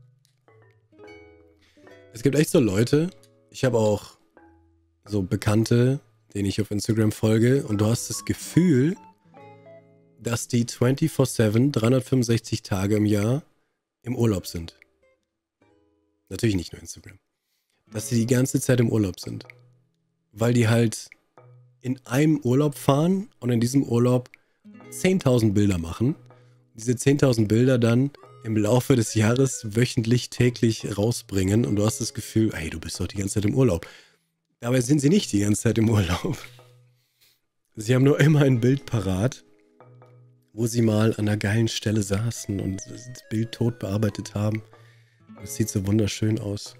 Es gibt echt so Leute, ich habe auch so Bekannte, denen ich auf Instagram folge, und du hast das Gefühl, dass die 24/7, 365 Tage im Jahr im Urlaub sind. Natürlich nicht nur Instagram. Dass sie die ganze Zeit im Urlaub sind. Weil die halt in einem Urlaub fahren und in diesem Urlaub 10.000 Bilder machen. Diese 10.000 Bilder dann im Laufe des Jahres wöchentlich, täglich rausbringen und du hast das Gefühl, hey, du bist doch die ganze Zeit im Urlaub. Dabei sind sie nicht die ganze Zeit im Urlaub. Sie haben nur immer ein Bild parat, wo sie mal an einer geilen Stelle saßen und das Bild tot bearbeitet haben. Das sieht so wunderschön aus.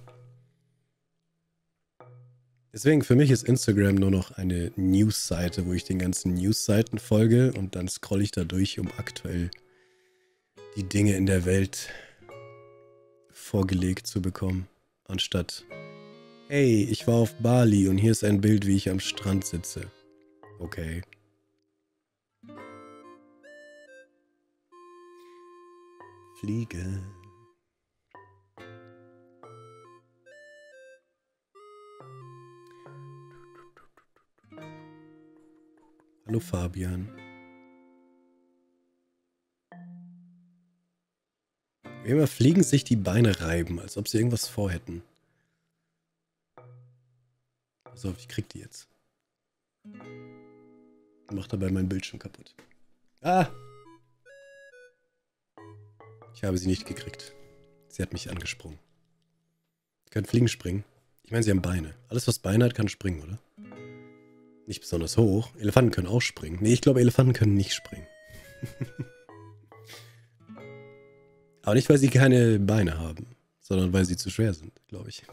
Deswegen, für mich ist Instagram nur noch eine News-Seite, wo ich den ganzen News-Seiten folge und dann scrolle ich da durch, um aktuell die Dinge in der Welt vorgelegt zu bekommen. Anstatt, hey, ich war auf Bali und hier ist ein Bild, wie ich am Strand sitze. Okay. Fliege. Hallo Fabian. Wie immer fliegen sich die Beine reiben, als ob sie irgendwas vorhätten. Pass auf, ich krieg die jetzt. Mach dabei meinen Bildschirm kaputt. Ah! Ich habe sie nicht gekriegt. Sie hat mich angesprungen. Sie können fliegen, springen. Ich meine, sie haben Beine. Alles, was Beine hat, kann springen, oder? Nicht besonders hoch. Elefanten können auch springen. Nee, ich glaube, Elefanten können nicht springen. Aber nicht, weil sie keine Beine haben, sondern weil sie zu schwer sind, glaube ich.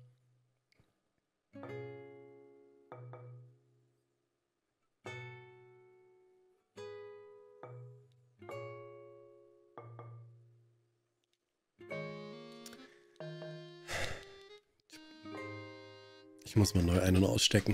Ich muss mal neu ein- und ausstecken.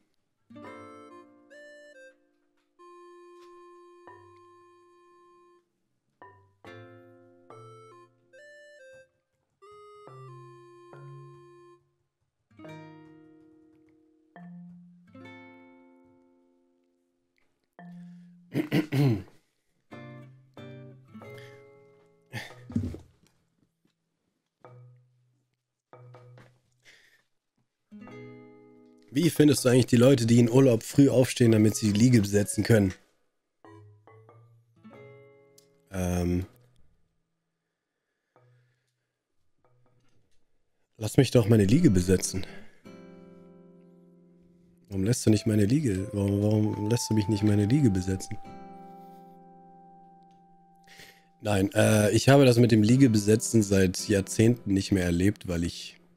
Wie findest du eigentlich die Leute, die in Urlaub früh aufstehen, damit sie die Liege besetzen können? Lass mich doch meine Liege besetzen. Warum lässt du nicht meine Liege? Warum lässt du mich nicht meine Liege besetzen? Nein, ich habe das mit dem Liegebesetzen seit Jahrzehnten nicht mehr erlebt, weil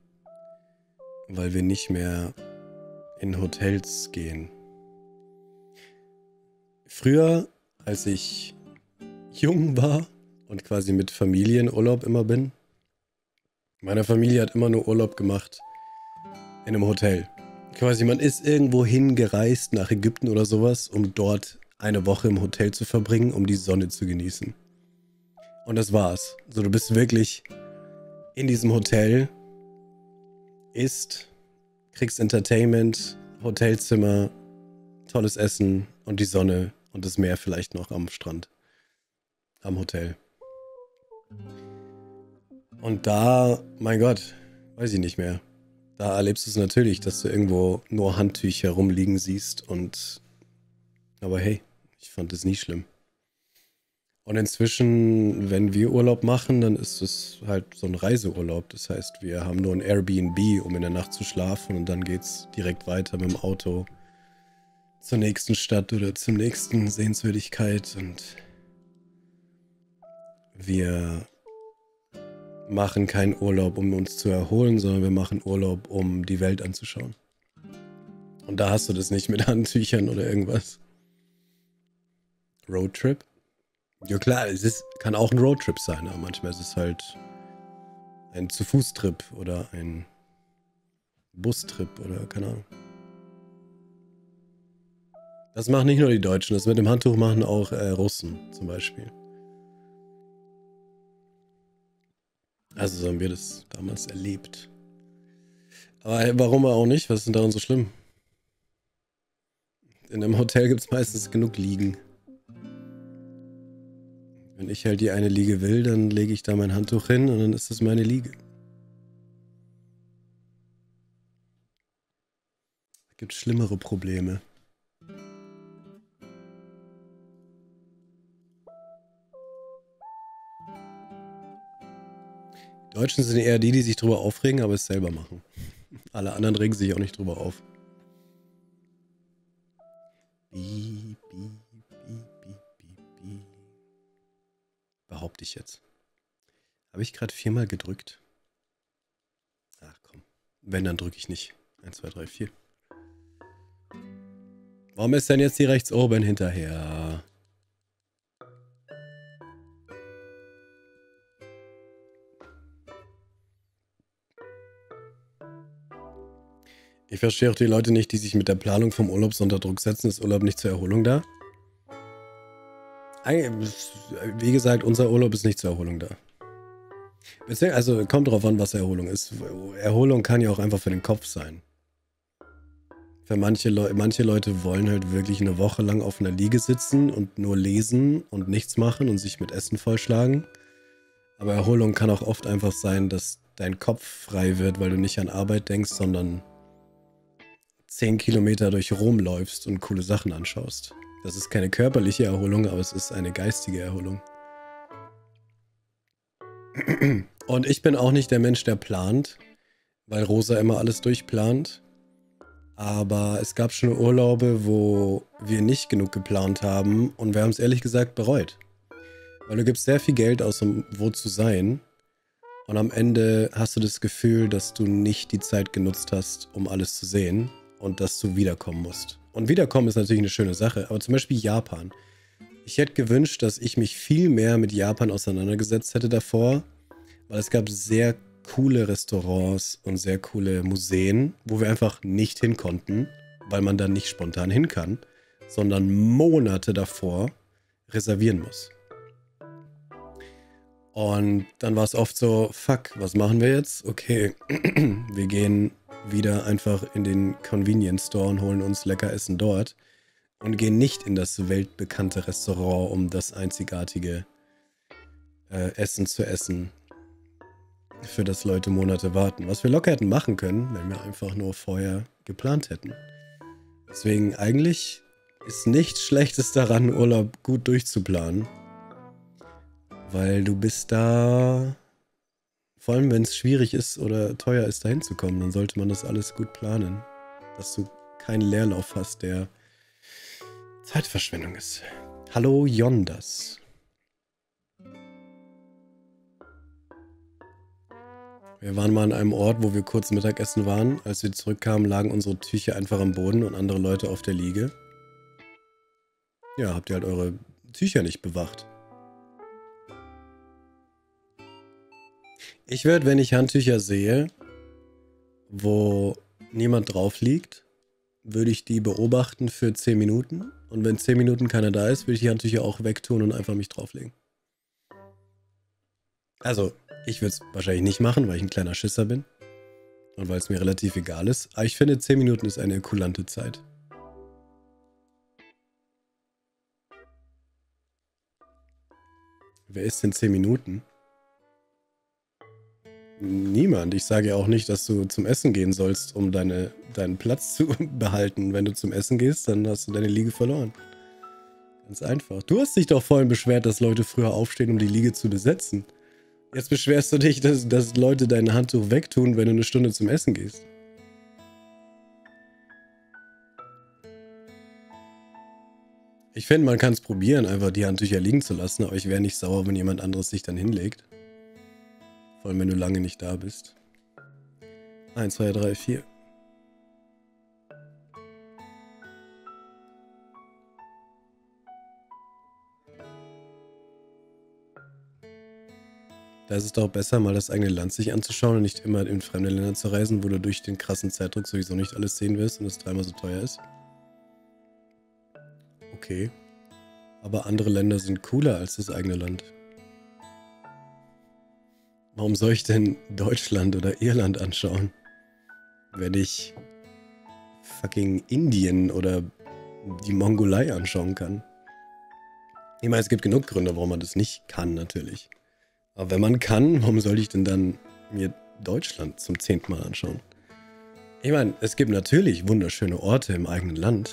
wir nicht mehr in Hotels gehen. Früher, als ich jung war und quasi mit Familienurlaub immer bin, meine Familie hat immer nur Urlaub gemacht in einem Hotel. Quasi, man ist irgendwo hingereist nach Ägypten oder sowas, um dort eine Woche im Hotel zu verbringen, um die Sonne zu genießen. Und das war's. So, du bist wirklich in diesem Hotel, isst, kriegst Entertainment, Hotelzimmer, tolles Essen und die Sonne und das Meer vielleicht noch am Strand, am Hotel. Und da, mein Gott, weiß ich nicht mehr. Da erlebst du es natürlich, dass du irgendwo nur Handtücher rumliegen siehst und... Aber hey, ich fand es nie schlimm. Und inzwischen, wenn wir Urlaub machen, dann ist es halt so ein Reiseurlaub. Das heißt, wir haben nur ein Airbnb, um in der Nacht zu schlafen und dann geht's direkt weiter mit dem Auto zur nächsten Stadt oder zur nächsten Sehenswürdigkeit und wir machen keinen Urlaub, um uns zu erholen, sondern wir machen Urlaub, um die Welt anzuschauen. Und da hast du das nicht mit Handtüchern oder irgendwas. Roadtrip? Ja klar, kann auch ein Roadtrip sein, aber manchmal ist es halt ein Zu-Fuß-Trip oder ein Bustrip oder keine Ahnung. Das machen nicht nur die Deutschen, das mit dem Handtuch machen auch Russen zum Beispiel. Also so haben wir das damals erlebt. Aber warum auch nicht? Was ist denn daran so schlimm? In einem Hotel gibt es meistens genug Liegen. Wenn ich halt die eine Liege will, dann lege ich da mein Handtuch hin und dann ist das meine Liege. Es gibt schlimmere Probleme. Die Deutschen sind eher die sich drüber aufregen, aber es selber machen. Alle anderen regen sich auch nicht drüber auf. Piep, piep, piep, piep, piep, piep. Behaupte ich jetzt. Habe ich gerade 4-mal gedrückt? Ach komm. Wenn, dann drücke ich nicht. 1, 2, 3, 4. Warum ist denn jetzt die rechts oben hinterher? Ich verstehe auch die Leute nicht, die sich mit der Planung vom Urlaub so unter Druck setzen. Ist Urlaub nicht zur Erholung da? Wie gesagt, unser Urlaub ist nicht zur Erholung da. Also kommt drauf an, was Erholung ist. Erholung kann ja auch einfach für den Kopf sein. Für manche Leute wollen halt wirklich eine Woche lang auf einer Liege sitzen und nur lesen und nichts machen und sich mit Essen vollschlagen. Aber Erholung kann auch oft einfach sein, dass dein Kopf frei wird, weil du nicht an Arbeit denkst, sondern 10 Kilometer durch Rom läufst und coole Sachen anschaust. Das ist keine körperliche Erholung, aber es ist eine geistige Erholung. Und ich bin auch nicht der Mensch, der plant, weil Rosa immer alles durchplant. Aber es gab schon Urlaube, wo wir nicht genug geplant haben und wir haben es ehrlich gesagt bereut. Weil du gibst sehr viel Geld aus, um wo zu sein. Und am Ende hast du das Gefühl, dass du nicht die Zeit genutzt hast, um alles zu sehen. Und dass du wiederkommen musst. Und wiederkommen ist natürlich eine schöne Sache. Aber zum Beispiel Japan. Ich hätte gewünscht, dass ich mich viel mehr mit Japan auseinandergesetzt hätte davor. Weil es gab sehr coole Restaurants und sehr coole Museen, wo wir einfach nicht hin konnten, weil man dann nicht spontan hin kann, sondern Monate davor reservieren muss. Und dann war es oft so, fuck, was machen wir jetzt? Okay, wir gehen wieder einfach in den Convenience Store und holen uns lecker Essen dort und gehen nicht in das weltbekannte Restaurant, um das einzigartige Essen zu essen, für das Leute Monate warten. Was wir locker hätten machen können, wenn wir einfach nur vorher geplant hätten. Deswegen eigentlich ist nichts Schlechtes daran, Urlaub gut durchzuplanen. Weil du bist da, vor allem wenn es schwierig ist oder teuer ist, da hinzukommen, dann sollte man das alles gut planen. Dass du keinen Leerlauf hast, der Zeitverschwendung ist. Hallo Jondas. Wir waren mal an einem Ort, wo wir kurz Mittagessen waren. Als wir zurückkamen, lagen unsere Tücher einfach am Boden und andere Leute auf der Liege. Ja, habt ihr halt eure Tücher nicht bewacht. Ich werde, wenn ich Handtücher sehe, wo niemand drauf liegt, würde ich die beobachten für 10 Minuten. Und wenn 10 Minuten keiner da ist, würde ich die Handtücher auch wegtun und einfach mich drauflegen. Also, ich würde es wahrscheinlich nicht machen, weil ich ein kleiner Schisser bin. Und weil es mir relativ egal ist. Aber ich finde, 10 Minuten ist eine kulante Zeit. Wer ist denn 10 Minuten? Niemand. Ich sage ja auch nicht, dass du zum Essen gehen sollst, um deinen Platz zu behalten. Wenn du zum Essen gehst, dann hast du deine Liege verloren. Ganz einfach. Du hast dich doch vorhin beschwert, dass Leute früher aufstehen, um die Liege zu besetzen. Jetzt beschwerst du dich, dass Leute dein Handtuch wegtun, wenn du eine Stunde zum Essen gehst. Ich finde, man kann es probieren, einfach die Handtücher liegen zu lassen, aber ich wäre nicht sauer, wenn jemand anderes sich dann hinlegt. Vor allem, wenn du lange nicht da bist. 1, 2, 3, 4. Da ist es doch besser, mal das eigene Land sich anzuschauen und nicht immer in fremde Länder zu reisen, wo du durch den krassen Zeitdruck sowieso nicht alles sehen wirst und es dreimal so teuer ist. Okay. Aber andere Länder sind cooler als das eigene Land. Warum soll ich denn Deutschland oder Irland anschauen, wenn ich fucking Indien oder die Mongolei anschauen kann? Ich meine, es gibt genug Gründe, warum man das nicht kann, natürlich. Aber wenn man kann, warum soll ich denn dann mir Deutschland zum 10. Mal anschauen? Ich meine, es gibt natürlich wunderschöne Orte im eigenen Land.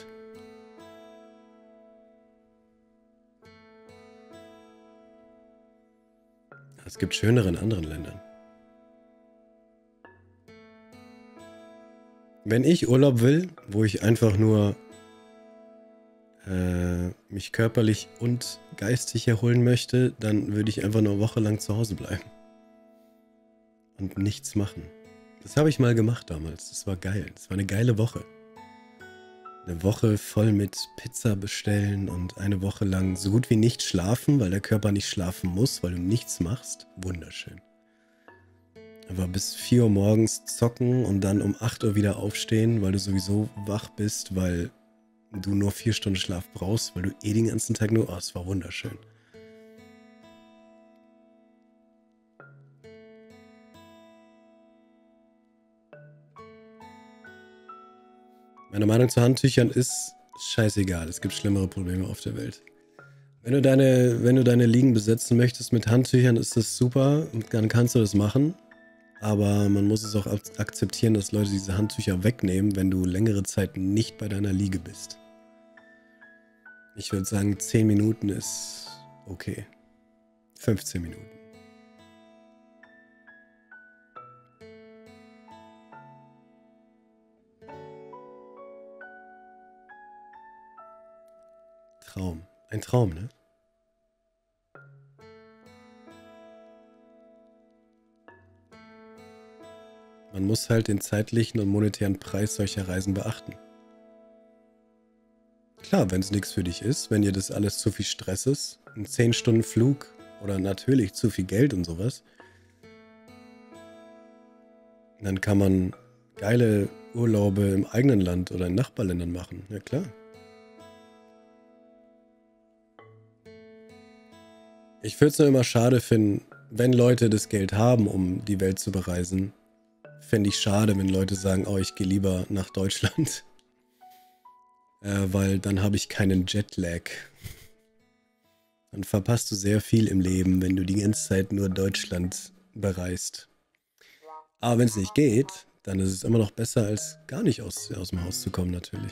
Es gibt schönere in anderen Ländern. Wenn ich Urlaub will, wo ich einfach nur mich körperlich und geistig erholen möchte, dann würde ich einfach nur eine Woche lang zu Hause bleiben. Und nichts machen. Das habe ich mal gemacht damals. Das war geil. Das war eine geile Woche. Eine Woche voll mit Pizza bestellen und eine Woche lang so gut wie nicht schlafen, weil der Körper nicht schlafen muss, weil du nichts machst. Wunderschön. Aber bis 4 Uhr morgens zocken und dann um 8 Uhr wieder aufstehen, weil du sowieso wach bist, weil du nur 4 Stunden Schlaf brauchst, weil du eh den ganzen Tag nur... Oh, es war wunderschön. Meine Meinung zu Handtüchern ist scheißegal. Es gibt schlimmere Probleme auf der Welt. Wenn du deine Liegen besetzen möchtest mit Handtüchern, ist das super. Dann kannst du das machen. Aber man muss es auch akzeptieren, dass Leute diese Handtücher wegnehmen, wenn du längere Zeit nicht bei deiner Liege bist. Ich würde sagen, 10 Minuten ist okay. 15 Minuten. Traum. Ein Traum, ne? Man muss halt den zeitlichen und monetären Preis solcher Reisen beachten. Klar, wenn es nichts für dich ist, wenn dir das alles zu viel Stress ist, ein 10-Stunden-Flug oder natürlich zu viel Geld und sowas, dann kann man geile Urlaube im eigenen Land oder in Nachbarländern machen. Ja, klar. Ich würde es nur immer schade finden, wenn Leute das Geld haben, um die Welt zu bereisen. Fände ich schade, wenn Leute sagen, oh, ich gehe lieber nach Deutschland. Weil dann habe ich keinen Jetlag. Dann verpasst du sehr viel im Leben, wenn du die ganze Zeit nur Deutschland bereist. Aber wenn es nicht geht, dann ist es immer noch besser, als gar nicht aus dem Haus zu kommen, natürlich.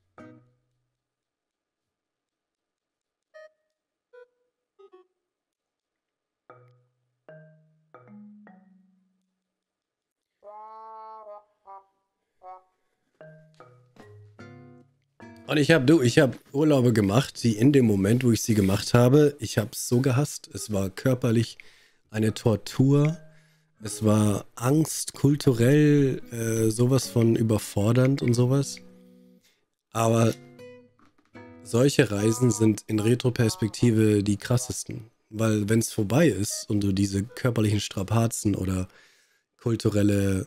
Und ich habe Urlaube gemacht, die in dem Moment, wo ich sie gemacht habe, ich habe es so gehasst. Es war körperlich eine Tortur. Es war Angst, kulturell sowas von überfordernd und sowas. Aber solche Reisen sind in Retroperspektive die krassesten. Weil wenn es vorbei ist und du diese körperlichen Strapazen oder kulturelle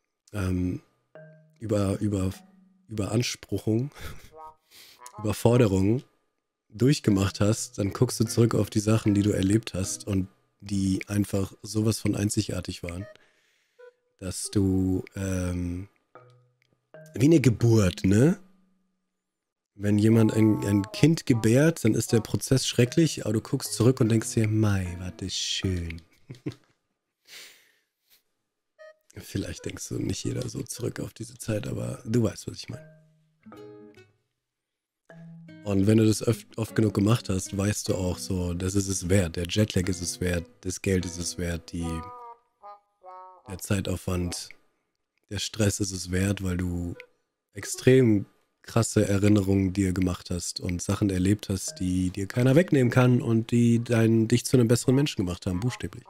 Überanspruchung, Überforderung durchgemacht hast, dann guckst du zurück auf die Sachen, die du erlebt hast und die einfach sowas von einzigartig waren, dass du wie eine Geburt, ne? Wenn jemand ein Kind gebärt, dann ist der Prozess schrecklich, aber du guckst zurück und denkst dir, mei, war das schön. Vielleicht denkst du nicht jeder so zurück auf diese Zeit, aber du weißt, was ich meine. Und wenn du das oft genug gemacht hast, weißt du auch so, das ist es wert. Der Jetlag ist es wert, das Geld ist es wert, der Zeitaufwand, der Stress ist es wert, weil du extrem krasse Erinnerungen dir gemacht hast und Sachen erlebt hast, die dir keiner wegnehmen kann und die dich zu einem besseren Menschen gemacht haben, buchstäblich.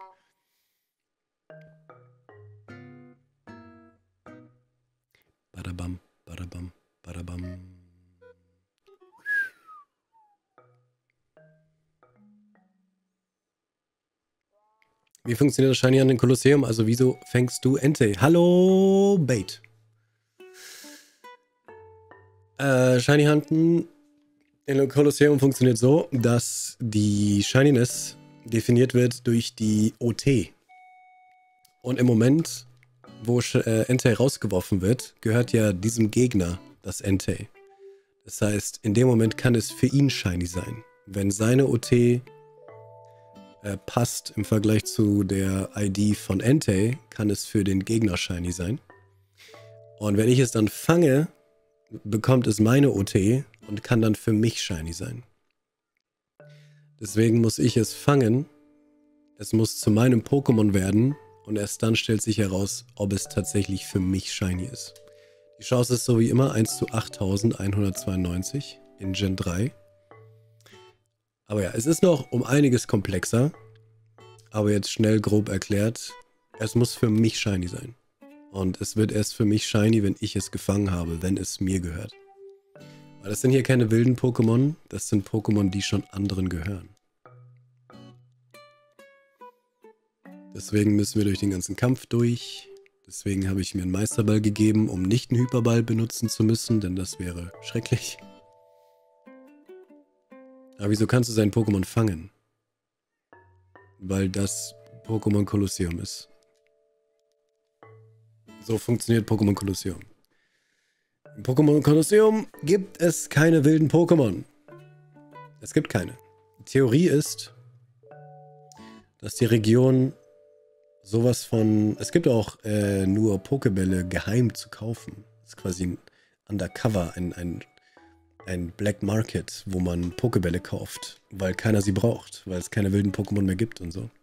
Badabam, badabam, badabam. Wie funktioniert das Shiny an dem Kolosseum? Also wieso fängst du Entei? Hallo, Bait. Shiny Hunten in dem Kolosseum funktioniert so, dass die Shininess definiert wird durch die OT. Und im Moment, wo Entei rausgeworfen wird, gehört ja diesem Gegner das Entei. Das heißt, in dem Moment kann es für ihn Shiny sein. Wenn seine OT passt im Vergleich zu der ID von Entei, kann es für den Gegner Shiny sein. Und wenn ich es dann fange, bekommt es meine OT und kann dann für mich Shiny sein. Deswegen muss ich es fangen. Es muss zu meinem Pokémon werden und erst dann stellt sich heraus, ob es tatsächlich für mich Shiny ist. Die Chance ist so wie immer 1 zu 8192 in Gen 3. Aber ja, es ist noch um einiges komplexer. Aber jetzt schnell grob erklärt, es muss für mich Shiny sein. Und es wird erst für mich Shiny, wenn ich es gefangen habe, wenn es mir gehört. Weil das sind hier keine wilden Pokémon, das sind Pokémon, die schon anderen gehören. Deswegen müssen wir durch den ganzen Kampf durch. Deswegen habe ich mir einen Meisterball gegeben, um nicht einen Hyperball benutzen zu müssen, denn das wäre schrecklich. Aber wieso kannst du sein Pokémon fangen? Weil das Pokémon Kolosseum ist. So funktioniert Pokémon Kolosseum. Im Pokémon Kolosseum gibt es keine wilden Pokémon. Es gibt keine. Die Theorie ist, dass die Region sowas von... Es gibt auch nur Pokébälle geheim zu kaufen. Das ist quasi ein Undercover, ein Black Market, wo man Pokébälle kauft, weil keiner sie braucht, weil es keine wilden Pokémon mehr gibt und so.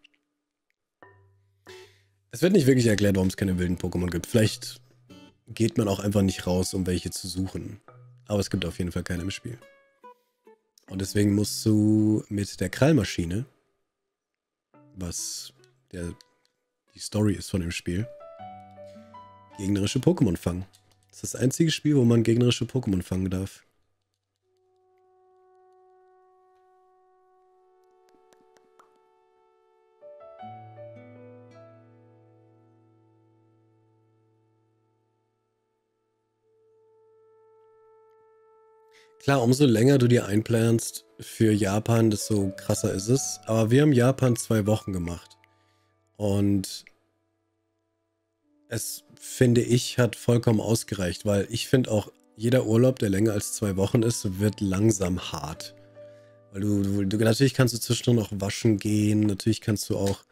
Es wird nicht wirklich erklärt, warum es keine wilden Pokémon gibt. Vielleicht geht man auch einfach nicht raus, um welche zu suchen. Aber es gibt auf jeden Fall keine im Spiel. Und deswegen musst du mit der Krallmaschine, was die Story ist von dem Spiel, gegnerische Pokémon fangen. Das ist das einzige Spiel, wo man gegnerische Pokémon fangen darf. Klar, umso länger du dir einplanst für Japan, desto krasser ist es. Aber wir haben Japan 2 Wochen gemacht. Und es, finde ich, hat vollkommen ausgereicht, weil ich finde auch, jeder Urlaub, der länger als 2 Wochen ist, wird langsam hart. Weil natürlich kannst du zwischendurch noch waschen gehen, natürlich kannst du auch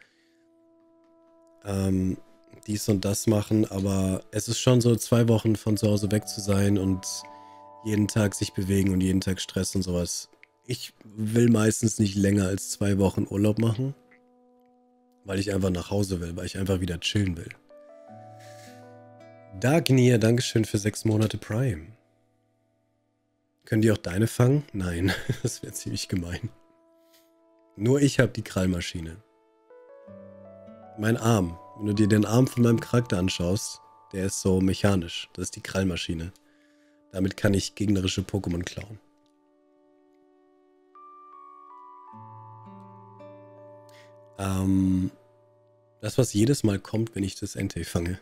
dies und das machen, aber es ist schon so 2 Wochen von zu Hause weg zu sein und jeden Tag sich bewegen und jeden Tag Stress und sowas. Ich will meistens nicht länger als 2 Wochen Urlaub machen, weil ich einfach nach Hause will, weil ich einfach wieder chillen will. Dagnir, Dankeschön für 6 Monate Prime. Können die auch deine fangen? Nein, das wäre ziemlich gemein. Nur ich habe die Krallmaschine. Mein Arm, wenn du dir den Arm von meinem Charakter anschaust, der ist so mechanisch. Das ist die Krallmaschine. Damit kann ich gegnerische Pokémon klauen. Das, was jedes Mal kommt, wenn ich das Entei fange.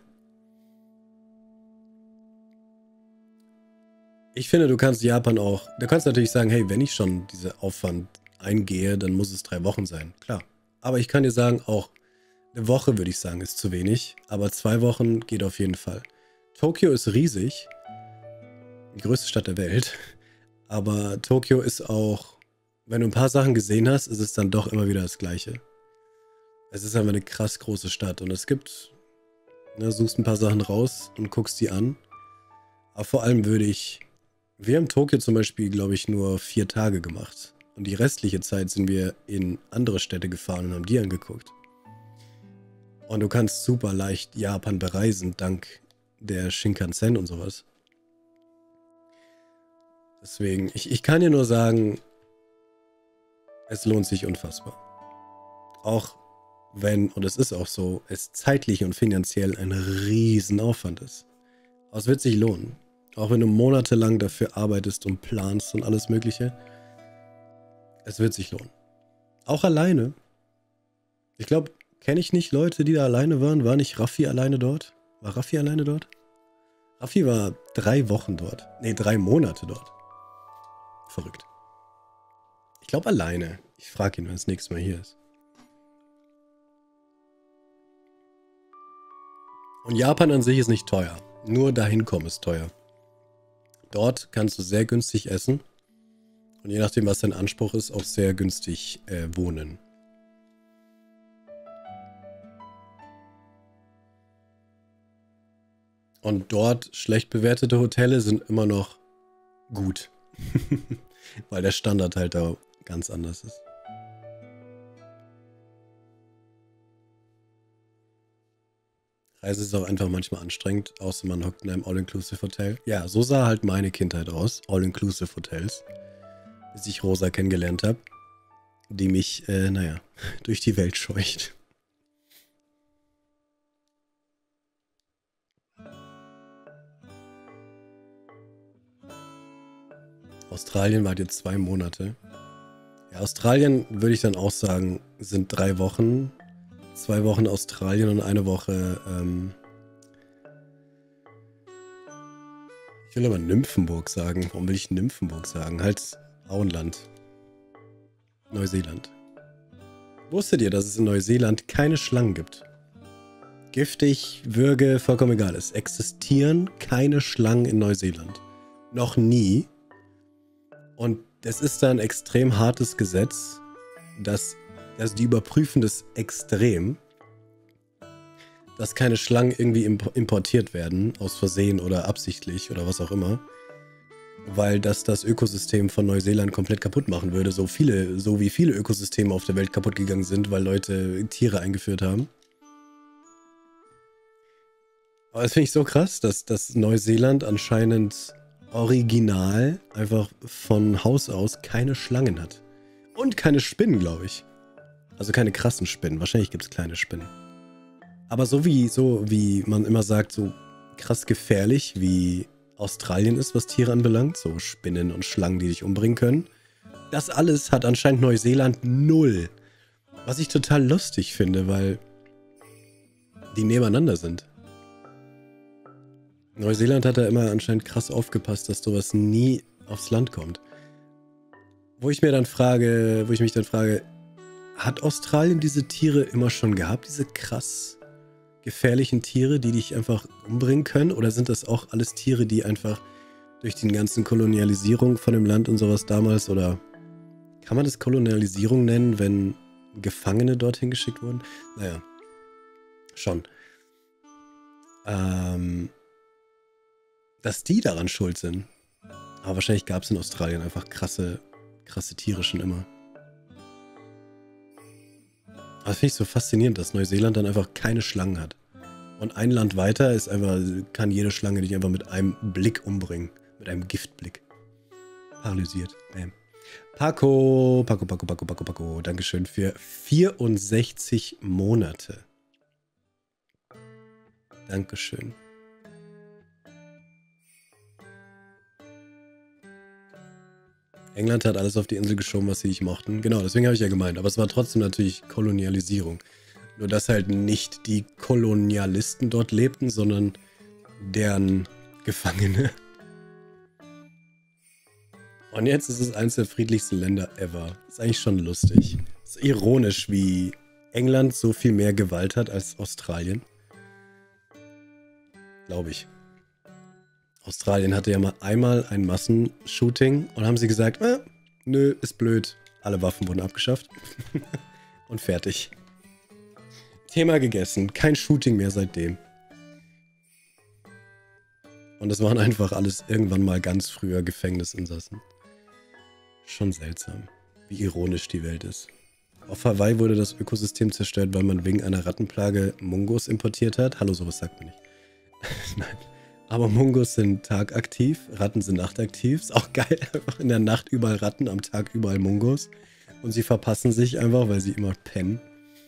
Ich finde, du kannst Japan auch... Du kannst natürlich sagen, hey, wenn ich schon diesen Aufwand eingehe, dann muss es 3 Wochen sein. Klar. Aber ich kann dir sagen, auch eine Woche, würde ich sagen, ist zu wenig. Aber 2 Wochen geht auf jeden Fall. Tokio ist riesig. Die größte Stadt der Welt. Aber Tokio ist auch, wenn du ein paar Sachen gesehen hast, ist es dann doch immer wieder das Gleiche. Es ist einfach eine krass große Stadt und es gibt, suchst ein paar Sachen raus und guckst die an. Aber vor allem wir haben Tokio zum Beispiel, glaube ich, nur 4 Tage gemacht. Und die restliche Zeit sind wir in andere Städte gefahren und haben die angeguckt. Und du kannst super leicht Japan bereisen, dank der Shinkansen und sowas. Deswegen, ich kann dir nur sagen, es lohnt sich unfassbar. Auch wenn, und es ist auch so, es zeitlich und finanziell ein Riesenaufwand ist. Aber es wird sich lohnen. Auch wenn du monatelang dafür arbeitest und planst und alles Mögliche. Es wird sich lohnen. Auch alleine. Ich glaube, kenne ich nicht Leute, die da alleine waren? War nicht Raffi alleine dort? War Raffi alleine dort? Raffi war 3 Wochen dort. Nee, 3 Monate dort. Verrückt. Ich glaube alleine. Ich frage ihn, wenn das nächste Mal hier ist. Und Japan an sich ist nicht teuer. Nur dahin kommen ist teuer. Dort kannst du sehr günstig essen. Und je nachdem, was dein Anspruch ist, auch sehr günstig wohnen. Und dort schlecht bewertete Hotels sind immer noch gut. Weil der Standard halt da ganz anders ist. Reise ist auch einfach manchmal anstrengend, außer man hockt in einem All-Inclusive-Hotel. Ja, so sah halt meine Kindheit aus. All-Inclusive-Hotels. Bis ich Rosa kennengelernt habe. Die mich, durch die Welt scheucht. Australien wart ihr 2 Monate. Ja, Australien würde ich dann auch sagen, sind 3 Wochen. 2 Wochen Australien und 1 Woche, ich will aber Nymphenburg sagen. Warum will ich Nymphenburg sagen? Halt Auenland. Neuseeland. Wusstet ihr, dass es in Neuseeland keine Schlangen gibt? Giftig, Würge, vollkommen egal. Es existieren keine Schlangen in Neuseeland. Noch nie. Und es ist da ein extrem hartes Gesetz, also die überprüfen das extrem, dass keine Schlangen irgendwie importiert werden, aus Versehen oder absichtlich oder was auch immer, weil das Ökosystem von Neuseeland komplett kaputt machen würde, so wie viele Ökosysteme auf der Welt kaputt gegangen sind, weil Leute Tiere eingeführt haben. Aber das finde ich so krass, dass Neuseeland anscheinend original einfach von Haus aus keine Schlangen hat. Und keine Spinnen, glaube ich. Also keine krassen Spinnen. Wahrscheinlich gibt es kleine Spinnen. Aber so wie man immer sagt, so krass gefährlich, wie Australien ist, was Tiere anbelangt. So Spinnen und Schlangen, die dich umbringen können. Das alles hat anscheinend Neuseeland null. Was ich total lustig finde, weil die nebeneinander sind. Neuseeland hat da immer anscheinend krass aufgepasst, dass sowas nie aufs Land kommt. Wo ich mich dann frage, hat Australien diese Tiere immer schon gehabt, diese krass gefährlichen Tiere, die dich einfach umbringen können? Oder sind das auch alles Tiere, die einfach durch die ganzen Kolonialisierung von dem Land und sowas damals, oder kann man das Kolonialisierung nennen, wenn Gefangene dorthin geschickt wurden? Naja, schon. Dass die daran schuld sind. Aber wahrscheinlich gab es in Australien einfach krasse Tiere schon immer. Aber das finde ich so faszinierend, dass Neuseeland dann einfach keine Schlangen hat. Und ein Land weiter ist einfach, kann jede Schlange dich einfach mit einem Blick umbringen. Mit einem Giftblick. Paralysiert. Bam. Paco. Dankeschön für 64 Monate. Dankeschön. England hat alles auf die Insel geschoben, was sie nicht mochten. Genau, deswegen habe ich ja gemeint. Aber es war trotzdem natürlich Kolonialisierung. Nur, dass halt nicht die Kolonialisten dort lebten, sondern deren Gefangene. Und jetzt ist es eines der friedlichsten Länder ever. Ist eigentlich schon lustig. Ist ironisch, wie England so viel mehr Gewalt hat als Australien. Glaube ich. Australien hatte ja mal einmal ein Massenshooting und haben sie gesagt, nö, ist blöd. Alle Waffen wurden abgeschafft. Und fertig. Thema gegessen. Kein Shooting mehr seitdem. Und es waren einfach alles irgendwann mal ganz früher Gefängnisinsassen. Schon seltsam, wie ironisch die Welt ist. Auf Hawaii wurde das Ökosystem zerstört, weil man wegen einer Rattenplage Mungos importiert hat. Hallo, sowas sagt man nicht. Nein. Aber Mungos sind tagaktiv, Ratten sind nachtaktiv. Ist auch geil, einfach in der Nacht überall Ratten, am Tag überall Mungos. Und sie verpassen sich einfach, weil sie immer pennen.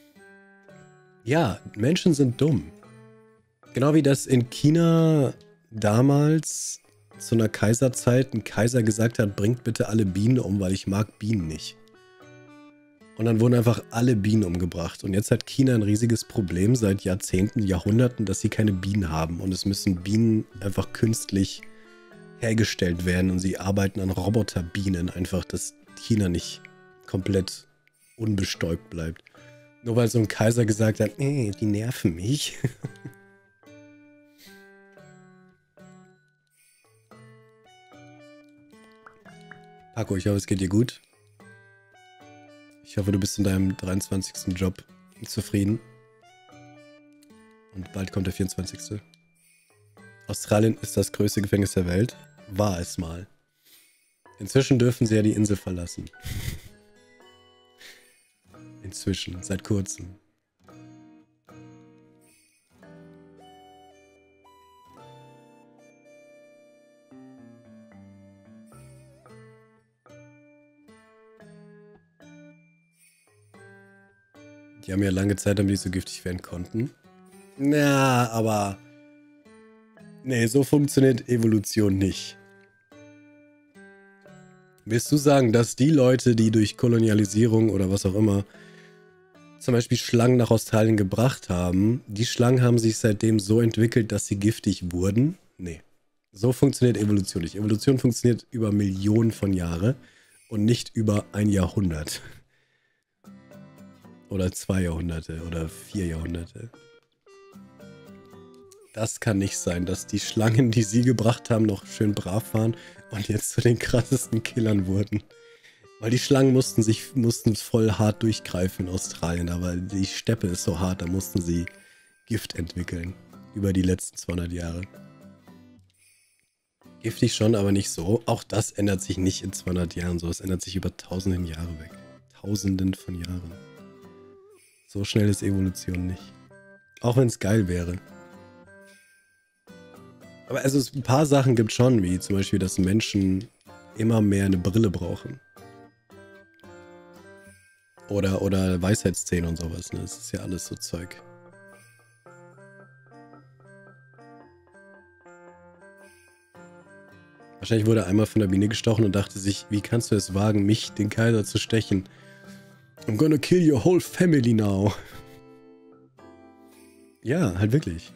Ja, Menschen sind dumm. Genau wie das in China damals zu einer Kaiserzeit ein Kaiser gesagt hat, bringt bitte alle Bienen um, weil ich mag Bienen nicht. Und dann wurden einfach alle Bienen umgebracht. Und jetzt hat China ein riesiges Problem seit Jahrzehnten, Jahrhunderten, dass sie keine Bienen haben. Und es müssen Bienen einfach künstlich hergestellt werden. Und sie arbeiten an Roboterbienen einfach, dass China nicht komplett unbestäubt bleibt. Nur weil so ein Kaiser gesagt hat, die nerven mich. Paco, ich hoffe, es geht dir gut. Ich hoffe, du bist in deinem 23. Job zufrieden. Und bald kommt der 24. Australien ist das größte Gefängnis der Welt. War es mal. Inzwischen dürfen sie ja die Insel verlassen. Inzwischen, seit kurzem. Die haben ja lange Zeit, damit die so giftig werden konnten. Na, aber... Nee, so funktioniert Evolution nicht. Willst du sagen, dass die Leute, die durch Kolonialisierung oder was auch immer zum Beispiel Schlangen nach Australien gebracht haben, die Schlangen haben sich seitdem so entwickelt, dass sie giftig wurden? Nee. So funktioniert Evolution nicht. Evolution funktioniert über Millionen von Jahren und nicht über ein Jahrhundert. Oder 2 Jahrhunderte oder 4 Jahrhunderte. Das kann nicht sein, dass die Schlangen, die sie gebracht haben, noch schön brav waren und jetzt zu den krassesten Killern wurden. Weil die Schlangen mussten voll hart durchgreifen in Australien, aber die Steppe ist so hart, da mussten sie Gift entwickeln. Über die letzten 200 Jahre. Giftig schon, aber nicht so. Auch das ändert sich nicht in 200 Jahren so. Es ändert sich über tausenden Jahre weg. Tausenden von Jahren. So schnell ist Evolution nicht. Auch wenn es geil wäre. Aber also ein paar Sachen gibt es schon, wie zum Beispiel, dass Menschen immer mehr eine Brille brauchen. Oder Weisheitszähne und sowas. Ne? Das ist ja alles so Zeug. Wahrscheinlich wurde er einmal von der Biene gestochen und dachte sich, wie kannst du es wagen, mich, den Kaiser, zu stechen? I'm gonna kill your whole family now. Ja, halt wirklich.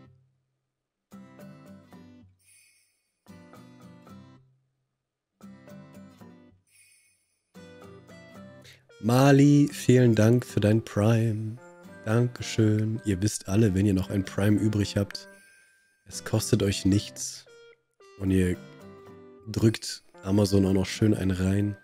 Mali, vielen Dank für dein Prime. Dankeschön. Ihr wisst alle, wenn ihr noch ein Prime übrig habt, es kostet euch nichts. Und ihr drückt Amazon auch noch schön einen rein.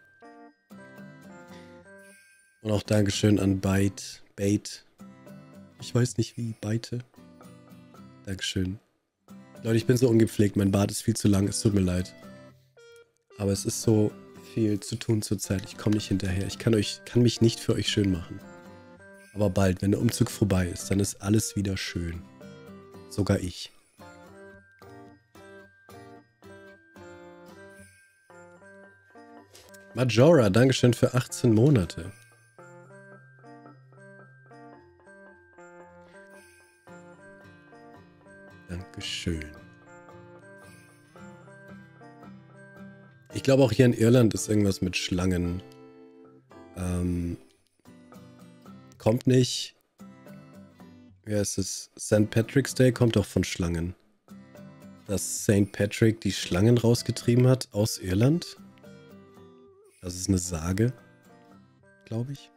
Und auch Dankeschön an Bait. Ich weiß nicht wie, Beite. Dankeschön. Leute, ich bin so ungepflegt, mein Bart ist viel zu lang, es tut mir leid. Aber es ist so viel zu tun zurzeit, ich komme nicht hinterher. Ich kann mich nicht für euch schön machen. Aber bald, wenn der Umzug vorbei ist, dann ist alles wieder schön. Sogar ich. Majora, Dankeschön für 18 Monate. Dankeschön. Ich glaube auch hier in Irland ist irgendwas mit Schlangen. Kommt nicht. Wie heißt es? St. Patrick's Day kommt auch von Schlangen. Dass St. Patrick die Schlangen rausgetrieben hat aus Irland. Das ist eine Sage, glaube ich.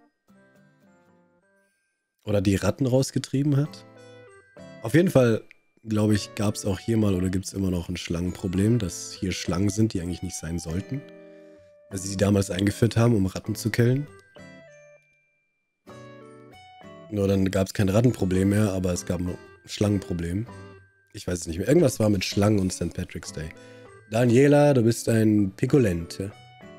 Oder die Ratten rausgetrieben hat. Auf jeden Fall, glaube ich, gab es auch hier mal oder gibt es immer noch ein Schlangenproblem, dass hier Schlangen sind, die eigentlich nicht sein sollten. Weil sie damals eingeführt haben, um Ratten zu killen. Nur dann gab es kein Rattenproblem mehr, aber es gab ein Schlangenproblem. Ich weiß es nicht mehr. Irgendwas war mit Schlangen und St. Patrick's Day. Daniela, du bist ein Piccolente.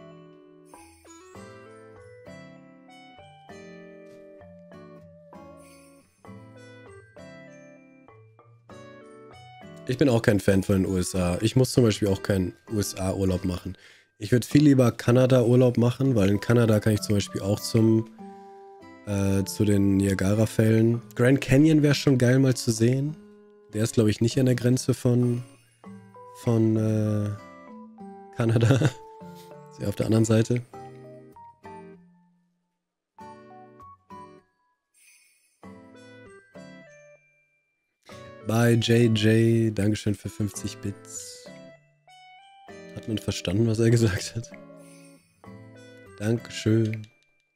Ich bin auch kein Fan von den USA. Ich muss zum Beispiel auch keinen USA-Urlaub machen. Ich würde viel lieber Kanada-Urlaub machen, weil in Kanada kann ich zum Beispiel auch zu den Niagara-Fällen. Grand Canyon wäre schon geil mal zu sehen. Der ist, glaube ich, nicht an der Grenze von Kanada. Ist ja auf der anderen Seite. Bei JJ, Dankeschön für 50 Bits. Hat man verstanden, was er gesagt hat? Dankeschön.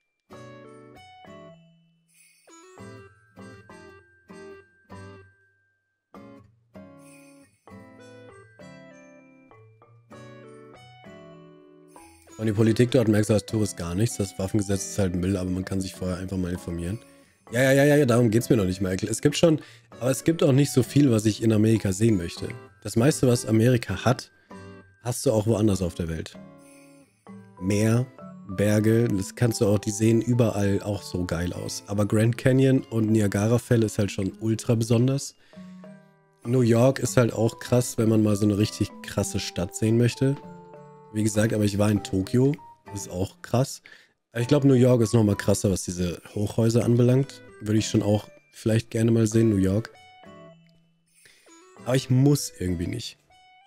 Und die Politik dort merkst du als Tourist gar nichts. Das Waffengesetz ist halt Müll, aber man kann sich vorher einfach mal informieren. Ja, darum geht's mir noch nicht, Michael. Es gibt schon, aber es gibt auch nicht so viel, was ich in Amerika sehen möchte. Das meiste, was Amerika hat, hast du auch woanders auf der Welt. Meer, Berge, das kannst du auch, die sehen überall auch so geil aus. Aber Grand Canyon und Niagara-Fälle ist halt schon ultra besonders. New York ist halt auch krass, wenn man mal so eine richtig krasse Stadt sehen möchte. Wie gesagt, aber ich war in Tokio, das ist auch krass. Ich glaube, New York ist nochmal krasser, was diese Hochhäuser anbelangt. Würde ich schon auch vielleicht gerne mal sehen, New York. Aber ich muss irgendwie nicht.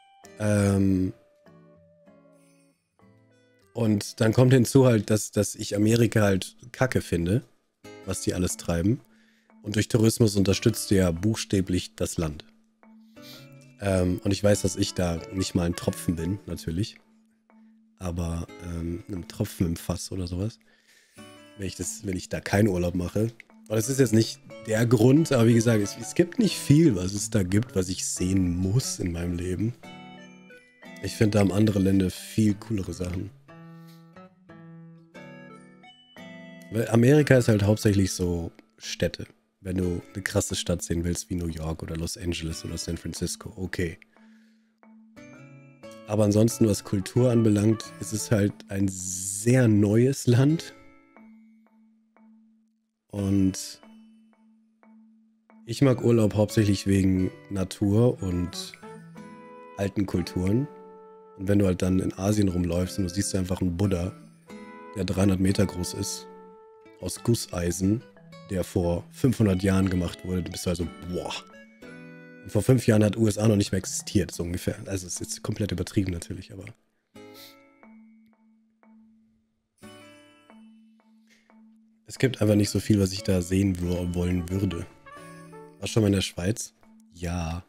Und dann kommt hinzu halt, dass ich Amerika halt kacke finde, was die alles treiben. Und durch Tourismus unterstützt du ja buchstäblich das Land. Und ich weiß, dass ich da nicht mal ein Tropfen bin, natürlich. Aber ein Tropfen im Fass oder sowas. Wenn ich da keinen Urlaub mache. Und das ist jetzt nicht der Grund, aber wie gesagt, es gibt nicht viel, was es da gibt, was ich sehen muss in meinem Leben. Ich finde, da haben andere Länder viel coolere Sachen. Weil Amerika ist halt hauptsächlich so Städte. Wenn du eine krasse Stadt sehen willst, wie New York oder Los Angeles oder San Francisco, okay. Aber ansonsten, was Kultur anbelangt, ist es halt ein sehr neues Land. Und ich mag Urlaub hauptsächlich wegen Natur und alten Kulturen. Und wenn du halt dann in Asien rumläufst und du siehst einfach einen Buddha, der 300 Meter groß ist, aus Gusseisen, der vor 500 Jahren gemacht wurde, du bist also, boah. Und vor 5 Jahren hat USA noch nicht mehr existiert, so ungefähr. Also es ist jetzt komplett übertrieben natürlich, aber... Es gibt einfach nicht so viel, was ich da sehen wollen würde. Warst du schon mal in der Schweiz? Ja.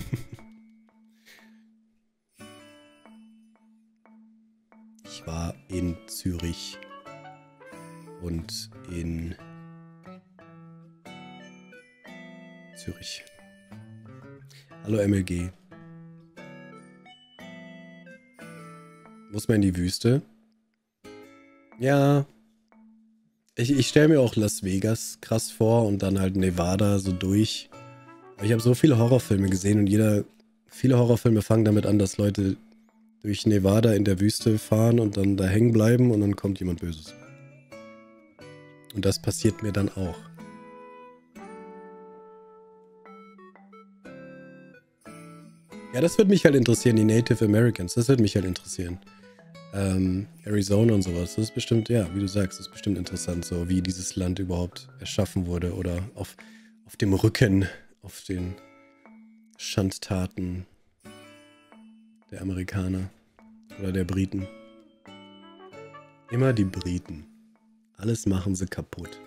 Ich war in Zürich und in Zürich. Hallo MLG. Muss man in die Wüste? Ja. Ich stelle mir auch Las Vegas krass vor und dann halt Nevada so durch. Aber ich habe so viele Horrorfilme gesehen und viele Horrorfilme fangen damit an, dass Leute durch Nevada in der Wüste fahren und dann da hängen bleiben und dann kommt jemand Böses. Und das passiert mir dann auch. Ja, das würde mich halt interessieren, die Native Americans, das würde mich halt interessieren. Arizona und sowas, das ist bestimmt, ja, wie du sagst, das ist bestimmt interessant, so wie dieses Land überhaupt erschaffen wurde oder auf dem Rücken, auf den Schandtaten der Amerikaner oder der Briten. Immer die Briten. Alles machen sie kaputt.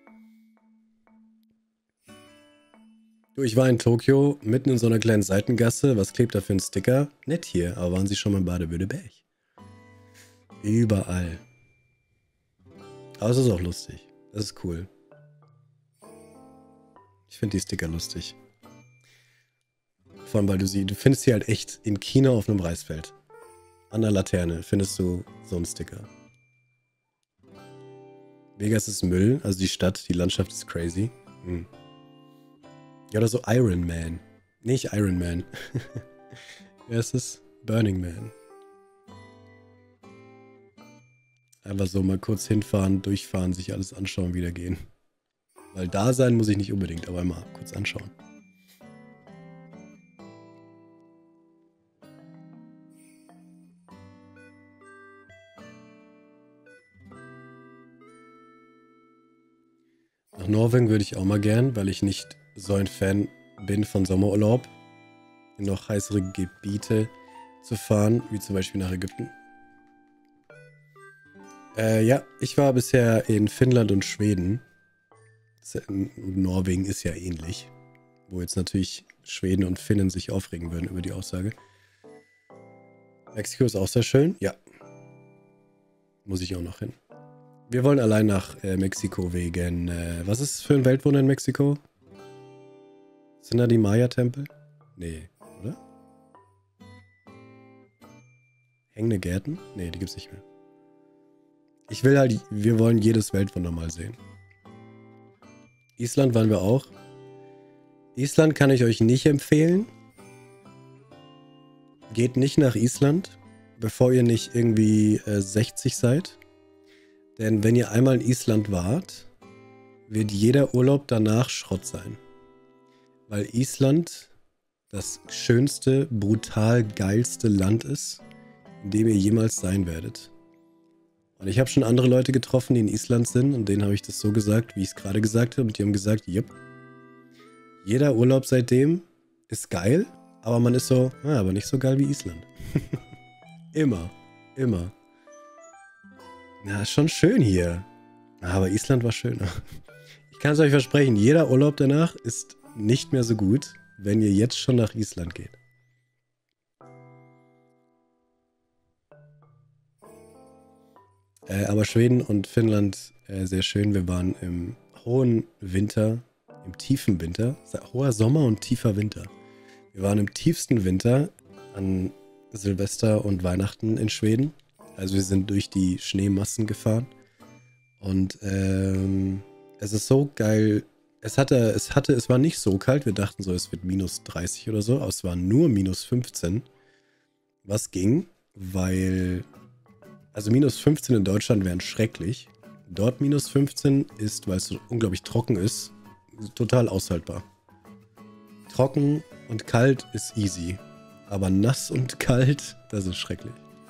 Du, ich war in Tokio, mitten in so einer kleinen Seitengasse. Was klebt da für ein Sticker? Nett hier, aber waren Sie schon mal in Baden-Württemberg? Überall. Aber es ist auch lustig. Das ist cool. Ich finde die Sticker lustig. Vor allem, weil du findest sie halt echt in China auf einem Reisfeld. An der Laterne findest du so einen Sticker. Vegas ist Müll, also die Stadt, die Landschaft ist crazy. Hm. Ja, oder so Iron Man. Nicht Iron Man. Wer ist es? Burning Man. Einfach so mal kurz hinfahren, durchfahren, sich alles anschauen, wieder gehen. Weil da sein muss ich nicht unbedingt, aber mal kurz anschauen. Nach Norwegen würde ich auch mal gern, weil ich nicht so ein Fan bin von Sommerurlaub. In noch heißere Gebiete zu fahren, wie zum Beispiel nach Ägypten. Ja, ich war bisher in Finnland und Schweden. Norwegen ist ja ähnlich. Wo jetzt natürlich Schweden und Finnen sich aufregen würden über die Aussage. Mexiko ist auch sehr schön. Ja. Muss ich auch noch hin. Wir wollen allein nach Mexiko wegen... was ist für ein Weltwunder in Mexiko? Sind da die Maya-Tempel? Nee, oder? Hängende Gärten? Nee, die gibt's nicht mehr. Wir wollen jedes Weltwunder mal sehen. Island waren wir auch. Island kann ich euch nicht empfehlen. Geht nicht nach Island, bevor ihr nicht irgendwie 60 seid. Denn wenn ihr einmal in Island wart, wird jeder Urlaub danach Schrott sein. Weil Island das schönste, brutal geilste Land ist, in dem ihr jemals sein werdet. Und ich habe schon andere Leute getroffen, die in Island sind und denen habe ich das so gesagt, wie ich es gerade gesagt habe. Und die haben gesagt, jupp, jeder Urlaub seitdem ist geil, aber man ist so, aber nicht so geil wie Island. Immer, immer. Na, ist schon schön hier. Aber Island war schöner. Ich kann es euch versprechen, jeder Urlaub danach ist nicht mehr so gut, wenn ihr jetzt schon nach Island geht. Aber Schweden und Finnland sehr schön. Wir waren im hohen Winter, im tiefen Winter, hoher Sommer und tiefer Winter. Wir waren im tiefsten Winter an Silvester und Weihnachten in Schweden. Also wir sind durch die Schneemassen gefahren. Und es ist so geil. Es war nicht so kalt. Wir dachten so, es wird minus 30 oder so. Aber es war nur minus 15. Was ging, weil... Also minus 15 in Deutschland wären schrecklich. Dort minus 15 ist, weil es so unglaublich trocken ist, total aushaltbar. Trocken und kalt ist easy. Aber nass und kalt, das ist schrecklich.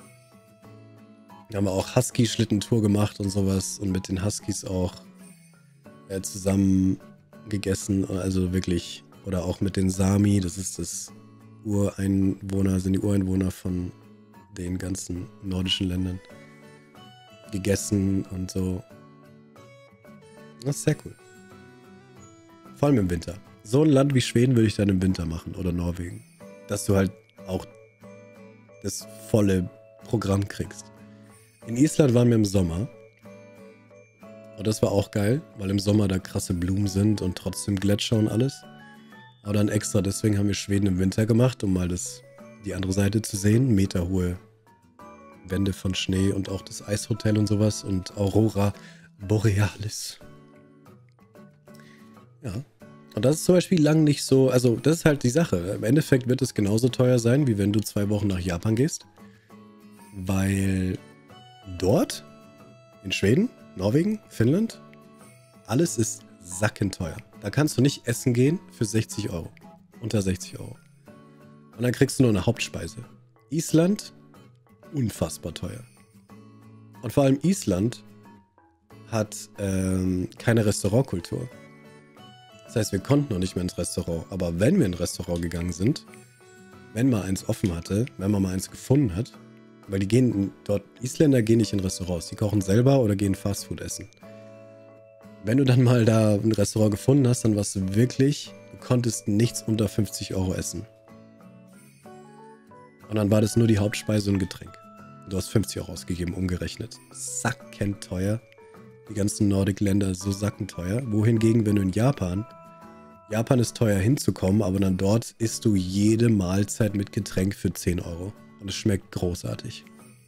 Da haben wir auch Husky-Schlittentour gemacht und sowas. Und mit den Huskies auch zusammen gegessen. Also wirklich oder auch mit den Sami, das ist das Ureinwohner, sind die Ureinwohner von den ganzen nordischen Ländern, gegessen und so. Das ist sehr cool. Vor allem im Winter. So ein Land wie Schweden würde ich dann im Winter machen oder Norwegen. Dass du halt auch das volle Programm kriegst. In Island waren wir im Sommer. Und das war auch geil, weil im Sommer da krasse Blumen sind und trotzdem Gletscher und alles. Aber dann extra, deswegen haben wir Schweden im Winter gemacht, um mal die andere Seite zu sehen. Meterhohe Wände von Schnee und auch das Eishotel und sowas und Aurora Borealis. Ja. Und das ist zum Beispiel lang nicht so, also das ist halt die Sache. Im Endeffekt wird es genauso teuer sein, wie wenn du 2 Wochen nach Japan gehst. Weil dort, in Schweden, Norwegen, Finnland, alles ist sackenteuer. Da kannst du nicht essen gehen für 60 Euro. Unter 60 Euro. Und dann kriegst du nur eine Hauptspeise. Island, unfassbar teuer. Und vor allem Island hat keine Restaurantkultur. Das heißt, wir konnten noch nicht mehr ins Restaurant. Aber wenn wir in ein Restaurant gegangen sind, wenn mal eins offen hatte, wenn man mal eins gefunden hat, weil die gehen dort, Isländer gehen nicht in Restaurants, die kochen selber oder gehen Fastfood essen. Wenn du dann mal da ein Restaurant gefunden hast, dann warst du wirklich, du konntest nichts unter 50 Euro essen. Und dann war das nur die Hauptspeise und Getränk. Du hast 50 Euro ausgegeben, umgerechnet. Sackenteuer. Die ganzen Nordic-Länder so sackenteuer. Wohingegen, wenn du in Japan ist teuer hinzukommen, aber dann dort isst du jede Mahlzeit mit Getränk für 10 Euro. Und es schmeckt großartig.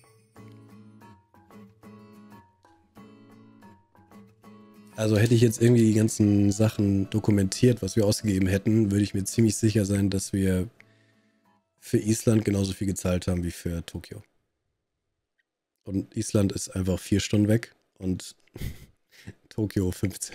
Also hätte ich jetzt irgendwie die ganzen Sachen dokumentiert, was wir ausgegeben hätten, würde ich mir ziemlich sicher sein, dass wir für Island genauso viel gezahlt haben wie für Tokio. Und Island ist einfach 4 Stunden weg und Tokio 15.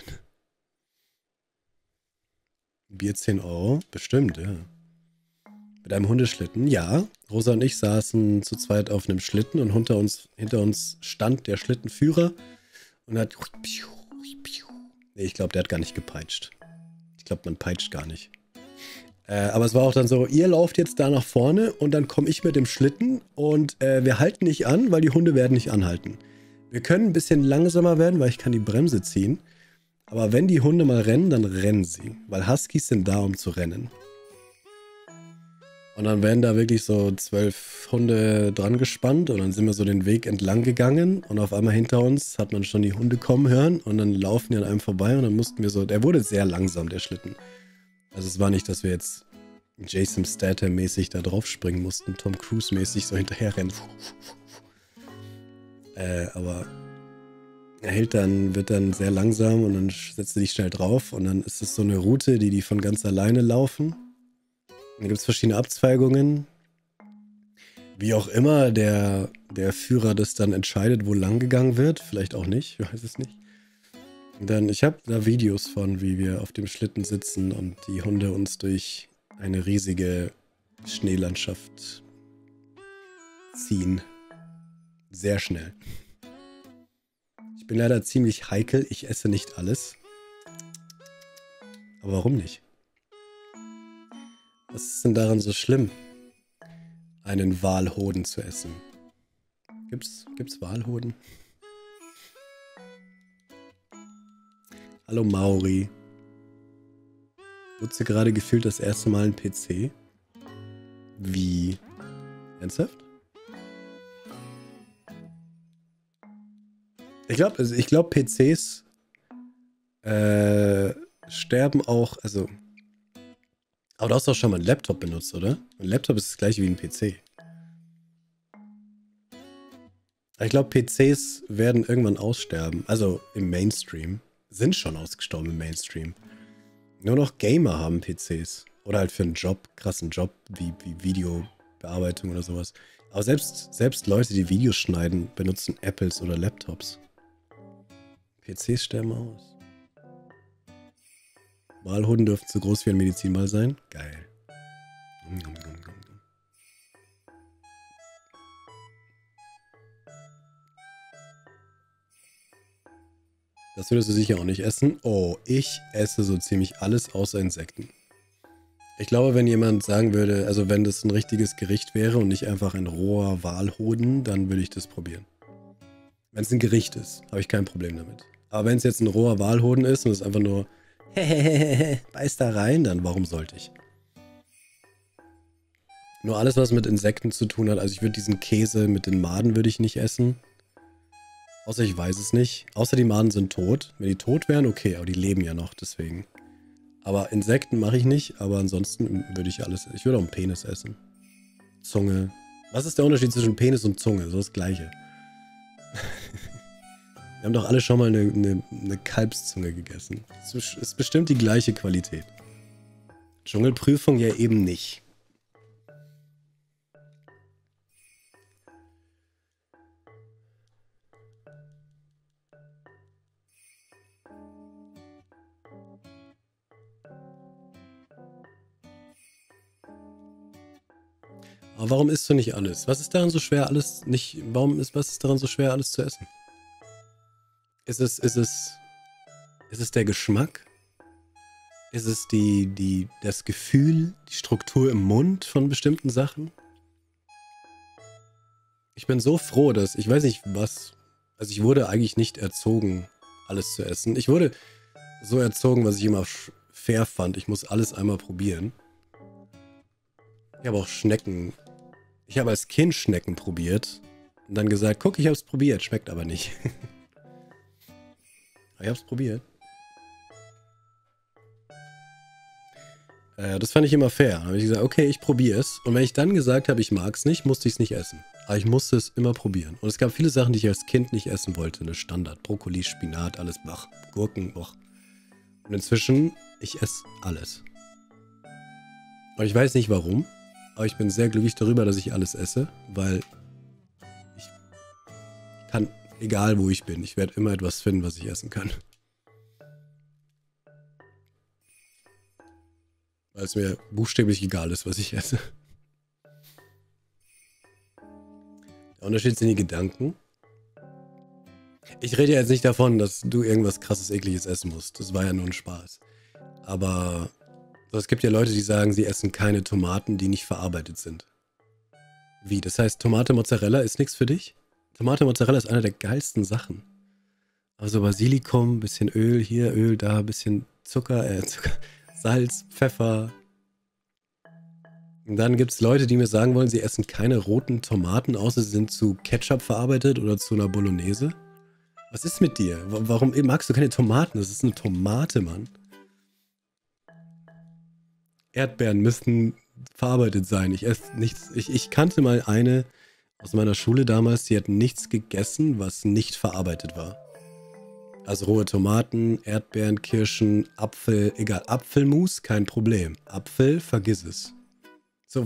Bier 10 Euro? Bestimmt, ja. Mit einem Hundeschlitten? Ja. Rosa und ich saßen zu zweit auf einem Schlitten und hinter uns stand der Schlittenführer und hat... Nee, ich glaube, der hat gar nicht gepeitscht. Ich glaube, man peitscht gar nicht. Aber es war auch dann so, ihr lauft jetzt da nach vorne und dann komme ich mit dem Schlitten und wir halten nicht an, weil die Hunde werden nicht anhalten. Wir können ein bisschen langsamer werden, weil ich kann die Bremse ziehen. Aber wenn die Hunde mal rennen, dann rennen sie. Weil Huskies sind da, um zu rennen. Und dann werden da wirklich so 12 Hunde dran gespannt und dann sind wir so den Weg entlang gegangen und auf einmal hinter uns hat man schon die Hunde kommen hören und dann laufen die an einem vorbei und dann mussten wir so, der wurde sehr langsam, der Schlitten. Also es war nicht, dass wir jetzt Jason Statham-mäßig da drauf springen mussten, Tom Cruise-mäßig so hinterherrennen. Aber er wird dann sehr langsam und dann setzt er dich schnell drauf und dann ist es so eine Route, die von ganz alleine laufen. Dann gibt es verschiedene Abzweigungen. Wie auch immer der Führer das dann entscheidet, wo lang gegangen wird. Vielleicht auch nicht, ich weiß es nicht. Und dann, ich habe da Videos von, wie wir auf dem Schlitten sitzen und die Hunde uns durch eine riesige Schneelandschaft ziehen. Sehr schnell. Ich bin leider ziemlich heikel, ich esse nicht alles. Aber warum nicht? Was ist denn daran so schlimm, einen Walhoden zu essen? Gibt's Walhoden? Hallo Mauri. Nutze gerade gefühlt das erste Mal einen PC? Wie? Ernsthaft? Ich glaube PCs sterben auch, also... Aber du hast doch schon mal einen Laptop benutzt, oder? Ein Laptop ist das gleiche wie ein PC. Ich glaube, PCs werden irgendwann aussterben. Also im Mainstream. Sind schon ausgestorben im Mainstream. Nur noch Gamer haben PCs. Oder halt für einen Job, krassen Job, wie Videobearbeitung oder sowas. Aber selbst Leute, die Videos schneiden, benutzen Apples oder Laptops. PCs sterben aus. Walhunden dürften so groß wie ein Medizinball sein. Geil. Das würdest du sicher auch nicht essen. Oh, ich esse so ziemlich alles außer Insekten. Ich glaube, wenn jemand sagen würde, also wenn das ein richtiges Gericht wäre und nicht einfach ein roher Walhoden, dann würde ich das probieren. Wenn es ein Gericht ist, habe ich kein Problem damit. Aber wenn es jetzt ein roher Walhoden ist und es einfach nur beiß da rein, dann warum sollte ich? Nur alles, was mit Insekten zu tun hat, also ich würde diesen Käse mit den Maden würde ich nicht essen. Außer ich weiß es nicht. Außer die Maden sind tot. Wenn die tot wären, okay, aber die leben ja noch, deswegen. Aber Insekten mache ich nicht, aber ansonsten würde ich alles. Ich würde auch einen Penis essen. Zunge. Was ist der Unterschied zwischen Penis und Zunge? So das Gleiche. Wir haben doch alle schon mal eine Kalbszunge gegessen. Es ist bestimmt die gleiche Qualität. Dschungelprüfung ja eben nicht. Aber warum isst du nicht alles? Was ist daran so schwer, alles nicht. Was ist daran so schwer, alles zu essen? Ist es der Geschmack? Ist es das Gefühl, die Struktur im Mund von bestimmten Sachen? Ich bin so froh, dass, ich weiß nicht was, also ich wurde eigentlich nicht erzogen, alles zu essen. Ich wurde so erzogen, was ich immer fair fand. Ich muss alles einmal probieren. Ich habe auch Schnecken, ich habe als Kind Schnecken probiert und dann gesagt, guck, ich habe es probiert, schmeckt aber nicht. Ich habe es probiert. Das fand ich immer fair. Da habe ich gesagt, okay, ich probiere es. Und wenn ich dann gesagt habe, ich mag es nicht, musste ich es nicht essen. Aber ich musste es immer probieren. Und es gab viele Sachen, die ich als Kind nicht essen wollte. Eine Standard. Brokkoli, Spinat, alles bach. Gurken, och. Und inzwischen, ich esse alles. Und ich weiß nicht warum, aber ich bin sehr glücklich darüber, dass ich alles esse, weil ich kann, egal wo ich bin, ich werde immer etwas finden, was ich essen kann. Weil es mir buchstäblich egal ist, was ich esse. Der Unterschied sind die Gedanken. Ich rede ja jetzt nicht davon, dass du irgendwas krasses, ekliges essen musst. Das war ja nur ein Spaß. Aber es gibt ja Leute, die sagen, sie essen keine Tomaten, die nicht verarbeitet sind. Wie? Das heißt, Tomate Mozzarella ist nichts für dich? Tomate Mozzarella ist eine der geilsten Sachen. Also Basilikum, bisschen Öl hier, Öl da, bisschen Zucker, Salz, Pfeffer. Und dann gibt es Leute, die mir sagen wollen, sie essen keine roten Tomaten, außer sie sind zu Ketchup verarbeitet oder zu einer Bolognese. Was ist mit dir? Warum magst du keine Tomaten? Das ist eine Tomate, Mann. Erdbeeren müssten verarbeitet sein. Ich esse nichts. Ich kannte mal eine aus meiner Schule damals, die hat nichts gegessen, was nicht verarbeitet war. Also rohe Tomaten, Erdbeeren, Kirschen, Apfel, egal. Apfelmus, kein Problem. Apfel, vergiss es. So,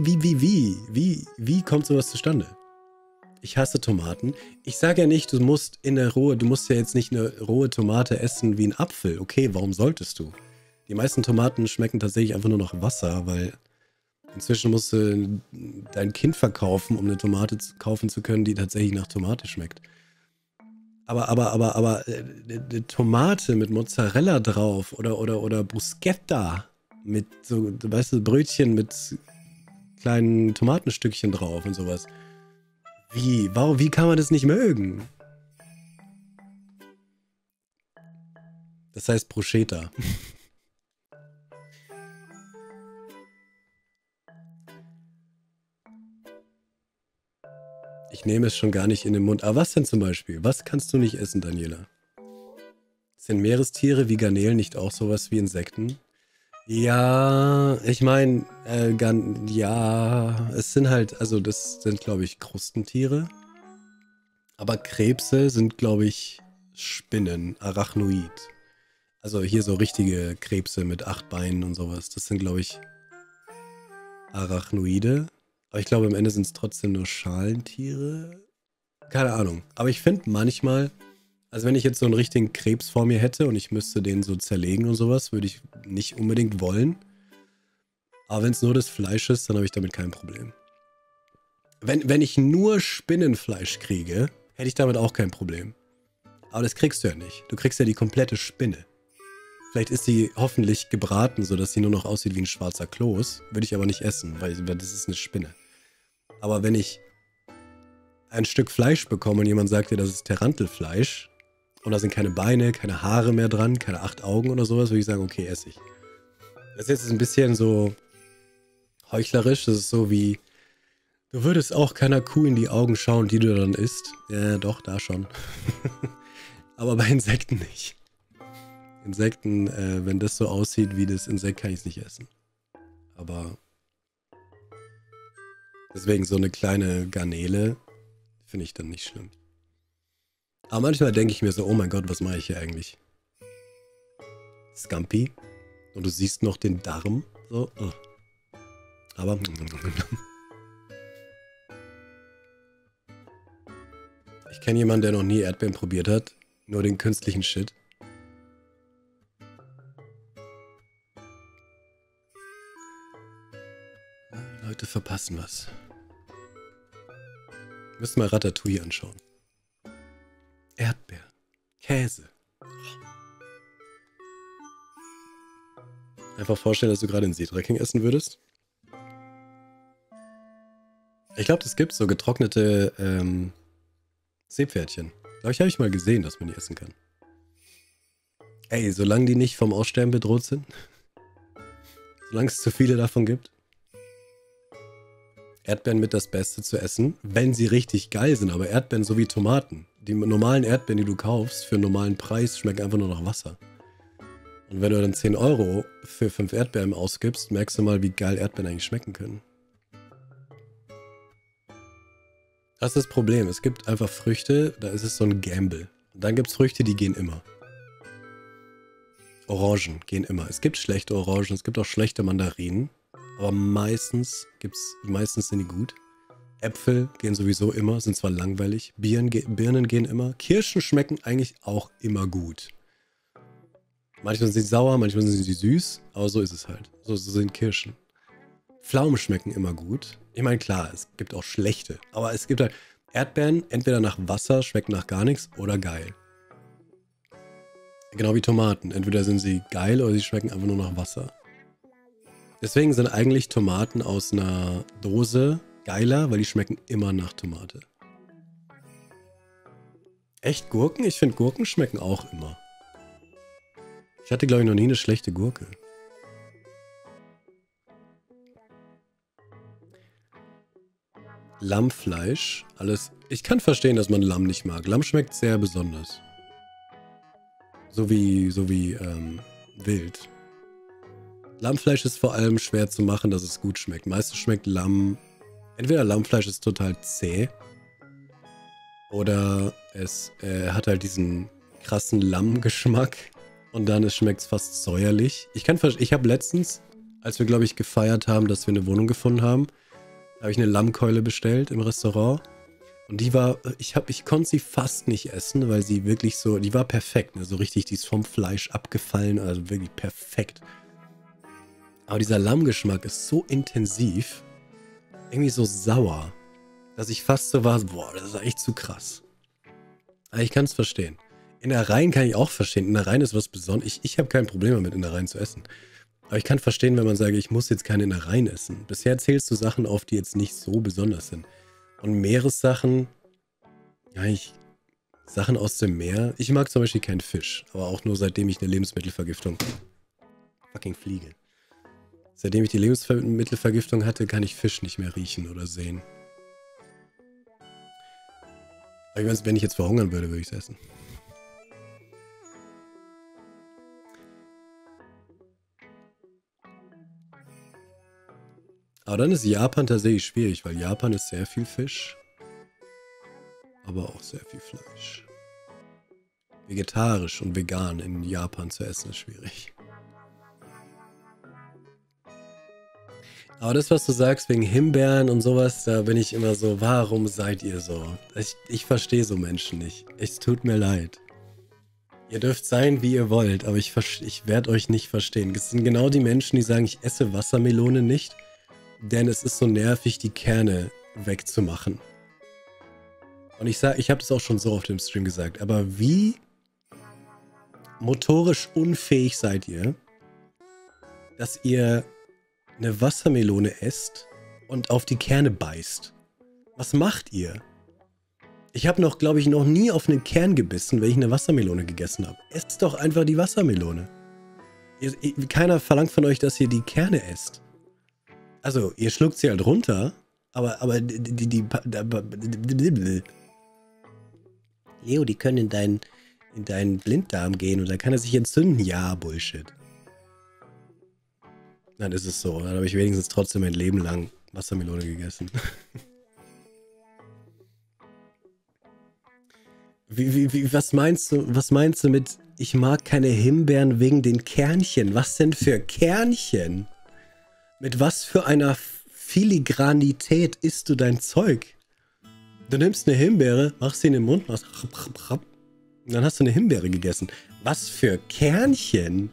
wie kommt sowas zustande? Ich hasse Tomaten. Ich sage ja nicht, du musst du musst ja jetzt nicht eine rohe Tomate essen wie ein Apfel. Okay, warum solltest du? Die meisten Tomaten schmecken tatsächlich einfach nur nach Wasser, weil inzwischen musst du dein Kind verkaufen, um eine Tomate kaufen zu können, die tatsächlich nach Tomate schmeckt. Aber eine Tomate mit Mozzarella drauf oder Bruschetta mit so, weißt du, Brötchen mit kleinen Tomatenstückchen drauf und sowas. Wie kann man das nicht mögen? Das heißt Bruschetta. Ich nehme es schon gar nicht in den Mund. Aber was denn zum Beispiel? Was kannst du nicht essen, Daniela? Sind Meerestiere wie Garnelen nicht auch sowas wie Insekten? Ja, ich meine, ja, es sind halt, also das sind, glaube ich, Krustentiere. Aber Krebse sind, glaube ich, Spinnen, Arachnoid. Also hier so richtige Krebse mit 8 Beinen und sowas. Das sind, glaube ich, Arachnoide. Aber ich glaube, am Ende sind es trotzdem nur Schalentiere. Keine Ahnung. Aber ich finde manchmal, also wenn ich jetzt so einen richtigen Krebs vor mir hätte und ich müsste den so zerlegen und sowas, würde ich nicht unbedingt wollen. Aber wenn es nur das Fleisch ist, dann habe ich damit kein Problem. Wenn ich nur Spinnenfleisch kriege, hätte ich damit auch kein Problem. Aber das kriegst du ja nicht. Du kriegst ja die komplette Spinne. Vielleicht ist sie hoffentlich gebraten, sodass sie nur noch aussieht wie ein schwarzer Kloß. Würde ich aber nicht essen, weil das ist eine Spinne. Aber wenn ich ein Stück Fleisch bekomme und jemand sagt dir, das ist Tarantelfleisch und da sind keine Beine, keine Haare mehr dran, keine 8 Augen oder sowas, würde ich sagen, okay, esse ich. Das ist jetzt ein bisschen so heuchlerisch. Das ist so wie, du würdest auch keiner Kuh in die Augen schauen, die du dann isst. Ja, doch, da schon. Aber bei Insekten nicht. Insekten, wenn das so aussieht wie das Insekt, kann ich es nicht essen. Aber deswegen so eine kleine Garnele finde ich dann nicht schlimm. Aber manchmal denke ich mir so, oh mein Gott, was mache ich hier eigentlich? Scampi. Und du siehst noch den Darm. So, oh. Aber ich kenne jemanden, der noch nie Erdbeeren probiert hat. Nur den künstlichen Shit. Leute verpassen was. Müssen mal Ratatouille anschauen. Erdbeeren. Käse. Einfach vorstellen, dass du gerade ein Seetrecking essen würdest. Ich glaube, es gibt so getrocknete Seepferdchen. Glaube ich, habe ich mal gesehen, dass man die essen kann. Ey, solange die nicht vom Aussterben bedroht sind. Solange es zu viele davon gibt. Erdbeeren mit das Beste zu essen, wenn sie richtig geil sind. Aber Erdbeeren so wie Tomaten. Die normalen Erdbeeren, die du kaufst, für einen normalen Preis, schmecken einfach nur nach Wasser. Und wenn du dann 10 Euro für 5 Erdbeeren ausgibst, merkst du mal, wie geil Erdbeeren eigentlich schmecken können. Das ist das Problem. Es gibt einfach Früchte, da ist es so ein Gamble. Und dann gibt es Früchte, die gehen immer. Orangen gehen immer. Es gibt schlechte Orangen, es gibt auch schlechte Mandarinen. Aber meistens sind die gut. Äpfel gehen sowieso immer, sind zwar langweilig. Birnen gehen immer. Kirschen schmecken eigentlich auch immer gut. Manchmal sind sie sauer, manchmal sind sie süß, aber so ist es halt. So sind Kirschen. Pflaumen schmecken immer gut. Ich meine, klar, es gibt auch schlechte. Aber es gibt halt Erdbeeren, entweder nach Wasser, schmecken nach gar nichts oder geil. Genau wie Tomaten. Entweder sind sie geil oder sie schmecken einfach nur nach Wasser. Deswegen sind eigentlich Tomaten aus einer Dose geiler, weil die schmecken immer nach Tomate. Echt Gurken? Ich finde Gurken schmecken auch immer. Ich hatte, glaube ich, noch nie eine schlechte Gurke. Lammfleisch, alles. Ich kann verstehen, dass man Lamm nicht mag. Lamm schmeckt sehr besonders. So wie Wild. Lammfleisch ist vor allem schwer zu machen, dass es gut schmeckt. Meistens schmeckt Lamm. Entweder Lammfleisch ist total zäh. Oder es hat halt diesen krassen Lammgeschmack. Und dann schmeckt es fast säuerlich. Ich habe letztens, als wir, glaube ich, gefeiert haben, dass wir eine Wohnung gefunden haben, habe ich eine Lammkeule bestellt im Restaurant. Und die war, ich konnte sie fast nicht essen, weil sie wirklich so, die war perfekt, ne? So richtig, die ist vom Fleisch abgefallen, also wirklich perfekt. Aber dieser Lammgeschmack ist so intensiv, irgendwie so sauer, dass ich fast so war, boah, das ist echt zu krass. Aber ich kann es verstehen. Innereien kann ich auch verstehen. Innereien ist was Besonderes. Ich habe kein Problem damit, Innereien zu essen. Aber ich kann verstehen, wenn man sagt, ich muss jetzt keine Innereien essen. Bisher zählst du Sachen auf, die jetzt nicht so besonders sind. Und Meeressachen, ja, Sachen aus dem Meer. Ich mag zum Beispiel keinen Fisch, aber auch nur seitdem ich eine Lebensmittelvergiftung. Fucking Fliege. Seitdem ich die Lebensmittelvergiftung hatte, kann ich Fisch nicht mehr riechen oder sehen. Aber ich meine, wenn ich jetzt verhungern würde, würde ich es essen. Aber dann ist Japan tatsächlich schwierig, weil Japan ist sehr viel Fisch, aber auch sehr viel Fleisch. Vegetarisch und vegan in Japan zu essen ist schwierig. Aber das, was du sagst wegen Himbeeren und sowas, da bin ich immer so, warum seid ihr so? Ich verstehe so Menschen nicht. Es tut mir leid. Ihr dürft sein, wie ihr wollt, aber ich werde euch nicht verstehen. Es sind genau die Menschen, die sagen, ich esse Wassermelone nicht, denn es ist so nervig, die Kerne wegzumachen. Und ich habe das auch schon so auf dem Stream gesagt, aber wie motorisch unfähig seid ihr, dass ihr eine Wassermelone esst und auf die Kerne beißt? Was macht ihr? Ich habe noch, glaube ich, noch nie auf einen Kern gebissen, wenn ich eine Wassermelone gegessen habe. Esst doch einfach die Wassermelone. Keiner verlangt von euch, dass ihr die Kerne esst. Also, ihr schluckt sie halt runter, aber Leo, die können in deinen Blinddarm gehen und da kann er sich entzünden. Ja, Bullshit. Dann ist es so. Dann habe ich wenigstens trotzdem mein Leben lang Wassermelone gegessen. Was meinst du mit, ich mag keine Himbeeren wegen den Kernchen? Was denn für Kernchen? Mit was für einer Filigranität isst du dein Zeug? Du nimmst eine Himbeere, machst sie in den Mund, machst und dann hast du eine Himbeere gegessen. Was für Kernchen?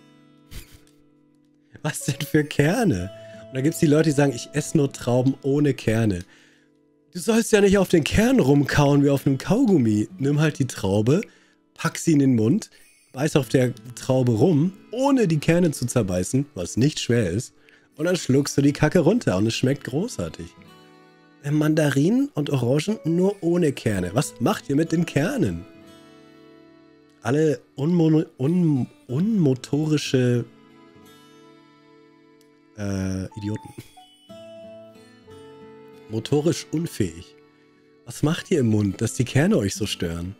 Was denn für Kerne? Und da gibt es die Leute, die sagen, ich esse nur Trauben ohne Kerne. Du sollst ja nicht auf den Kern rumkauen wie auf einem Kaugummi. Nimm halt die Traube, pack sie in den Mund, beiß auf der Traube rum, ohne die Kerne zu zerbeißen, was nicht schwer ist, und dann schluckst du die Kacke runter und es schmeckt großartig. Mandarinen und Orangen nur ohne Kerne. Was macht ihr mit den Kernen? Alle unmotorische Idioten. Motorisch unfähig. Was macht ihr im Mund, dass die Kerne euch so stören?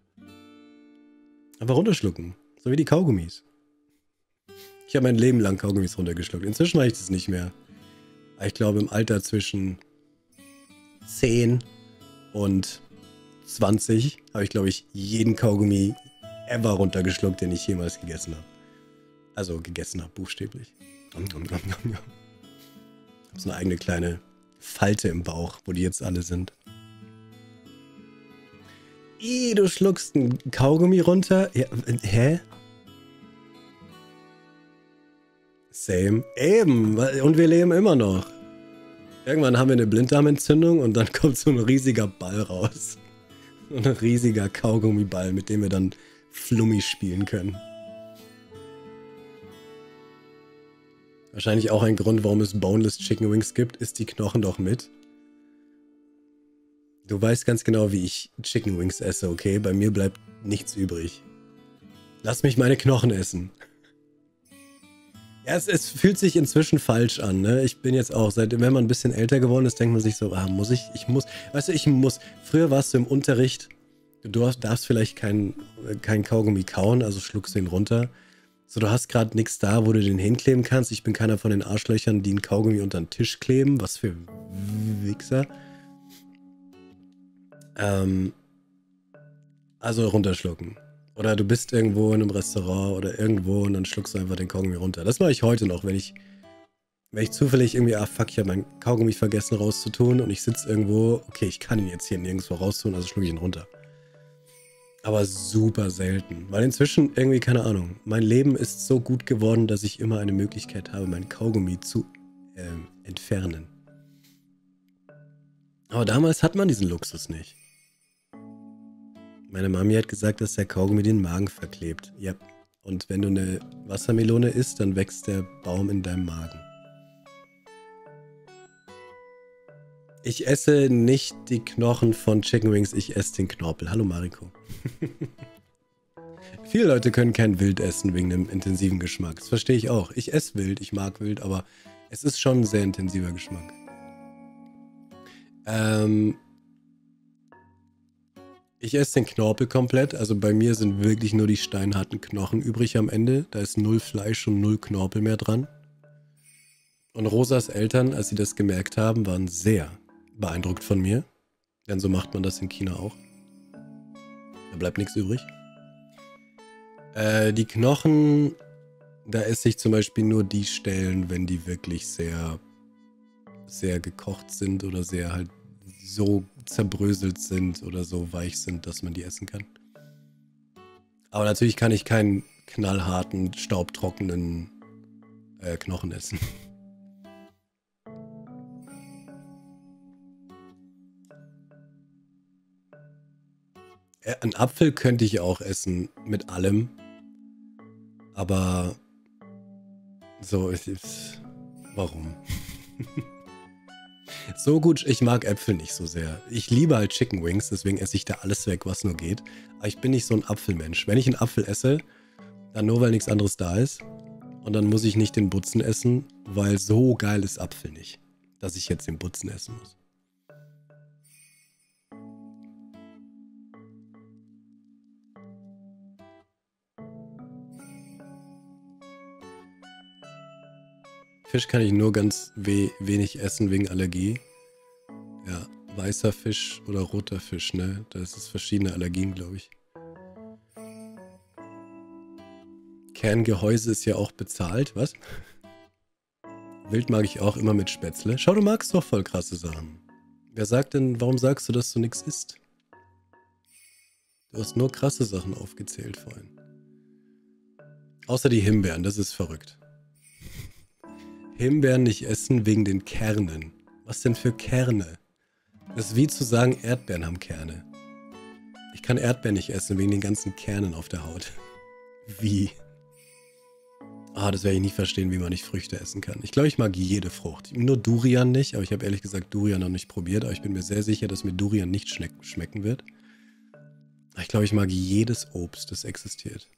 Aber runterschlucken. So wie die Kaugummis. Ich habe mein Leben lang Kaugummis runtergeschluckt. Inzwischen mache ich das nicht mehr. Ich glaube, im Alter zwischen 10 und 20 habe ich, glaube ich, jeden Kaugummi ever runtergeschluckt, den ich jemals gegessen habe. Also gegessen habe, buchstäblich. Ich habe so eine eigene kleine Falte im Bauch, wo die jetzt alle sind. Du schluckst ein Kaugummi runter? Ja, hä? Same. Eben. Und wir leben immer noch. Irgendwann haben wir eine Blinddarmentzündung und dann kommt so ein riesiger Ball raus. So ein riesiger Kaugummiball, mit dem wir dann Flummi spielen können. Wahrscheinlich auch ein Grund, warum es Boneless Chicken Wings gibt, ist die Knochen doch mit. Du weißt ganz genau, wie ich Chicken Wings esse, okay? Bei mir bleibt nichts übrig. Lass mich meine Knochen essen. Ja, es fühlt sich inzwischen falsch an, ne? Ich bin jetzt auch, wenn man ein bisschen älter geworden ist, denkt man sich so, muss ich? Ich muss. Weißt du, ich muss. Früher warst du im Unterricht, du darfst vielleicht kein Kaugummi kauen, also schluckst du ihn runter. So, du hast gerade nichts da, wo du den hinkleben kannst. Ich bin keiner von den Arschlöchern, die einen Kaugummi unter den Tisch kleben. Was für Wichser. Also runterschlucken. Oder du bist irgendwo in einem Restaurant oder irgendwo und dann schluckst du einfach den Kaugummi runter. Das mache ich heute noch, wenn ich zufällig irgendwie, fuck, ich habe meinen Kaugummi vergessen rauszutun und ich sitze irgendwo, okay, ich kann ihn jetzt hier nirgendwo raustun, also schlucke ich ihn runter. Aber super selten. Weil inzwischen irgendwie, keine Ahnung, mein Leben ist so gut geworden, dass ich immer eine Möglichkeit habe, mein Kaugummi zu entfernen. Aber damals hat man diesen Luxus nicht. Meine Mami hat gesagt, dass der Kaugummi den Magen verklebt. Ja. Und wenn du eine Wassermelone isst, dann wächst der Baum in deinem Magen. Ich esse nicht die Knochen von Chicken Wings, ich esse den Knorpel. Hallo Mariko. Viele Leute können kein Wild essen wegen dem intensiven Geschmack. Das verstehe ich auch. Ich esse Wild, ich mag Wild, aber es ist schon ein sehr intensiver Geschmack. Ich esse den Knorpel komplett. Also bei mir sind wirklich nur die steinharten Knochen übrig am Ende. Da ist 0 Fleisch und 0 Knorpel mehr dran. Und Rosas Eltern, als sie das gemerkt haben, waren sehr beeindruckt von mir. Denn so macht man das in China auch. Da bleibt nichts übrig. Die Knochen, da esse ich zum Beispiel nur die Stellen, wenn die wirklich sehr, sehr gekocht sind oder sehr halt so zerbröselt sind oder so weich sind, dass man die essen kann. Aber natürlich kann ich keinen knallharten, staubtrockenen Knochen essen. Einen Apfel könnte ich auch essen mit allem. Aber so, warum? So gut, ich mag Äpfel nicht so sehr. Ich liebe halt Chicken Wings, deswegen esse ich da alles weg, was nur geht. Aber ich bin nicht so ein Apfelmensch. Wenn ich einen Apfel esse, dann nur, weil nichts anderes da ist. Und dann muss ich nicht den Butzen essen, weil so geil ist Apfel nicht, dass ich jetzt den Butzen essen muss. Fisch kann ich nur ganz wenig essen wegen Allergie. Ja, weißer Fisch oder roter Fisch, ne? Da ist es verschiedene Allergien, glaube ich. Kerngehäuse ist ja auch bezahlt, was? Wild mag ich auch immer mit Spätzle. Schau, du magst doch voll krasse Sachen. Wer sagt denn, warum sagst du, dass du nichts isst? Du hast nur krasse Sachen aufgezählt vorhin. Außer die Himbeeren, das ist verrückt. Himbeeren nicht essen wegen den Kernen. Was denn für Kerne? Das ist wie zu sagen, Erdbeeren haben Kerne. Ich kann Erdbeeren nicht essen wegen den ganzen Kernen auf der Haut. Wie? Ah, das werde ich nie verstehen, wie man nicht Früchte essen kann. Ich glaube, ich mag jede Frucht. Nur Durian nicht, aber ich habe ehrlich gesagt Durian noch nicht probiert. Aber ich bin mir sehr sicher, dass mir Durian nicht schmecken wird. Ich glaube, ich mag jedes Obst, das existiert.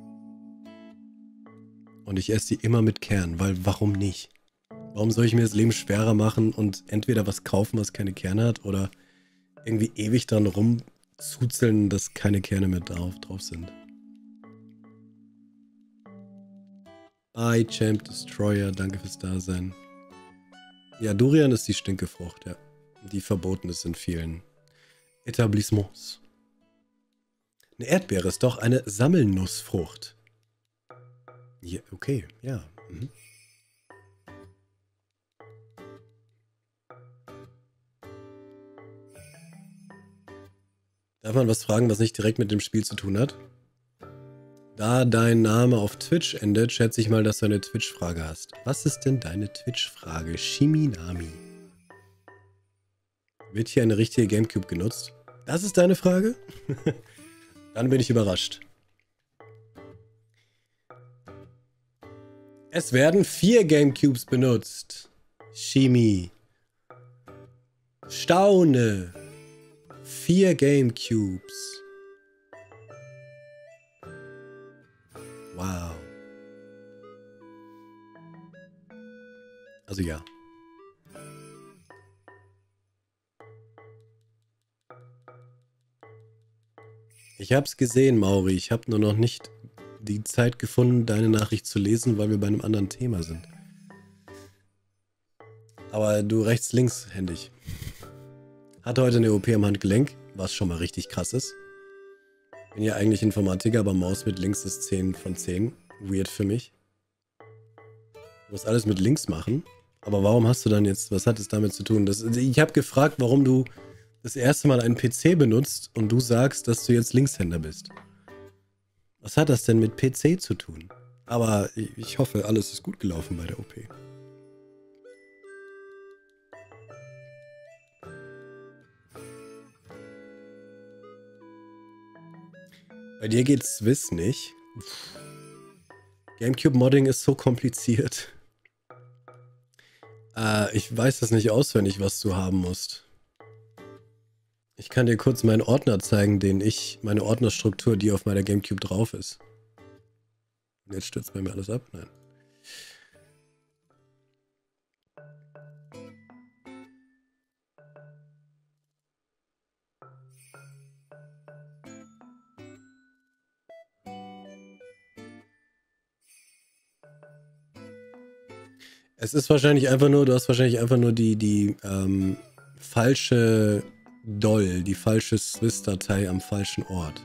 Und ich esse die immer mit Kern, weil warum nicht? Warum soll ich mir das Leben schwerer machen und entweder was kaufen, was keine Kerne hat, oder irgendwie ewig dran rumzuzeln, dass keine Kerne mehr drauf sind? Bye, Champ Destroyer, danke fürs Dasein. Ja, Durian ist die Stinkefrucht, ja. Die verboten ist in vielen Etablissements. Eine Erdbeere ist doch eine Sammelnussfrucht. Ja, okay, ja. Mhm. Darf man was fragen, was nicht direkt mit dem Spiel zu tun hat? Da dein Name auf Twitch endet, schätze ich mal, dass du eine Twitch-Frage hast. Was ist denn deine Twitch-Frage? Shiminami. Wird hier eine richtige Gamecube genutzt? Das ist deine Frage? Dann bin ich überrascht. Es werden 4 Gamecubes benutzt. Shimi. Staune. 4 Gamecubes. Wow. Also ja. Ich hab's gesehen, Mauri. Ich habe nur noch nicht die Zeit gefunden, deine Nachricht zu lesen, weil wir bei einem anderen Thema sind. Aber du rechts-links-händig. Hatte heute eine OP am Handgelenk, was schon mal richtig krass ist. Bin ja eigentlich Informatiker, aber Maus mit links ist 10 von 10. Weird für mich. Du musst alles mit links machen. Aber warum hast du dann jetzt, was hat es damit zu tun? Ich habe gefragt, warum du das erste Mal einen PC benutzt und du sagst, dass du jetzt Linkshänder bist. Was hat das denn mit PC zu tun? Aber ich hoffe, alles ist gut gelaufen bei der OP. Bei dir geht Swiss nicht. Gamecube-Modding ist so kompliziert. Ich weiß das nicht auswendig, was du haben musst. Ich kann dir kurz meinen Ordner zeigen, meine Ordnerstruktur, die auf meiner Gamecube drauf ist. Und jetzt stürzt bei mir alles ab? Nein. Es ist wahrscheinlich einfach nur, du hast wahrscheinlich einfach nur die falsche die falsche Swiss-Datei am falschen Ort.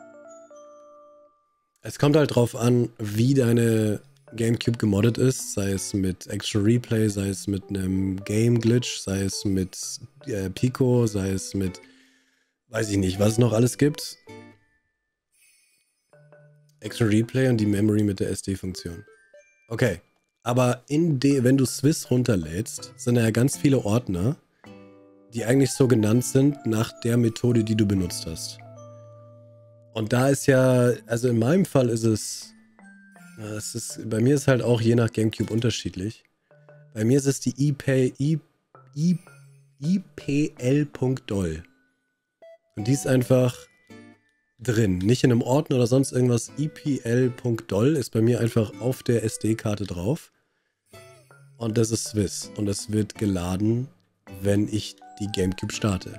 Es kommt halt drauf an, wie deine Gamecube gemoddet ist, sei es mit Extra Replay, sei es mit einem Game Glitch, sei es mit Pico, sei es mit, weiß ich nicht, was es noch alles gibt. Extra Replay und die Memory mit der SD-Funktion. Okay. Aber wenn du Swiss runterlädst, sind ja ganz viele Ordner, die eigentlich so genannt sind nach der Methode, die du benutzt hast. Und da ist ja, also in meinem Fall ist es Bei mir ist halt auch je nach GameCube unterschiedlich. Bei mir ist es die IPL.doll. Und die ist einfach drin. Nicht in einem Ordner oder sonst irgendwas. IPL.doll ist bei mir einfach auf der SD-Karte drauf. Und das ist Swiss. Und es wird geladen, wenn ich die GameCube starte.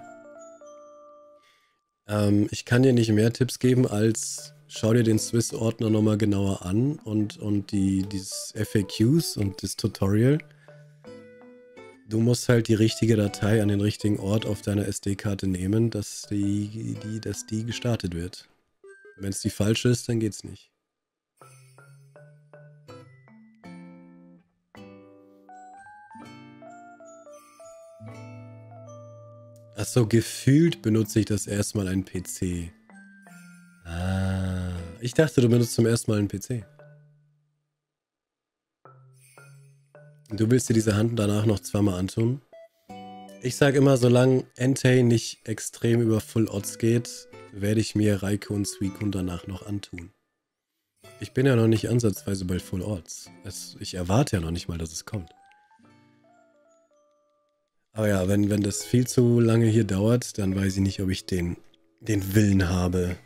Ich kann dir nicht mehr Tipps geben, als schau dir den Swiss-Ordner nochmal genauer an und dieses FAQs und das Tutorial. Du musst halt die richtige Datei an den richtigen Ort auf deiner SD-Karte nehmen, dass die gestartet wird. Wenn es die falsche ist, dann geht's nicht. Achso, gefühlt benutze ich das erstmal einen PC. Ah, ich dachte, du benutzt zum ersten Mal einen PC. Du willst dir diese Hand danach noch zweimal antun? Ich sage immer, solange Entei nicht extrem über Full Odds geht, werde ich mir Raiko und Suicune danach noch antun. Ich bin ja noch nicht ansatzweise bei Full Odds. Ich erwarte ja noch nicht mal, dass es kommt. Aber ja, wenn das viel zu lange hier dauert, dann weiß ich nicht, ob ich den Willen habe,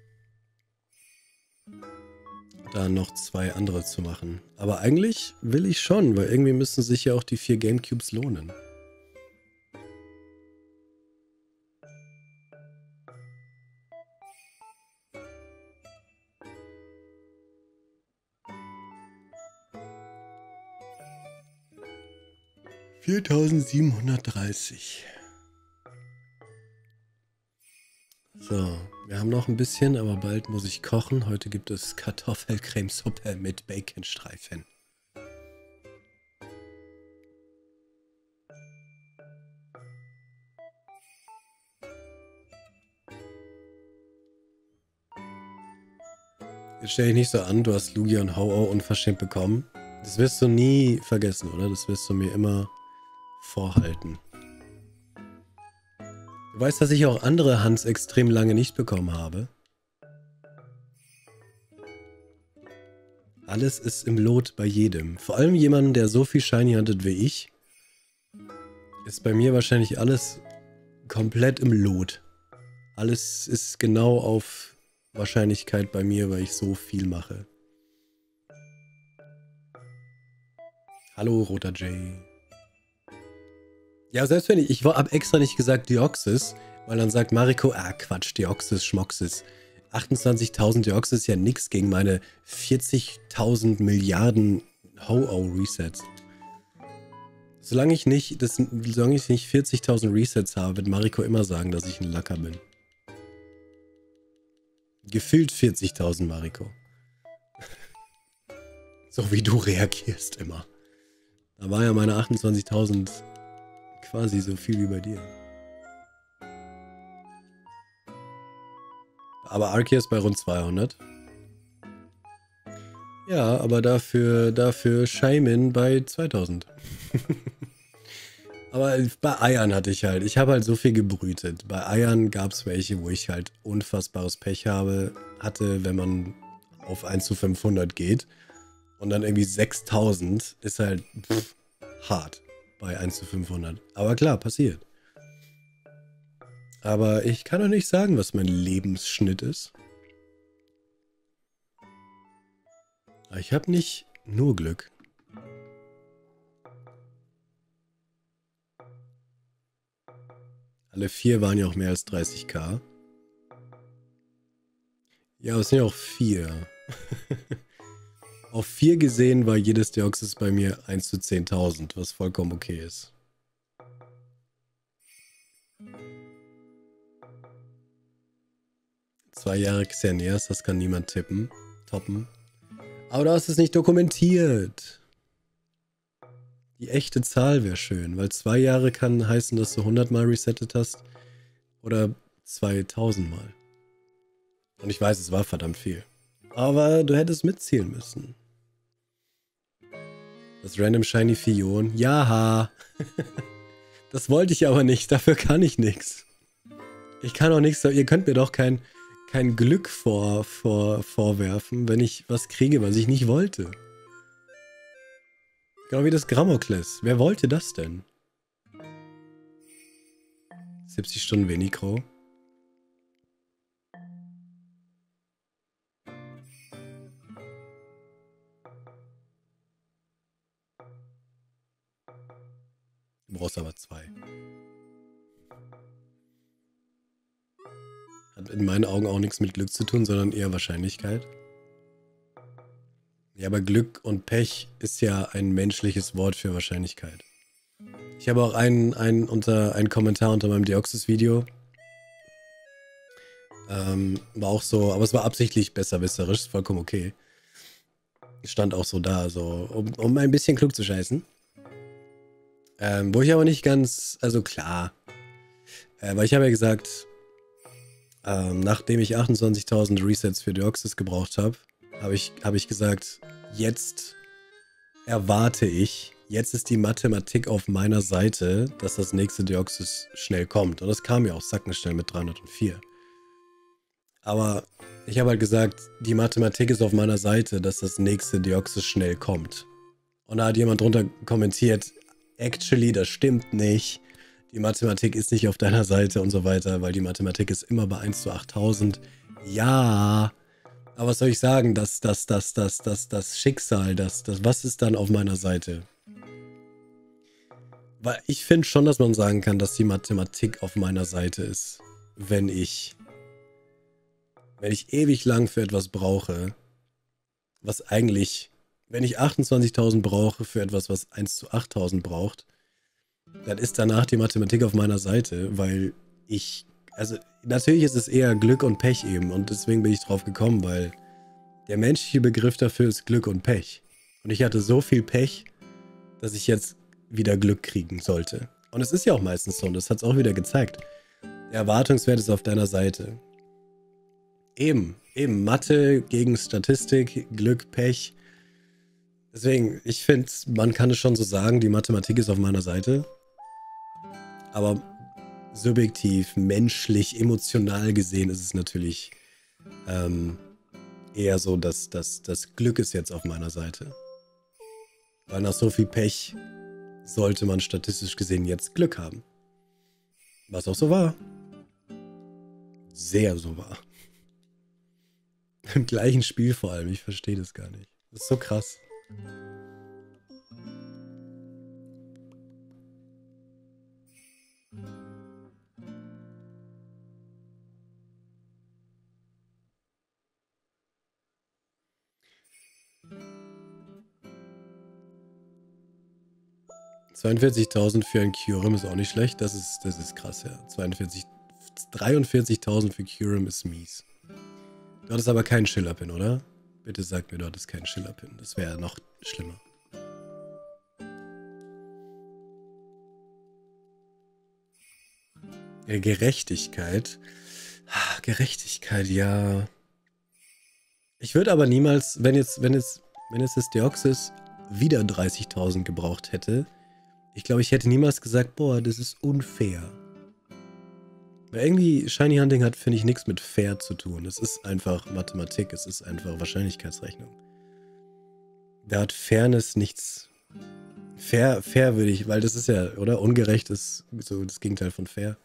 da noch 2 andere zu machen. Aber eigentlich will ich schon, weil irgendwie müssen sich ja auch die 4 Gamecubes lohnen. $4.730. So, wir haben noch ein bisschen, aber bald muss ich kochen. Heute gibt es Kartoffelcremesuppe mit Baconstreifen. Jetzt stell dich nicht so an, du hast Lugia und Hau-Oh unverschämt bekommen. Das wirst du nie vergessen, oder? Das wirst du mir immer vorhalten. Du weißt, dass ich auch andere Hunts extrem lange nicht bekommen habe. Alles ist im Lot bei jedem. Vor allem jemandem, der so viel Shiny huntet wie ich, ist bei mir wahrscheinlich alles komplett im Lot. Alles ist genau auf Wahrscheinlichkeit bei mir, weil ich so viel mache. Hallo, roter Jay. Ja, selbst wenn ich habe extra nicht gesagt Deoxys, weil dann sagt Mariko, Quatsch, Deoxys, Schmoxys. 28.000 Deoxys ist ja nix gegen meine 40.000 Milliarden Ho-Oh-Resets. Solange ich nicht 40.000 Resets habe, wird Mariko immer sagen, dass ich ein Lacker bin. Gefühlt 40.000, Mariko. So wie du reagierst immer. Da war ja meine 28.000 quasi so viel wie bei dir. Aber Arceus bei rund 200. Ja, aber dafür Shaymin bei 2000. Aber bei Eiern hatte ich halt, ich habe halt so viel gebrütet. Bei Eiern gab es welche, wo ich halt unfassbares Pech hatte, wenn man auf 1 zu 500 geht. Und dann irgendwie 6000 ist halt hart bei 1 zu 500. Aber klar, passiert. Aber ich kann doch nicht sagen, was mein Lebensschnitt ist. Aber ich habe nicht nur Glück. Alle 4 waren ja auch mehr als 30.000. Ja, aber es sind ja auch 4. Auf 4 gesehen war jedes Deoxys bei mir 1 zu 10.000, was vollkommen okay ist. Zwei Jahre Xerneas, das kann niemand toppen. Aber du hast es nicht dokumentiert. Die echte Zahl wäre schön, weil 2 Jahre kann heißen, dass du 100 Mal resettet hast oder 2000 Mal. Und ich weiß, es war verdammt viel. Aber du hättest mitzählen müssen. Das Random Shiny Fion. Ja. Das wollte ich aber nicht. Dafür kann ich nichts. Ich kann auch nichts. Ihr könnt mir doch kein kein Glück vorwerfen, wenn ich was kriege, was ich nicht wollte. Genau wie das Grammokles. Wer wollte das denn? 70 Stunden Venicro. Du brauchst aber 2. Hat in meinen Augen auch nichts mit Glück zu tun, sondern eher Wahrscheinlichkeit. Ja, aber Glück und Pech ist ja ein menschliches Wort für Wahrscheinlichkeit. Ich habe auch einen Kommentar unter meinem Deoxys-Video. War auch so, aber es war absichtlich besserwisserisch, ist vollkommen okay. Stand auch so da, so, um ein bisschen klug zu scheißen. Wo ich aber nicht ganz, also klar. Weil ich habe ja gesagt, nachdem ich 28.000 Resets für Deoxys gebraucht habe, habe ich gesagt, jetzt erwarte ich, jetzt ist die Mathematik auf meiner Seite, dass das nächste Deoxys schnell kommt. Und das kam ja auch sackenschnell mit 304. Aber ich habe halt gesagt, die Mathematik ist auf meiner Seite, dass das nächste Deoxys schnell kommt. Und da hat jemand drunter kommentiert, actually, das stimmt nicht. Die Mathematik ist nicht auf deiner Seite und so weiter, weil die Mathematik ist immer bei 1 zu 8000. Ja, aber was soll ich sagen? Das Schicksal, was ist dann auf meiner Seite? Weil ich finde schon, dass man sagen kann, dass die Mathematik auf meiner Seite ist, wenn ich ewig lang für etwas brauche, was eigentlich, wenn ich 28.000 brauche für etwas, was 1 zu 8000 braucht, dann ist danach die Mathematik auf meiner Seite, weil also natürlich ist es eher Glück und Pech eben und deswegen bin ich drauf gekommen, weil der menschliche Begriff dafür ist Glück und Pech. Und ich hatte so viel Pech, dass ich jetzt wieder Glück kriegen sollte. Und es ist ja auch meistens so und das hat es auch wieder gezeigt. Der Erwartungswert ist auf deiner Seite. Eben, Mathe gegen Statistik, Glück, Pech. Deswegen, ich finde, man kann es schon so sagen, die Mathematik ist auf meiner Seite. Aber subjektiv, menschlich, emotional gesehen ist es natürlich eher so, dass das Glück ist jetzt auf meiner Seite. Weil nach so viel Pech sollte man statistisch gesehen jetzt Glück haben. Was auch so war. Sehr so war. Im gleichen Spiel vor allem, ich verstehe das gar nicht. Das ist so krass. $42.000 für ein Kyurem ist auch nicht schlecht. Das ist krass, ja. 43.000 für Kyurem ist mies. Du hattest aber keinen Schiller-Pin, oder? Bitte sag mir, du hattest keinen Schiller-Pin. Das wäre noch schlimmer. Ja, Gerechtigkeit. Gerechtigkeit, ja. Ich würde aber niemals, wenn jetzt das Deoxys wieder 30.000 gebraucht hätte, ich glaube, ich hätte niemals gesagt, boah, das ist unfair. Weil irgendwie Shiny Hunting hat, finde ich, nichts mit fair zu tun. Es ist einfach Mathematik, es ist einfach Wahrscheinlichkeitsrechnung. Da hat Fairness nichts. Fair würde ich, weil das ist ja, oder? Ungerecht ist so das Gegenteil von fair.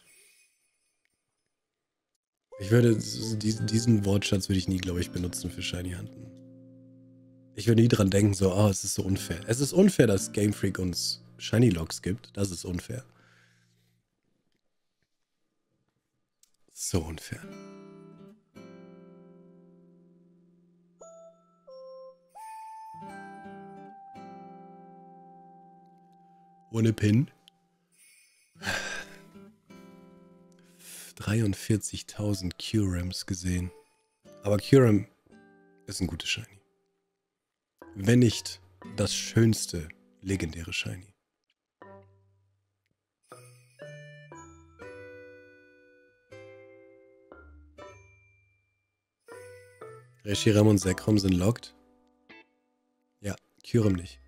Ich würde, diesen Wortschatz würde ich nie, glaube ich, benutzen für Shiny Hunten. Ich würde nie dran denken, so, oh, es ist so unfair. Es ist unfair, dass Game Freak uns Shiny Logs gibt. Das ist unfair. So unfair. Ohne Pin. 43.000 Kyurems gesehen. Aber Kyurem ist ein gutes Shiny. Wenn nicht das schönste legendäre Shiny. Reshiram und Zekrom sind locked. Ja, Kyurem nicht.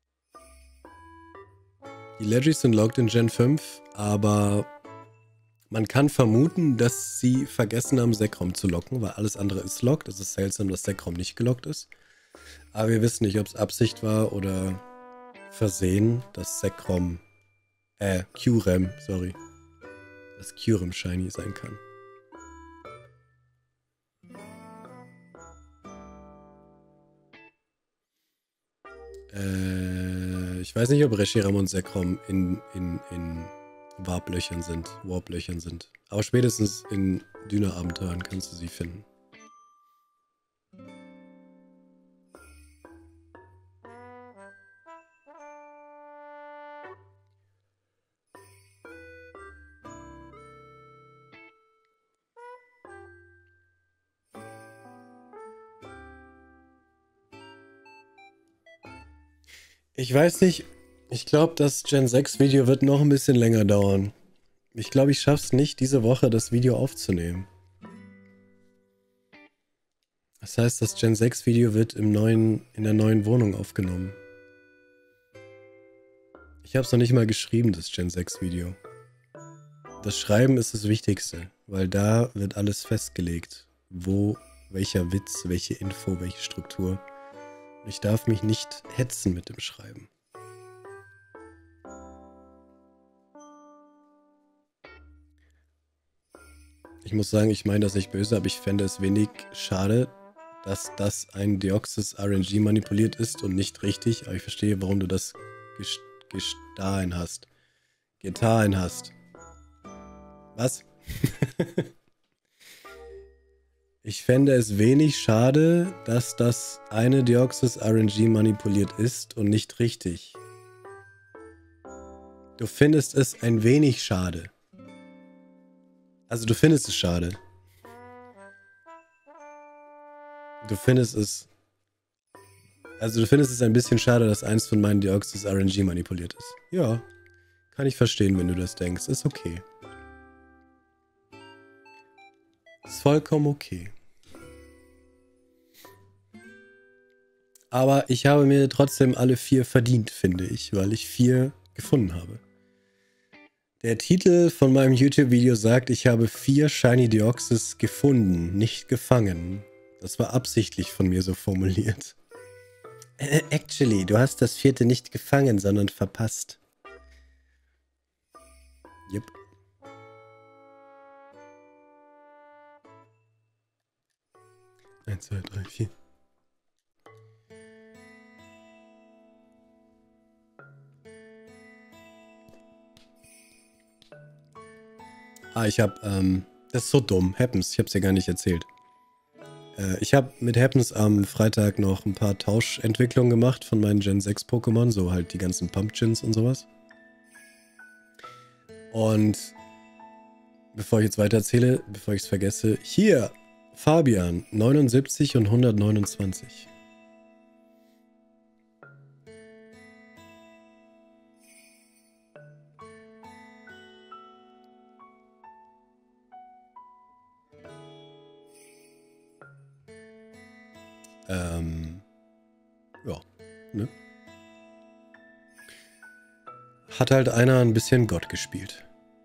Die Legis sind locked in Gen 5, aber Man kann vermuten, dass sie vergessen haben, Zekrom zu locken, weil alles andere ist locked. Es ist seltsam, dass Zekrom nicht gelockt ist. Aber wir wissen nicht, ob es Absicht war oder Versehen, dass Zekrom, Qrem, sorry, dass Qrem shiny sein kann. Ich weiß nicht, ob Reshiram und Zekrom in Warplöchern sind. Aber spätestens in Düne-Abenteuern kannst du sie finden. Ich weiß nicht, ich glaube, das Gen 6 Video wird noch ein bisschen länger dauern. Ich glaube, ich schaff's nicht, diese Woche das Video aufzunehmen. Das heißt, das Gen 6 Video wird in der neuen Wohnung aufgenommen. Ich habe es noch nicht mal geschrieben, das Gen 6 Video. Das Schreiben ist das Wichtigste, weil da wird alles festgelegt. Wo, welcher Witz, welche Info, welche Struktur. Ich darf mich nicht hetzen mit dem Schreiben. Ich muss sagen, ich meine das nicht böse, aber ich fände es wenig schade, dass das ein Deoxys RNG manipuliert ist und nicht richtig. Aber ich verstehe, warum du das getan hast. Was? Ich fände es wenig schade, dass das eine Deoxys RNG manipuliert ist und nicht richtig. Du findest es ein wenig schade. Also du findest es schade. Du findest es ein bisschen schade, dass eins von meinen Deoxys RNG manipuliert ist. Ja, kann ich verstehen, wenn du das denkst. Ist okay. Ist vollkommen okay. Aber ich habe mir trotzdem alle 4 verdient, finde ich, weil ich 4 gefunden habe. Der Titel von meinem YouTube-Video sagt, ich habe 4 Shiny Deoxys gefunden, nicht gefangen. Das war absichtlich von mir so formuliert. Actually, du hast das 4. nicht gefangen, sondern verpasst. Yep. Eins, 2, 3, 4. Ich habe, das ist so dumm, Happens, ich habe es dir gar nicht erzählt. Ich habe mit Happens am Freitag noch ein paar Tauschentwicklungen gemacht von meinen Gen 6 Pokémon, so halt die ganzen Pumpkins und sowas. Und bevor ich jetzt weiter erzähle, bevor ich es vergesse, hier, Fabian, 79 und 129. Ja, ne? Hat halt einer ein bisschen Gott gespielt.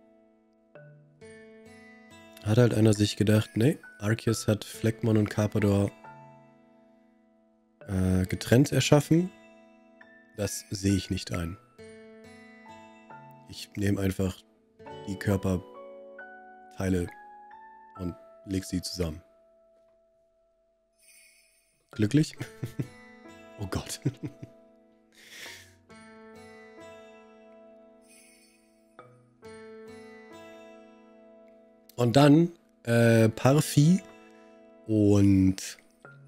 Hat halt einer sich gedacht, nee, Arceus hat Fleckmon und Carpador getrennt erschaffen. Das sehe ich nicht ein. Ich nehme einfach die Körperteile und lege sie zusammen. Glücklich? Oh Gott. Und dann Parfi und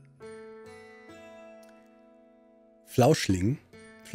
Flauschling.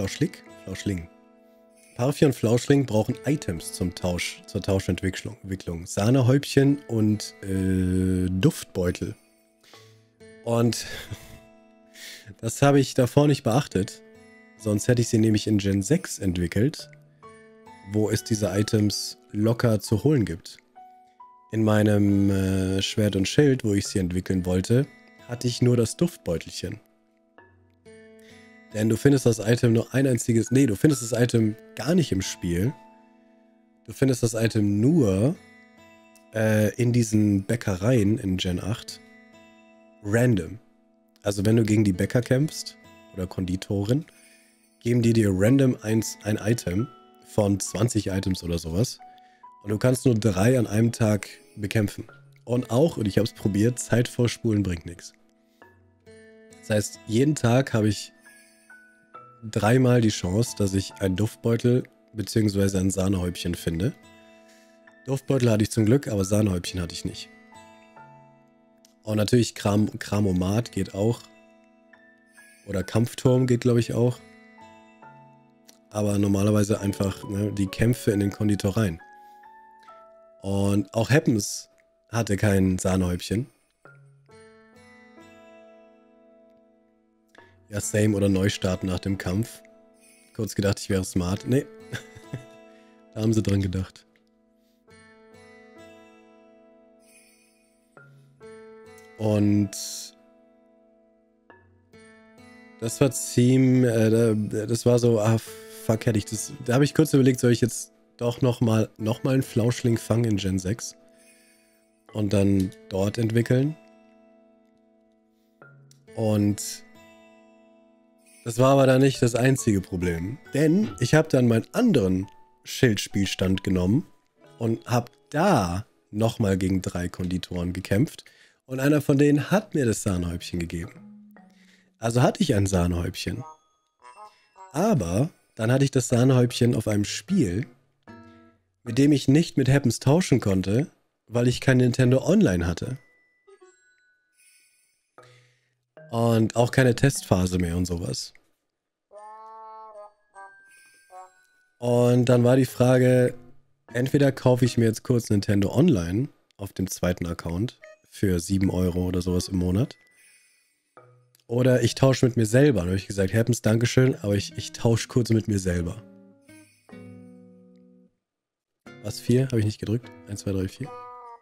Parfi und Flauschling brauchen Items zur Tauschentwicklung. Sahnehäubchen und Duftbeutel. Und das habe ich davor nicht beachtet. Sonst hätte ich sie nämlich in Gen 6 entwickelt, wo es diese Items locker zu holen gibt. In meinem Schwert und Schild, wo ich sie entwickeln wollte, hatte ich nur das Duftbeutelchen. Denn du findest das Item nur ein einziges... Nee, du findest das Item gar nicht im Spiel. Du findest das Item nur in diesen Bäckereien in Gen 8 random. Also wenn du gegen die Bäcker kämpfst oder Konditorin, geben die dir random ein Item von 20 Items oder sowas. Und du kannst nur 3 an einem Tag bekämpfen. Und ich habe es probiert, Zeit vorspulen bringt nichts. Das heißt, jeden Tag habe ich 3-mal die Chance, dass ich einen Duftbeutel bzw. ein Sahnehäubchen finde. Duftbeutel hatte ich zum Glück, aber Sahnehäubchen hatte ich nicht. Und natürlich Kramomat geht auch. Oder Kampfturm geht, glaube ich, auch. Aber normalerweise einfach die Kämpfe in den Konditoreien. Und auch Happens hatte kein Sahnehäubchen. Ja, same oder Neustart nach dem Kampf. Kurz gedacht, ich wäre smart. Nee. Da haben sie dran gedacht. Und das war das war so, fuck, hätte ich das. Da habe ich kurz überlegt, soll ich jetzt doch nochmal einen Flauschling fangen in Gen 6 und dann dort entwickeln. Und das war aber dann nicht das einzige Problem. Denn ich habe dann meinen anderen Schildspielstand genommen und habe da nochmal gegen 3 Konditoren gekämpft. Und einer von denen hat mir das Sahnehäubchen gegeben. Also hatte ich ein Sahnehäubchen. Aber dann hatte ich das Sahnehäubchen auf einem Spiel, mit dem ich nicht mit Happens tauschen konnte, weil ich kein Nintendo Online hatte. Und auch keine Testphase mehr und sowas. Und dann war die Frage, entweder kaufe ich mir jetzt kurz Nintendo Online auf dem zweiten Account für 7 Euro oder sowas im Monat. Oder ich tausche mit mir selber. Dann habe ich gesagt, Happens, Dankeschön, aber ich tausche kurz mit mir selber. Was, 4? Habe ich nicht gedrückt? 1, 2, 3, 4.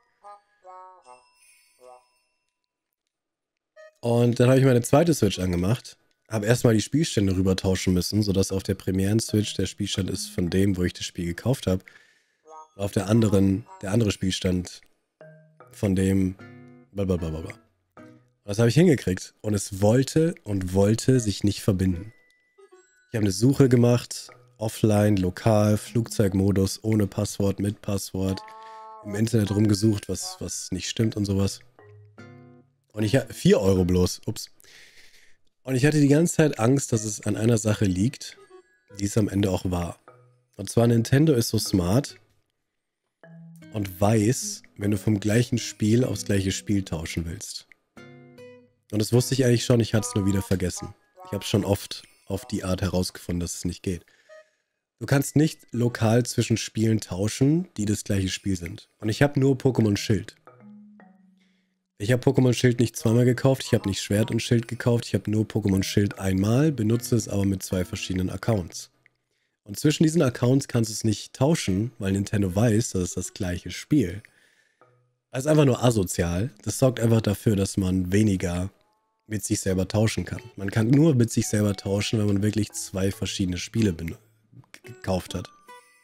Und dann habe ich meine zweite Switch angemacht. Habe erstmal die Spielstände rüber tauschen müssen, sodass auf der Premieren-Switch der Spielstand ist von dem, wo ich das Spiel gekauft habe. Und auf der andere Spielstand von dem blablabla. Das habe ich hingekriegt. Und es wollte sich nicht verbinden. Ich habe eine Suche gemacht, offline, lokal, Flugzeugmodus, ohne Passwort, mit Passwort, im Internet rumgesucht, was nicht stimmt und sowas. Und ich hatte 4 Euro bloß. Ups. Und ich hatte die ganze Zeit Angst, dass es an einer Sache liegt, die es am Ende auch war. Und zwar Nintendo ist so smart und weiß, wenn du vom gleichen Spiel aufs gleiche Spiel tauschen willst. Und das wusste ich eigentlich schon, ich hatte es nur wieder vergessen. Ich habe es schon oft auf die Art herausgefunden, dass es nicht geht. Du kannst nicht lokal zwischen Spielen tauschen, die das gleiche Spiel sind. Und ich habe nur Pokémon Schild. Ich habe Pokémon Schild nicht zweimal gekauft, ich habe nicht Schwert und Schild gekauft, ich habe nur Pokémon Schild einmal, benutze es aber mit 2 verschiedenen Accounts. Und zwischen diesen Accounts kannst du es nicht tauschen, weil Nintendo weiß, das ist das gleiche Spiel. Das ist einfach nur asozial. Das sorgt einfach dafür, dass man weniger mit sich selber tauschen kann. Man kann nur mit sich selber tauschen, wenn man wirklich 2 verschiedene Spiele gekauft hat.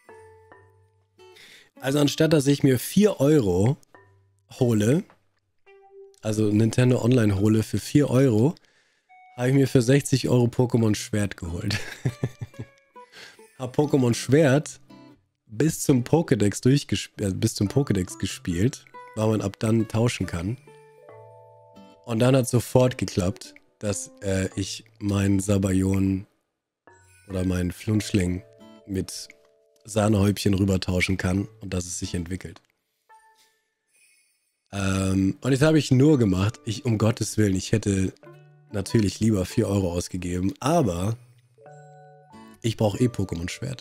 Also anstatt, dass ich mir 4 Euro hole, also Nintendo Online hole für 4 Euro, habe ich mir für 60 Euro Pokémon Schwert geholt. Habe Pokémon Schwert bis zum Pokédex gespielt, weil man ab dann tauschen kann. Und dann hat sofort geklappt, dass ich meinen Sabayon oder meinen Flunschling mit Sahnehäubchen rüber tauschen kann und dass es sich entwickelt. Und das habe ich nur gemacht, um Gottes Willen, ich hätte natürlich lieber 4 Euro ausgegeben, aber ich brauche Pokémon Schwert.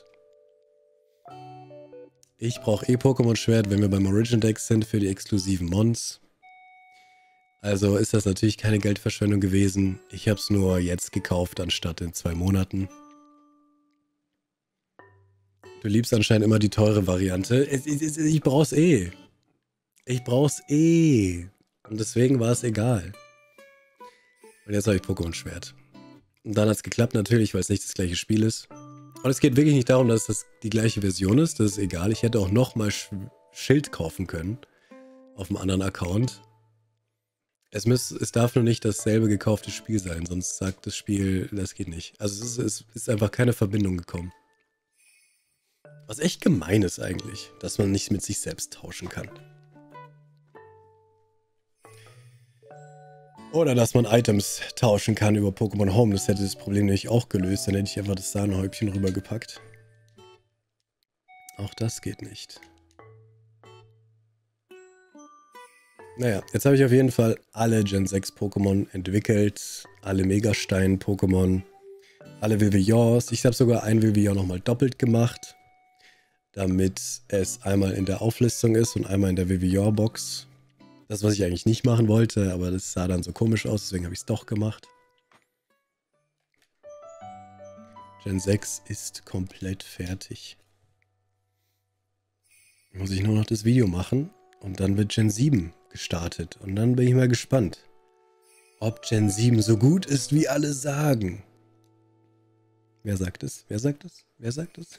Ich brauche Pokémon Schwert, wenn wir beim Origin Deck sind für die exklusiven Mons. Also ist das natürlich keine Geldverschwendung gewesen. Ich habe es nur jetzt gekauft, anstatt in 2 Monaten. Du liebst anscheinend immer die teure Variante. Ich brauch's eh. Ich brauch's eh. Und deswegen war es egal. Und jetzt habe ich Pokémon Schwert. Und dann hat es geklappt natürlich, weil es nicht das gleiche Spiel ist. Und es geht wirklich nicht darum, dass das die gleiche Version ist. Das ist egal. Ich hätte auch nochmal Schild kaufen können. auf einem anderen Account. Es darf nur nicht dasselbe gekaufte Spiel sein, sonst sagt das Spiel, das geht nicht. Also es ist einfach keine Verbindung gekommen. Was echt gemein ist eigentlich, dass man nicht mit sich selbst tauschen kann. Oder dass man Items tauschen kann über Pokémon Home. Das hätte das Problem nämlich auch gelöst. Dann hätte ich einfach das Sahnehäubchen rübergepackt. Auch das geht nicht. Naja, jetzt habe ich auf jeden Fall alle Gen 6 Pokémon entwickelt. Alle Megastein-Pokémon. Alle Vivillons. Ich habe sogar ein Vivillon nochmal doppelt gemacht. Damit es einmal in der Auflistung ist und einmal in der Vivillon-Box. Das, was ich eigentlich nicht machen wollte, aber das sah dann so komisch aus, deswegen habe ich es doch gemacht. Gen 6 ist komplett fertig. Muss ich nur noch das Video machen und dann wird Gen 7 gestartet. Und dann bin ich mal gespannt, ob Gen 7 so gut ist, wie alle sagen. Wer sagt es? Wer sagt es? Wer sagt es?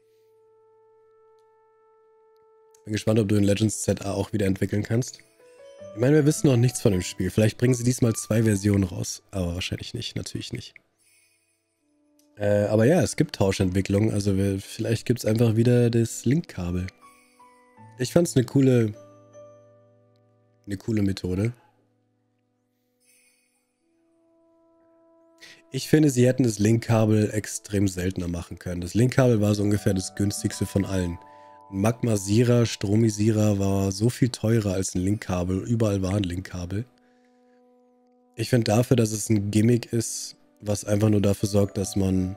Bin gespannt, ob du in Legends ZA auch wieder entwickeln kannst. Ich meine, wir wissen noch nichts von dem Spiel. Vielleicht bringen sie diesmal 2 Versionen raus. Aber wahrscheinlich nicht. Natürlich nicht. Aber ja, es gibt Tauschentwicklungen. Also vielleicht gibt es einfach wieder das Linkkabel. Ich fand es eine coole Methode. Ich finde, sie hätten das Linkkabel extrem seltener machen können. Das Linkkabel war so ungefähr das günstigste von allen. Magmasierer, Stromisierer war so viel teurer als ein Linkkabel. Überall war ein Linkkabel. Ich finde dafür, dass es ein Gimmick ist, was einfach nur dafür sorgt, dass man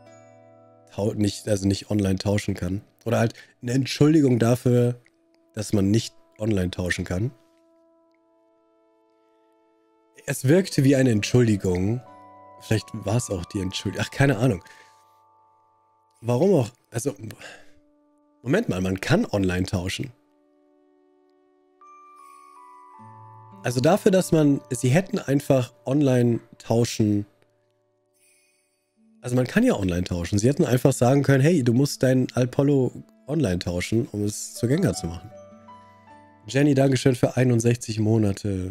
nicht online tauschen kann. Oder halt eine Entschuldigung dafür, dass man nicht online tauschen kann. Es wirkte wie eine Entschuldigung. Vielleicht war es auch die Entschuldigung. Ach, keine Ahnung. Warum auch? Also, Moment mal, man kann online tauschen. Also dafür, dass sie hätten einfach online tauschen. Also man kann ja online tauschen. Sie hätten einfach sagen können, hey, du musst dein Alpollo online tauschen, um es zu Gengar zu machen. Jenny, Dankeschön für 61 Monate.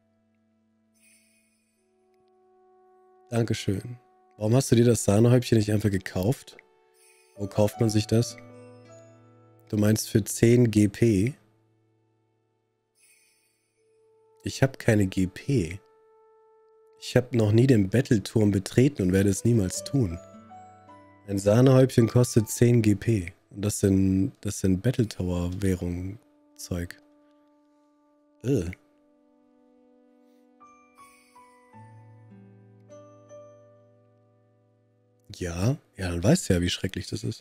Dankeschön. Warum hast du dir das Sahnehäubchen nicht einfach gekauft? Wo kauft man sich das? Du meinst für 10 GP? Ich habe keine GP. Ich habe noch nie den Battleturm betreten und werde es niemals tun. Ein Sahnehäubchen kostet 10 GP. Und das sind Battle Tower Währung Zeug. Ja, dann weißt du ja, wie schrecklich das ist.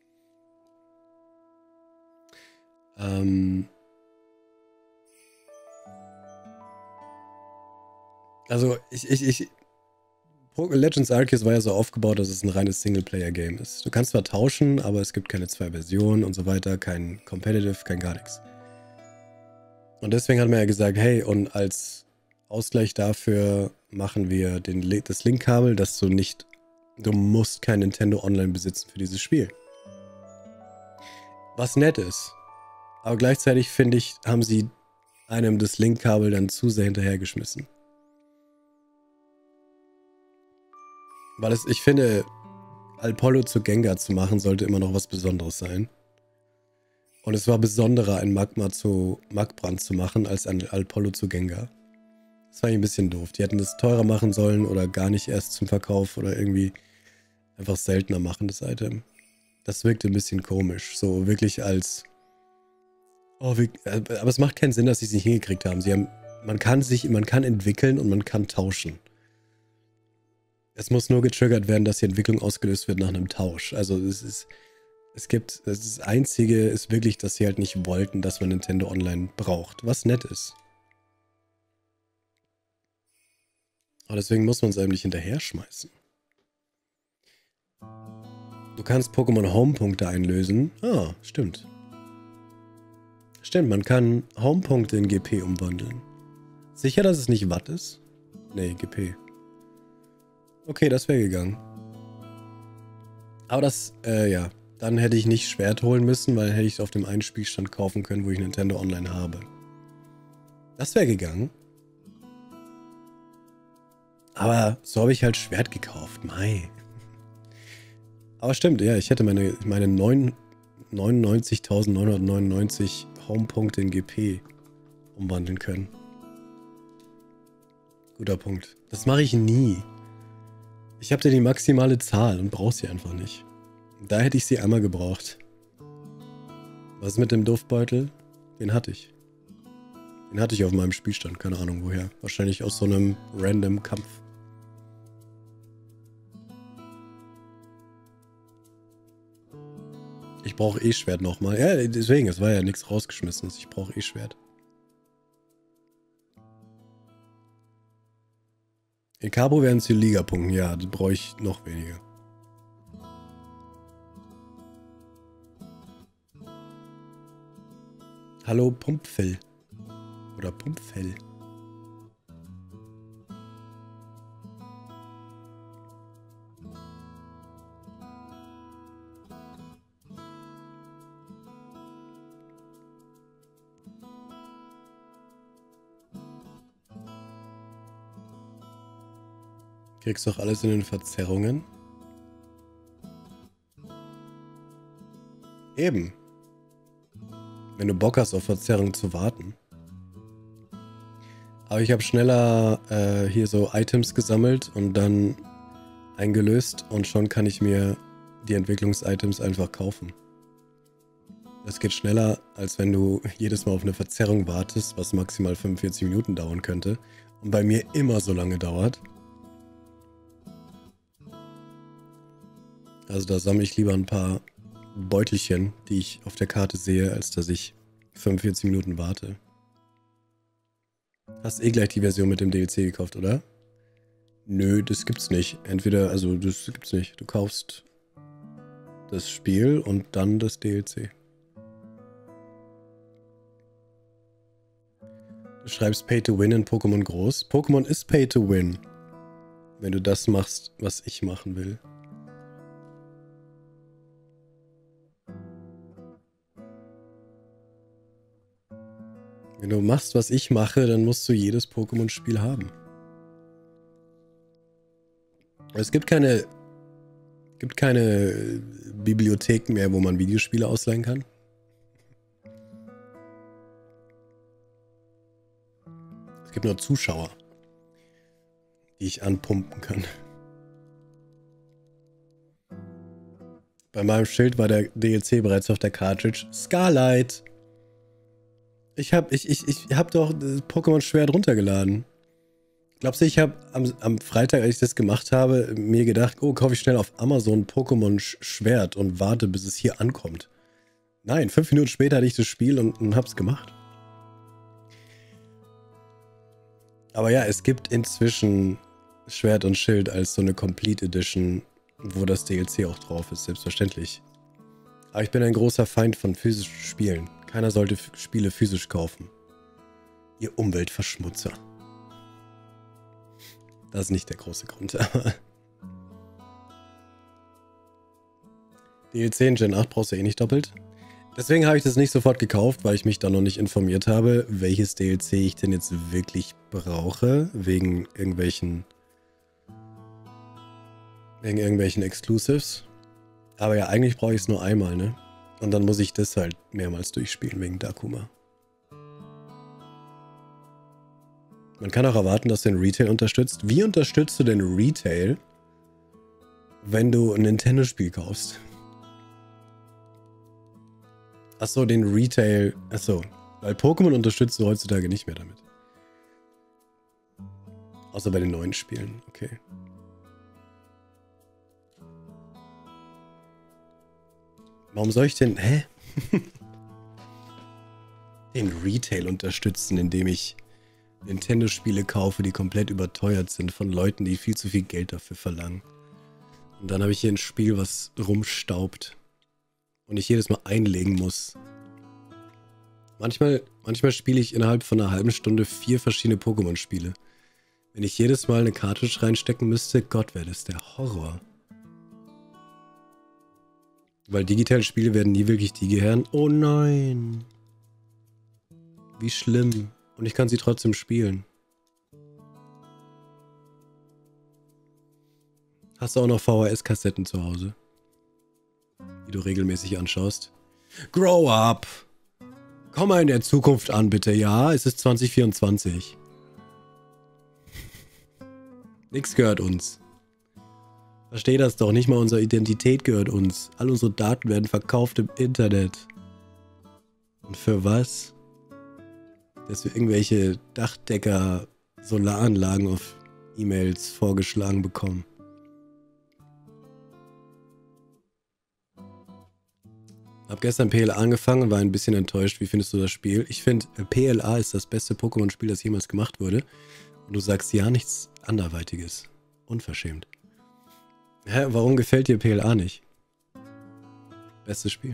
Also, Legends Arceus war ja so aufgebaut, dass es ein reines Singleplayer-Game ist. Du kannst zwar tauschen, aber es gibt keine 2 Versionen und so weiter, kein Competitive, kein gar nichts. Und deswegen hat man ja gesagt, hey, und als Ausgleich dafür machen wir das Linkkabel, dass du musst kein Nintendo Online besitzen für dieses Spiel. Was nett ist. Aber gleichzeitig, finde ich, haben sie einem das Linkkabel dann zu sehr hinterhergeschmissen. Weil ich finde, Alpollo zu Gengar zu machen, sollte immer noch was Besonderes sein. Und es war besonderer, ein Magma zu Magbrand zu machen, als ein Alpollo zu Gengar. Das fand ich ein bisschen doof. Die hätten das teurer machen sollen oder gar nicht erst zum Verkauf oder irgendwie einfach seltener machen, das Item. Das wirkte ein bisschen komisch. So wirklich als... aber es macht keinen Sinn, dass sie es nicht hingekriegt haben. Man kann entwickeln und man kann tauschen. Es muss nur getriggert werden, dass die Entwicklung ausgelöst wird nach einem Tausch. Also das Einzige ist wirklich, dass sie halt nicht wollten, dass man Nintendo Online braucht. Was nett ist. Aber deswegen muss man es eigentlich hinterher schmeißen. Du kannst Pokémon Home-Punkte einlösen. Ah, stimmt. Stimmt, man kann Home-Punkte in GP umwandeln. Sicher, dass es nicht Watt ist? Nee, GP. Okay, das wäre gegangen. Aber ja. Dann hätte ich nicht Schwert holen müssen, weil hätte ich es auf dem einen Spielstand kaufen können, wo ich Nintendo Online habe. Das wäre gegangen. Aber so habe ich halt Schwert gekauft. Mei. Aber stimmt, ja, ich hätte meine 99.999 Homepunkte in GP umwandeln können. Guter Punkt. Das mache ich nie. Ich habe ja die maximale Zahl und brauche sie einfach nicht. Da hätte ich sie einmal gebraucht. Was ist mit dem Duftbeutel? Den hatte ich. Den hatte ich auf meinem Spielstand. Keine Ahnung woher. Wahrscheinlich aus so einem random Kampf. Ich brauche E-Schwert nochmal. Ja, deswegen, es war ja nichts rausgeschmissenes. Ich brauche E-Schwert. In Cabo wären es die Ligapunkten. Ja, das brauche ich noch weniger. Hallo Pumpfell. Oder Pumpfell. Kriegst doch alles in den Verzerrungen. Eben. Wenn du Bock hast, auf Verzerrung zu warten. Aber ich habe schneller hier so Items gesammelt und dann eingelöst und schon kann ich mir die Entwicklungs-Items einfach kaufen. Das geht schneller, als wenn du jedes Mal auf eine Verzerrung wartest, was maximal 45 Minuten dauern könnte und bei mir immer so lange dauert. Also da sammle ich lieber ein paar Beutelchen, die ich auf der Karte sehe, als dass ich 45 Minuten warte. Hast eh gleich die Version mit dem DLC gekauft, oder? Nö, das gibt's nicht. Entweder, also das gibt's nicht. Du kaufst das Spiel und dann das DLC. Du schreibst Pay to Win in Pokémon groß. Pokémon ist Pay to Win. Wenn du das machst, was ich machen will. Wenn du machst, was ich mache, dann musst du jedes Pokémon-Spiel haben. Es gibt keine Bibliotheken mehr, wo man Videospiele ausleihen kann. Es gibt nur Zuschauer, die ich anpumpen kann. Bei meinem Schild war der DLC bereits auf der Cartridge. Scarlight! Ich hab doch das Pokémon-Schwert runtergeladen. Glaubst du, ich habe am Freitag, als ich das gemacht habe, mir gedacht, oh, kaufe ich schnell auf Amazon Pokémon-Schwert und warte, bis es hier ankommt. Nein, 5 Minuten später hatte ich das Spiel und hab's gemacht. Aber ja, es gibt inzwischen Schwert und Schild als so eine Complete Edition, wo das DLC auch drauf ist, selbstverständlich. Aber ich bin ein großer Feind von physischen Spielen. Keiner sollte Spiele physisch kaufen. Ihr Umweltverschmutzer. Das ist nicht der große Grund. DLC in Gen 8 brauchst du eh nicht doppelt. Deswegen habe ich das nicht sofort gekauft, weil ich mich da noch nicht informiert habe, welches DLC ich denn jetzt wirklich brauche, wegen irgendwelchen Exclusives. Aber ja, eigentlich brauche ich es nur einmal, ne? Und dann muss ich das halt mehrmals durchspielen, wegen Dakuma. Man kann auch erwarten, dass du den Retail unterstützt. Wie unterstützt du den Retail, wenn du ein Nintendo-Spiel kaufst? Achso, den Retail. Achso, weil Pokémon unterstützt du heutzutage nicht mehr damit. Außer bei den neuen Spielen, okay. Warum soll ich denn, den Retail unterstützen, indem ich Nintendo-Spiele kaufe, die komplett überteuert sind von Leuten, die viel zu viel Geld dafür verlangen. Und dann habe ich hier ein Spiel, was rumstaubt und ich jedes Mal einlegen muss. Manchmal spiele ich innerhalb von einer halben Stunde 4 verschiedene Pokémon-Spiele. Wenn ich jedes Mal eine Cartridge reinstecken müsste, Gott, wäre das der Horror. Weil digitale Spiele werden nie wirklich die gehören. Oh nein. Wie schlimm. Und ich kann sie trotzdem spielen. Hast du auch noch VHS-Kassetten zu Hause? Die du regelmäßig anschaust? Grow up! Komm mal in der Zukunft an, bitte. Ja, es ist 2024. Nix gehört uns. Versteh das doch. Nicht mal unsere Identität gehört uns. All unsere Daten werden verkauft im Internet. Und für was? Dass wir irgendwelche Dachdecker-Solaranlagen auf E-Mails vorgeschlagen bekommen. Hab gestern PLA angefangen und war ein bisschen enttäuscht. Wie findest du das Spiel? Ich finde, PLA ist das beste Pokémon-Spiel, das jemals gemacht wurde. Und du sagst ja nichts anderweitiges. Unverschämt. Hä, warum gefällt dir PLA nicht? Bestes Spiel.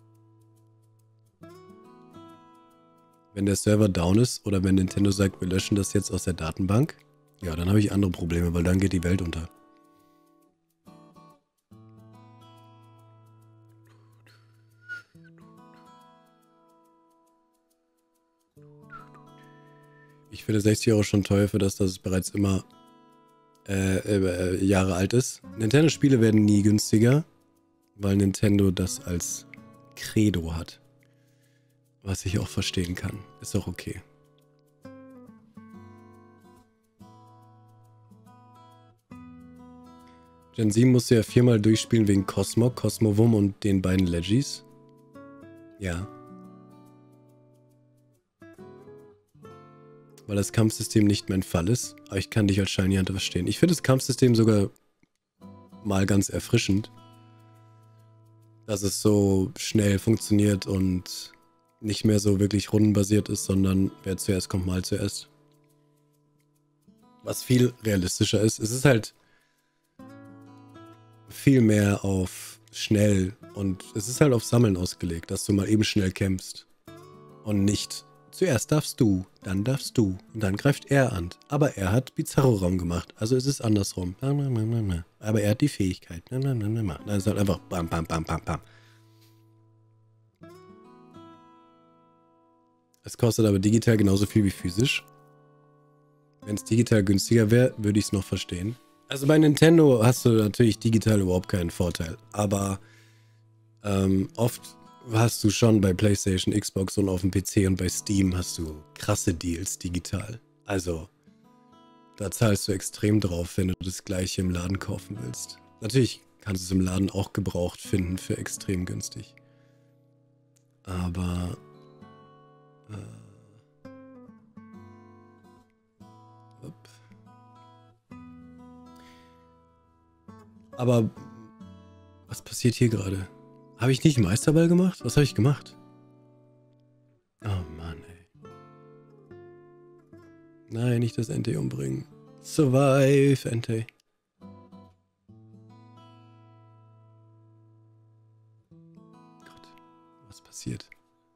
Wenn der Server down ist oder wenn Nintendo sagt, wir löschen das jetzt aus der Datenbank, ja, dann habe ich andere Probleme, weil dann geht die Welt unter. Ich finde 60 Euro schon teuer für das, dass es bereits immer Jahre alt ist. Nintendo-Spiele werden nie günstiger, weil Nintendo das als Credo hat. Was ich auch verstehen kann. Ist auch okay. Gen 7 musste ja 4-mal durchspielen wegen Cosmog, Cosmovum und den beiden Legis. Ja. Weil das Kampfsystem nicht mein Fall ist. Aber ich kann dich als Shiny Hunter verstehen. Ich finde das Kampfsystem sogar mal ganz erfrischend. Dass es so schnell funktioniert und nicht mehr so wirklich rundenbasiert ist, sondern wer zuerst kommt, mal zuerst. Was viel realistischer ist. Es ist halt viel mehr auf schnell und es ist halt auf Sammeln ausgelegt, dass du mal eben schnell kämpfst. Und nicht zuerst darfst du, dann darfst du und dann greift er an. Aber er hat Bizarro-Raum gemacht, also ist es andersrum. Aber er hat die Fähigkeit. Dann ist halt einfach bam, bam, bam, bam, bam. Es kostet aber digital genauso viel wie physisch. Wenn es digital günstiger wäre, würde ich es noch verstehen. Also bei Nintendo hast du natürlich digital überhaupt keinen Vorteil. Aber oft hast du schon bei PlayStation, Xbox und auf dem PC und bei Steam hast du krasse Deals digital. Also da zahlst du extrem drauf, wenn du das gleiche im Laden kaufen willst. Natürlich kannst du es im Laden auch gebraucht finden für extrem günstig. Aber Aber was passiert hier gerade? Habe ich nicht Meisterball gemacht? Was habe ich gemacht? Oh Mann, ey. Nein, nicht das Entei umbringen. Survive, Entei. Gott, was passiert?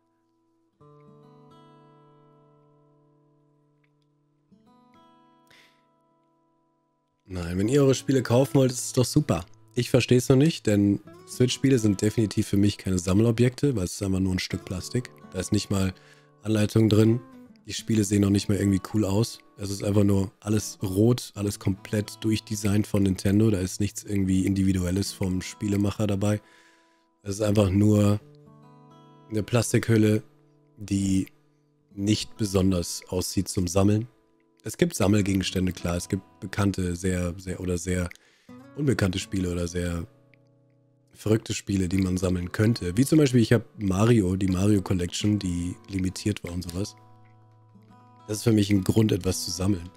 Nein, wenn ihr eure Spiele kaufen wollt, ist es doch super. Ich verstehe es noch nicht, denn Switch-Spiele sind definitiv für mich keine Sammelobjekte, weil es ist einfach nur ein Stück Plastik. Da ist nicht mal Anleitung drin. Die Spiele sehen auch nicht mehr irgendwie cool aus. Es ist einfach nur alles rot, alles komplett durchdesignt von Nintendo. Da ist nichts irgendwie Individuelles vom Spielemacher dabei. Es ist einfach nur eine Plastikhülle, die nicht besonders aussieht zum Sammeln. Es gibt Sammelgegenstände, klar. Es gibt bekannte, sehr unbekannte Spiele oder sehr verrückte Spiele, die man sammeln könnte. Wie zum Beispiel, ich habe Mario, die Mario Collection, die limitiert war und sowas. Das ist für mich ein Grund, etwas zu sammeln.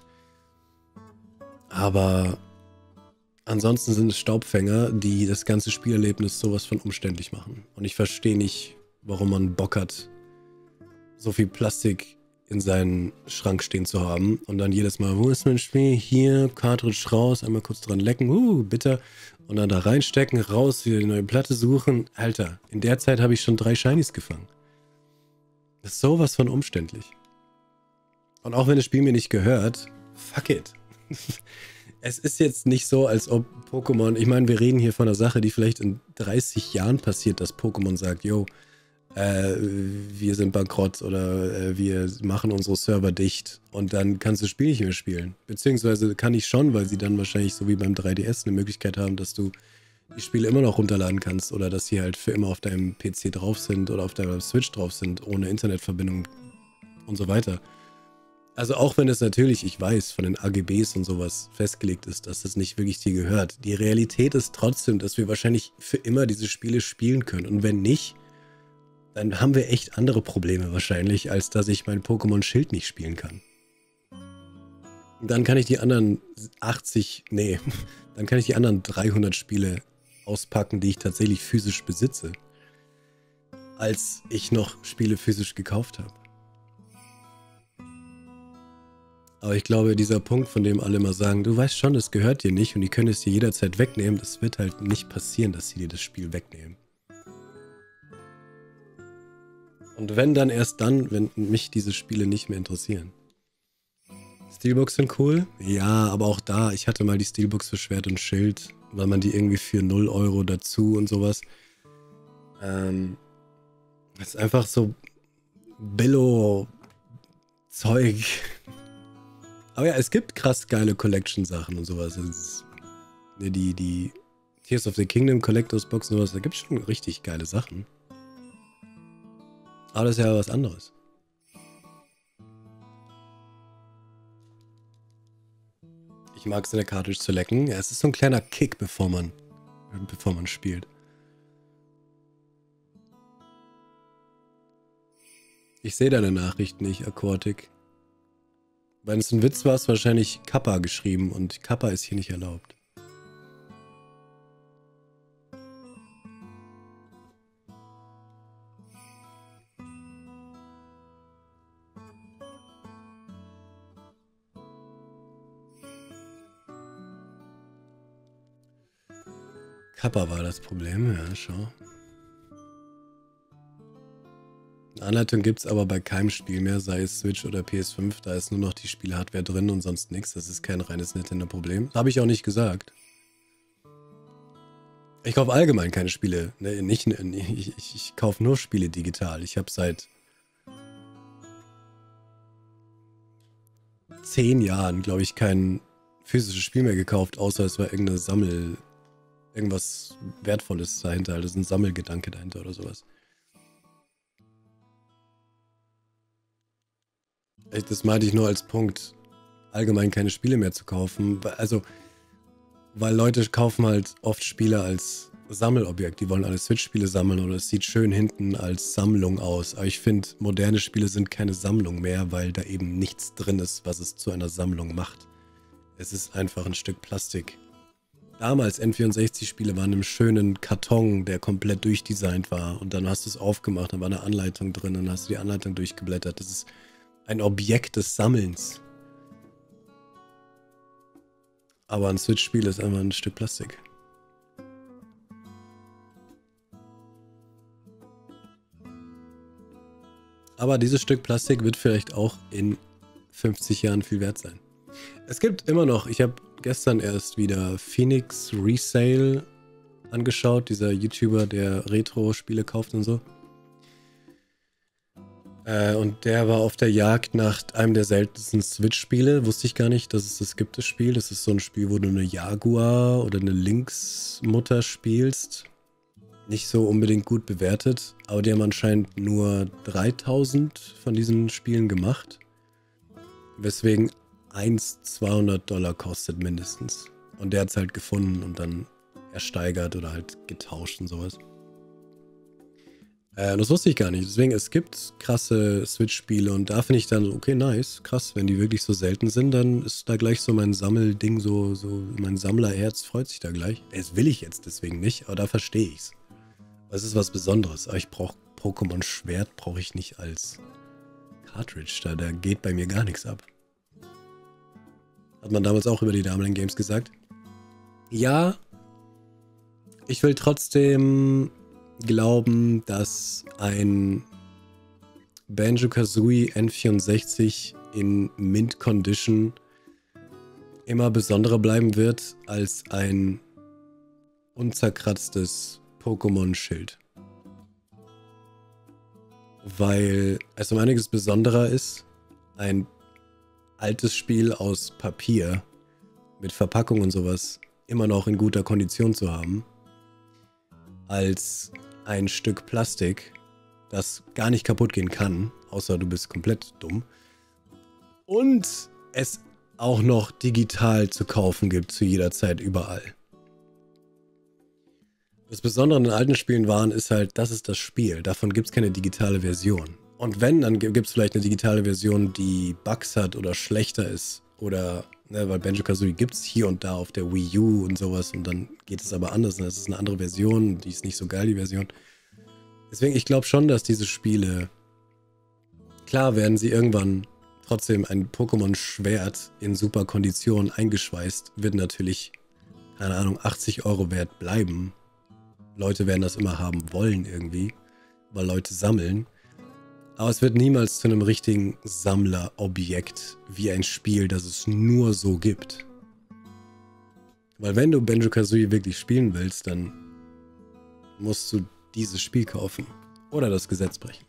Aber ansonsten sind es Staubfänger, die das ganze Spielerlebnis sowas von umständlich machen. Und ich verstehe nicht, warum man Bock hat, so viel Plastik in seinen Schrank stehen zu haben und dann jedes Mal, wo ist mein Spiel? Hier, Cartridge raus, einmal kurz dran lecken, bitter, und dann da reinstecken, raus, wieder die neue Platte suchen. Alter, in der Zeit habe ich schon 3 Shinies gefangen. Das ist sowas von umständlich. Und auch wenn das Spiel mir nicht gehört, fuck it. Es ist jetzt nicht so, als ob Pokémon, ich meine, wir reden hier von einer Sache, die vielleicht in 30 Jahren passiert, dass Pokémon sagt, yo, wir sind bankrott oder wir machen unsere Server dicht und dann kannst du das Spiel nicht mehr spielen. Beziehungsweise kann ich schon, weil sie dann wahrscheinlich so wie beim 3DS eine Möglichkeit haben, dass du die Spiele immer noch runterladen kannst oder dass sie halt für immer auf deinem PC drauf sind oder auf deiner Switch drauf sind, ohne Internetverbindung und so weiter. Also auch wenn es natürlich, ich weiß, von den AGBs und sowas festgelegt ist, dass das nicht wirklich dir gehört. Die Realität ist trotzdem, dass wir wahrscheinlich für immer diese Spiele spielen können. Und wenn nicht, dann haben wir echt andere Probleme wahrscheinlich, als dass ich mein Pokémon Schild nicht spielen kann. Dann kann ich die anderen 80, nee, dann kann ich die anderen 300 Spiele auspacken, die ich tatsächlich physisch besitze, als ich noch Spiele physisch gekauft habe. Aber ich glaube, dieser Punkt, von dem alle mal sagen, du weißt schon, es gehört dir nicht und die können es dir jederzeit wegnehmen, das wird halt nicht passieren, dass sie dir das Spiel wegnehmen. Und wenn, dann erst dann, wenn mich diese Spiele nicht mehr interessieren. Steelbooks sind cool? Ja, aber auch da, ich hatte mal die Steelbooks für Schwert und Schild, weil man die irgendwie für 0 Euro dazu und sowas. Das ist einfach so Billo-Zeug. Aber ja, es gibt krass geile Collection-Sachen und sowas. Die Tears of the Kingdom Collectors Box und sowas, da gibt es schon richtig geile Sachen. Aber das ist ja was anderes. Ich mag es in der Cartridge zu lecken. Ja, es ist so ein kleiner Kick, bevor man spielt. Ich sehe deine Nachricht nicht, Aquatic. Wenn es ein Witz war, ist wahrscheinlich Kappa geschrieben und Kappa ist hier nicht erlaubt. Kappa war das Problem, ja, schau. Eine Anleitung gibt es aber bei keinem Spiel mehr, sei es Switch oder PS5. Da ist nur noch die Spielhardware drin und sonst nichts. Das ist kein reines Nintendo-Problem. Habe ich auch nicht gesagt. Ich kaufe allgemein keine Spiele. Ne, ich kaufe nur Spiele digital. Ich habe seit 10 Jahren, glaube ich, kein physisches Spiel mehr gekauft, außer es war irgendwas Wertvolles dahinter. Also ein Sammelgedanke dahinter oder sowas. Das meinte ich nur als Punkt, allgemein keine Spiele mehr zu kaufen. Also, weil Leute kaufen halt oft Spiele als Sammelobjekt. Die wollen alle Switch-Spiele sammeln oder es sieht schön hinten als Sammlung aus. Aber ich finde, moderne Spiele sind keine Sammlung mehr, weil da eben nichts drin ist, was es zu einer Sammlung macht. Es ist einfach ein Stück Plastik. Damals N64-Spiele waren in einem schönen Karton, der komplett durchdesignt war. Und dann hast du es aufgemacht, dann war eine Anleitung drin, dann hast du die Anleitung durchgeblättert. Das ist ein Objekt des Sammelns. Aber ein Switch-Spiel ist einfach ein Stück Plastik. Aber dieses Stück Plastik wird vielleicht auch in 50 Jahren viel wert sein. Es gibt immer noch, ich habe gestern erst wieder Phoenix Resale angeschaut, dieser YouTuber, der Retro-Spiele kauft und so. Und der war auf der Jagd nach einem der seltensten Switch-Spiele. Wusste ich gar nicht, dass es das gibt, das Spiel. Das ist so ein Spiel, wo du eine Jaguar oder eine Lynx-Mutter spielst. Nicht so unbedingt gut bewertet, aber die haben anscheinend nur 3000 von diesen Spielen gemacht. Weswegen eins $200 kostet mindestens. Und der hat es halt gefunden und dann ersteigert oder halt getauscht und sowas. Das wusste ich gar nicht. Deswegen, es gibt krasse Switch-Spiele und da finde ich dann, okay, nice, krass, wenn die wirklich so selten sind, dann ist da gleich so mein Sammelding, so mein Sammlerherz freut sich da gleich. Das will ich jetzt deswegen nicht, aber da verstehe ich's. Es ist was Besonderes, aber ich brauche Pokémon Schwert, brauche ich nicht als Cartridge, da geht bei mir gar nichts ab. Hat man damals auch über die damaligen Games gesagt. Ja, ich will trotzdem glauben, dass ein Banjo-Kazooie N64 in Mint Condition immer besonderer bleiben wird als ein unzerkratztes Pokémon-Schild. weil es um einiges besonderer ist, ein altes Spiel aus Papier mit Verpackung und sowas immer noch in guter Kondition zu haben, als ein Stück Plastik, das gar nicht kaputt gehen kann, außer du bist komplett dumm. Und es auch noch digital zu kaufen gibt, zu jeder Zeit, überall. Das Besondere an den alten Spielen ist halt, das ist das Spiel. Davon gibt es keine digitale Version. Und wenn, dann gibt es vielleicht eine digitale Version, die Bugs hat oder schlechter ist. Oder, ne, weil Banjo-Kazooie gibt es hier und da auf der Wii U und sowas. Und dann geht es aber anders. Das ist eine andere Version. Die ist nicht so geil, die Version. Deswegen, ich glaube schon, dass diese Spiele, klar werden sie irgendwann trotzdem ein Pokémon-Schwert in super Kondition eingeschweißt, wird natürlich, keine Ahnung, 80 € wert bleiben. Leute werden das immer haben wollen irgendwie, weil Leute sammeln. Aber es wird niemals zu einem richtigen Sammlerobjekt wie ein Spiel, das es nur so gibt. Weil wenn du Banjo-Kazooie wirklich spielen willst, dann musst du dieses Spiel kaufen. Oder das Gesetz brechen.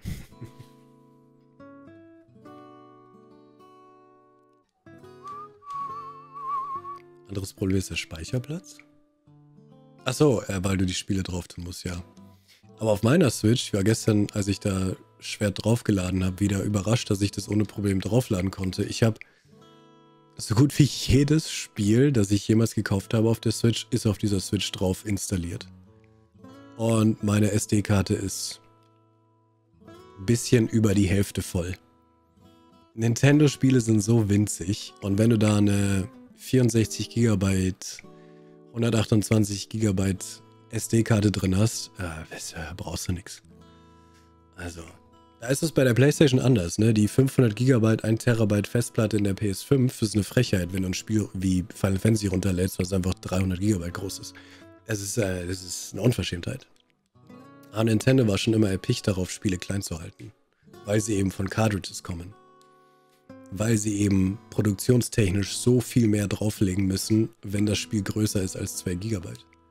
Anderes Problem ist der Speicherplatz. Achso, weil du die Spiele drauf tun musst, ja. Aber auf meiner Switch, ich war gestern, als ich da Schwert draufgeladen habe, wieder überrascht, dass ich das ohne Problem draufladen konnte. Ich habe so gut wie jedes Spiel, das ich jemals gekauft habe auf der Switch, ist auf dieser Switch drauf installiert. Und meine SD-Karte ist ein bisschen über die Hälfte voll. Nintendo-Spiele sind so winzig und wenn du da eine 64 GB, 128 GB SD-Karte drin hast, brauchst du nichts. Also, da ist es bei der PlayStation anders, ne? Die 500 GB, 1 TB Festplatte in der PS5 ist eine Frechheit, wenn du ein Spiel wie Final Fantasy runterlädst, was einfach 300 GB groß ist. Das ist eine Unverschämtheit. Aber Nintendo war schon immer erpicht darauf, Spiele klein zu halten. Weil sie eben von Cartridges kommen. Weil sie eben produktionstechnisch so viel mehr drauflegen müssen, wenn das Spiel größer ist als 2 GB.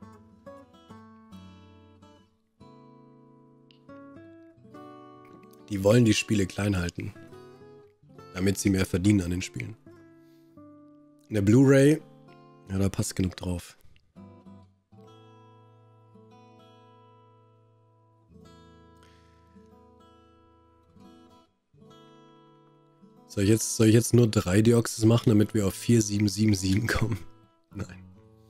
Die wollen die Spiele klein halten, damit sie mehr verdienen an den Spielen. Eine Blu-ray, ja, da passt genug drauf. Soll ich jetzt nur 3 Deoxys machen, damit wir auf 4777 kommen? Nein.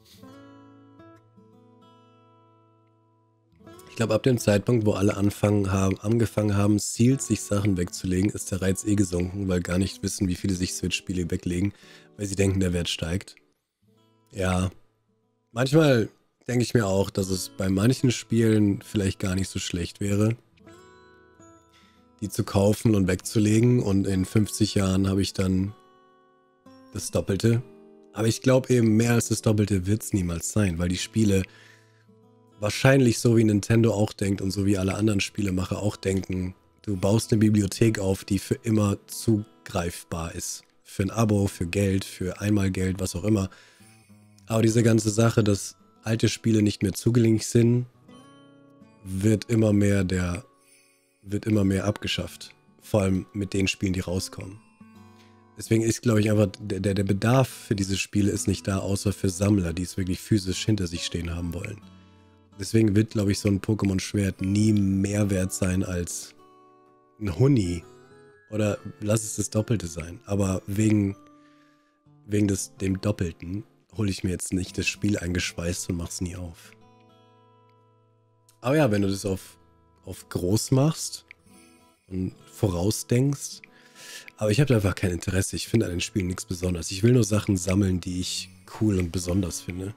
Ich glaube, ab dem Zeitpunkt, wo alle angefangen haben, Seals sich Sachen wegzulegen, ist der Reiz eh gesunken, weil gar nicht wissen, wie viele sich Switch-Spiele weglegen, weil sie denken, der Wert steigt. Ja, manchmal denke ich mir auch, dass es bei manchen Spielen vielleicht gar nicht so schlecht wäre, die zu kaufen und wegzulegen, und in 50 Jahren habe ich dann das Doppelte. Aber ich glaube eben, mehr als das Doppelte wird es niemals sein, weil die Spiele wahrscheinlich so wie Nintendo auch denkt und so wie alle anderen Spielemacher auch denken, du baust eine Bibliothek auf, die für immer zugreifbar ist. Für ein Abo, für Geld, für Einmalgeld, was auch immer. Aber diese ganze Sache, dass alte Spiele nicht mehr zugänglich sind, wird immer mehr abgeschafft. Vor allem mit den Spielen, die rauskommen. Deswegen ist, glaube ich, einfach, der Bedarf für diese Spiele ist nicht da, außer für Sammler, die es wirklich physisch hinter sich stehen haben wollen. Deswegen wird, glaube ich, so ein Pokémon-Schwert nie mehr wert sein als ein Huni. Oder lass es das Doppelte sein. Aber wegen dem Doppelten hole ich mir jetzt nicht das Spiel eingeschweißt und mach's nie auf. Aber ja, wenn du das auf groß machst und vorausdenkst. Aber ich habe da einfach kein Interesse. Ich finde an den Spielen nichts Besonderes. Ich will nur Sachen sammeln, die ich cool und besonders finde.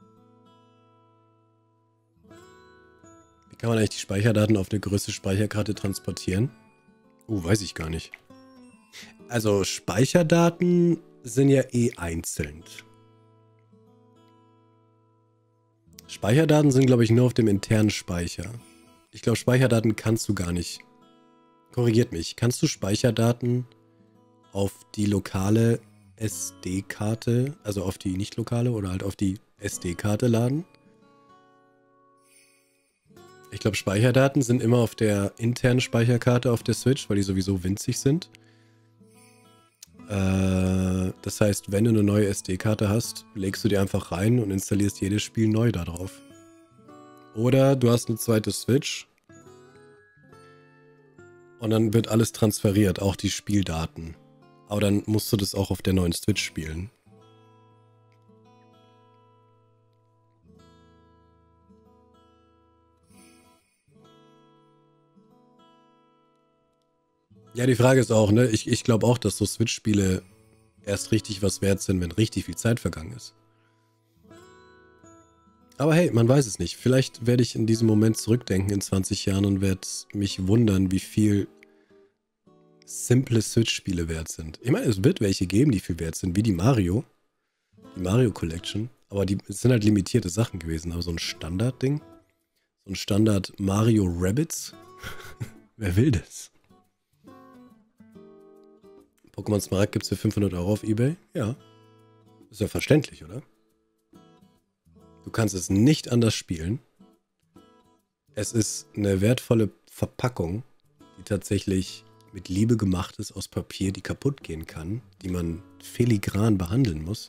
Wie kann man eigentlich die Speicherdaten auf eine größere Speicherkarte transportieren? Weiß ich gar nicht. Also Speicherdaten sind ja eh einzeln. Speicherdaten sind, glaube ich, nur auf dem internen Speicher. Ich glaube, Speicherdaten kannst du gar nicht. Korrigiert mich. Kannst du Speicherdaten auf die lokale SD-Karte, also auf die nicht lokale oder halt auf die SD-Karte laden? Ich glaube, Speicherdaten sind immer auf der internen Speicherkarte auf der Switch, weil die sowieso winzig sind. Das heißt, wenn du eine neue SD-Karte hast, legst du die einfach rein und installierst jedes Spiel neu da drauf. Oder du hast eine zweite Switch und dann wird alles transferiert, auch die Spieldaten. Aber dann musst du das auch auf der neuen Switch spielen. Ja, die Frage ist auch, ne? Ich glaube auch, dass so Switch-Spiele erst richtig was wert sind, wenn richtig viel Zeit vergangen ist. Aber hey, man weiß es nicht. Vielleicht werde ich in diesem Moment zurückdenken in 20 Jahren und werde mich wundern, wie viel simple Switch-Spiele wert sind. Ich meine, es wird welche geben, die viel wert sind, wie die Mario Collection. Aber es sind halt limitierte Sachen gewesen. Aber so ein Standard-Ding, so ein Standard Mario Rabbids, wer will das? Pokémon Smaragd gibt es für 500 € auf eBay? Ja. Ist ja verständlich, oder? Du kannst es nicht anders spielen. Es ist eine wertvolle Verpackung, die tatsächlich mit Liebe gemacht ist aus Papier, die kaputt gehen kann, die man filigran behandeln muss.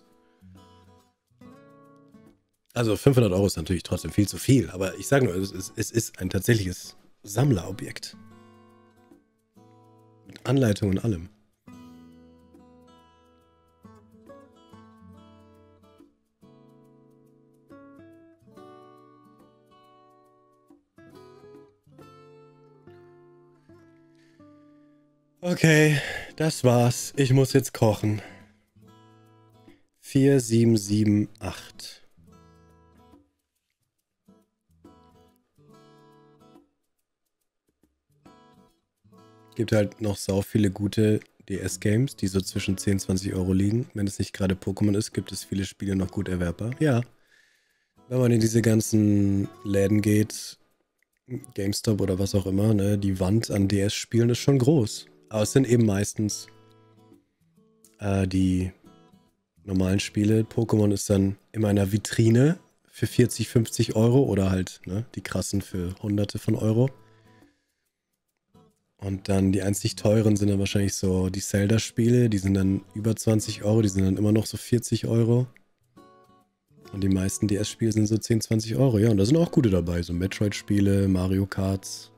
Also 500 € ist natürlich trotzdem viel zu viel, aber ich sage nur, es ist ein tatsächliches Sammlerobjekt. Mit Anleitung und allem. Okay, das war's. Ich muss jetzt kochen. 4778. Gibt halt noch sau viele gute DS-Games, die so zwischen 10 und 20 € liegen. Wenn es nicht gerade Pokémon ist, gibt es viele Spiele noch gut erwerbbar. Ja. Wenn man in diese ganzen Läden geht, GameStop oder was auch immer, ne, die Wand an DS-Spielen ist schon groß. Aber es sind eben meistens die normalen Spiele. Pokémon ist dann in einer Vitrine für 40, 50 € oder halt ne, die krassen für Hunderte von Euro. Und dann die einzig teuren sind dann wahrscheinlich so die Zelda-Spiele, die sind dann über 20 €, die sind dann immer noch so 40 €. Und die meisten DS-Spiele sind so 10, 20 €. Ja, und da sind auch gute dabei, so Metroid-Spiele, Mario Karts.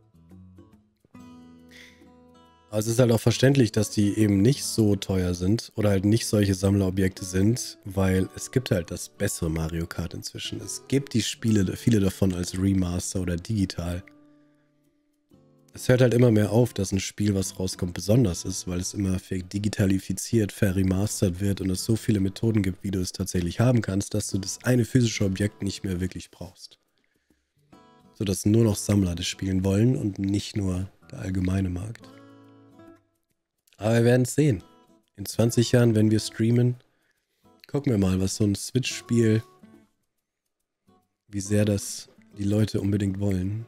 Aber es ist halt auch verständlich, dass die eben nicht so teuer sind oder halt nicht solche Sammlerobjekte sind, weil es gibt halt das bessere Mario Kart inzwischen. Es gibt die Spiele, viele davon als Remaster oder digital. Es hört halt immer mehr auf, dass ein Spiel, was rauskommt, besonders ist, weil es immer digitalisiert, verremastert wird und es so viele Methoden gibt, wie du es tatsächlich haben kannst, dass du das eine physische Objekt nicht mehr wirklich brauchst. Sodass nur noch Sammler das spielen wollen und nicht nur der allgemeine Markt. Aber wir werden es sehen. In 20 Jahren, wenn wir streamen, gucken wir mal, was so ein Switch-Spiel, wie sehr das die Leute unbedingt wollen.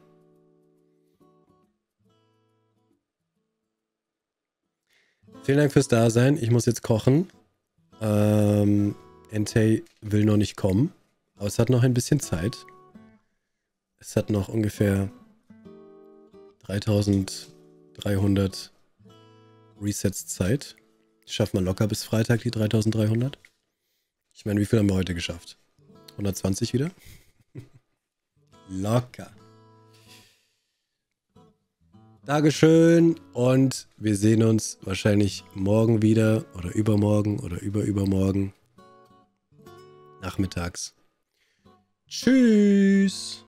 Vielen Dank fürs Dasein. Ich muss jetzt kochen. Entei will noch nicht kommen. Aber es hat noch ein bisschen Zeit. Es hat noch ungefähr 3300 Resets Zeit. Schaffen wir locker bis Freitag die 3300. Ich meine, wie viel haben wir heute geschafft? 120 wieder? Locker. Dankeschön und wir sehen uns wahrscheinlich morgen wieder oder übermorgen oder übermorgen nachmittags. Tschüss.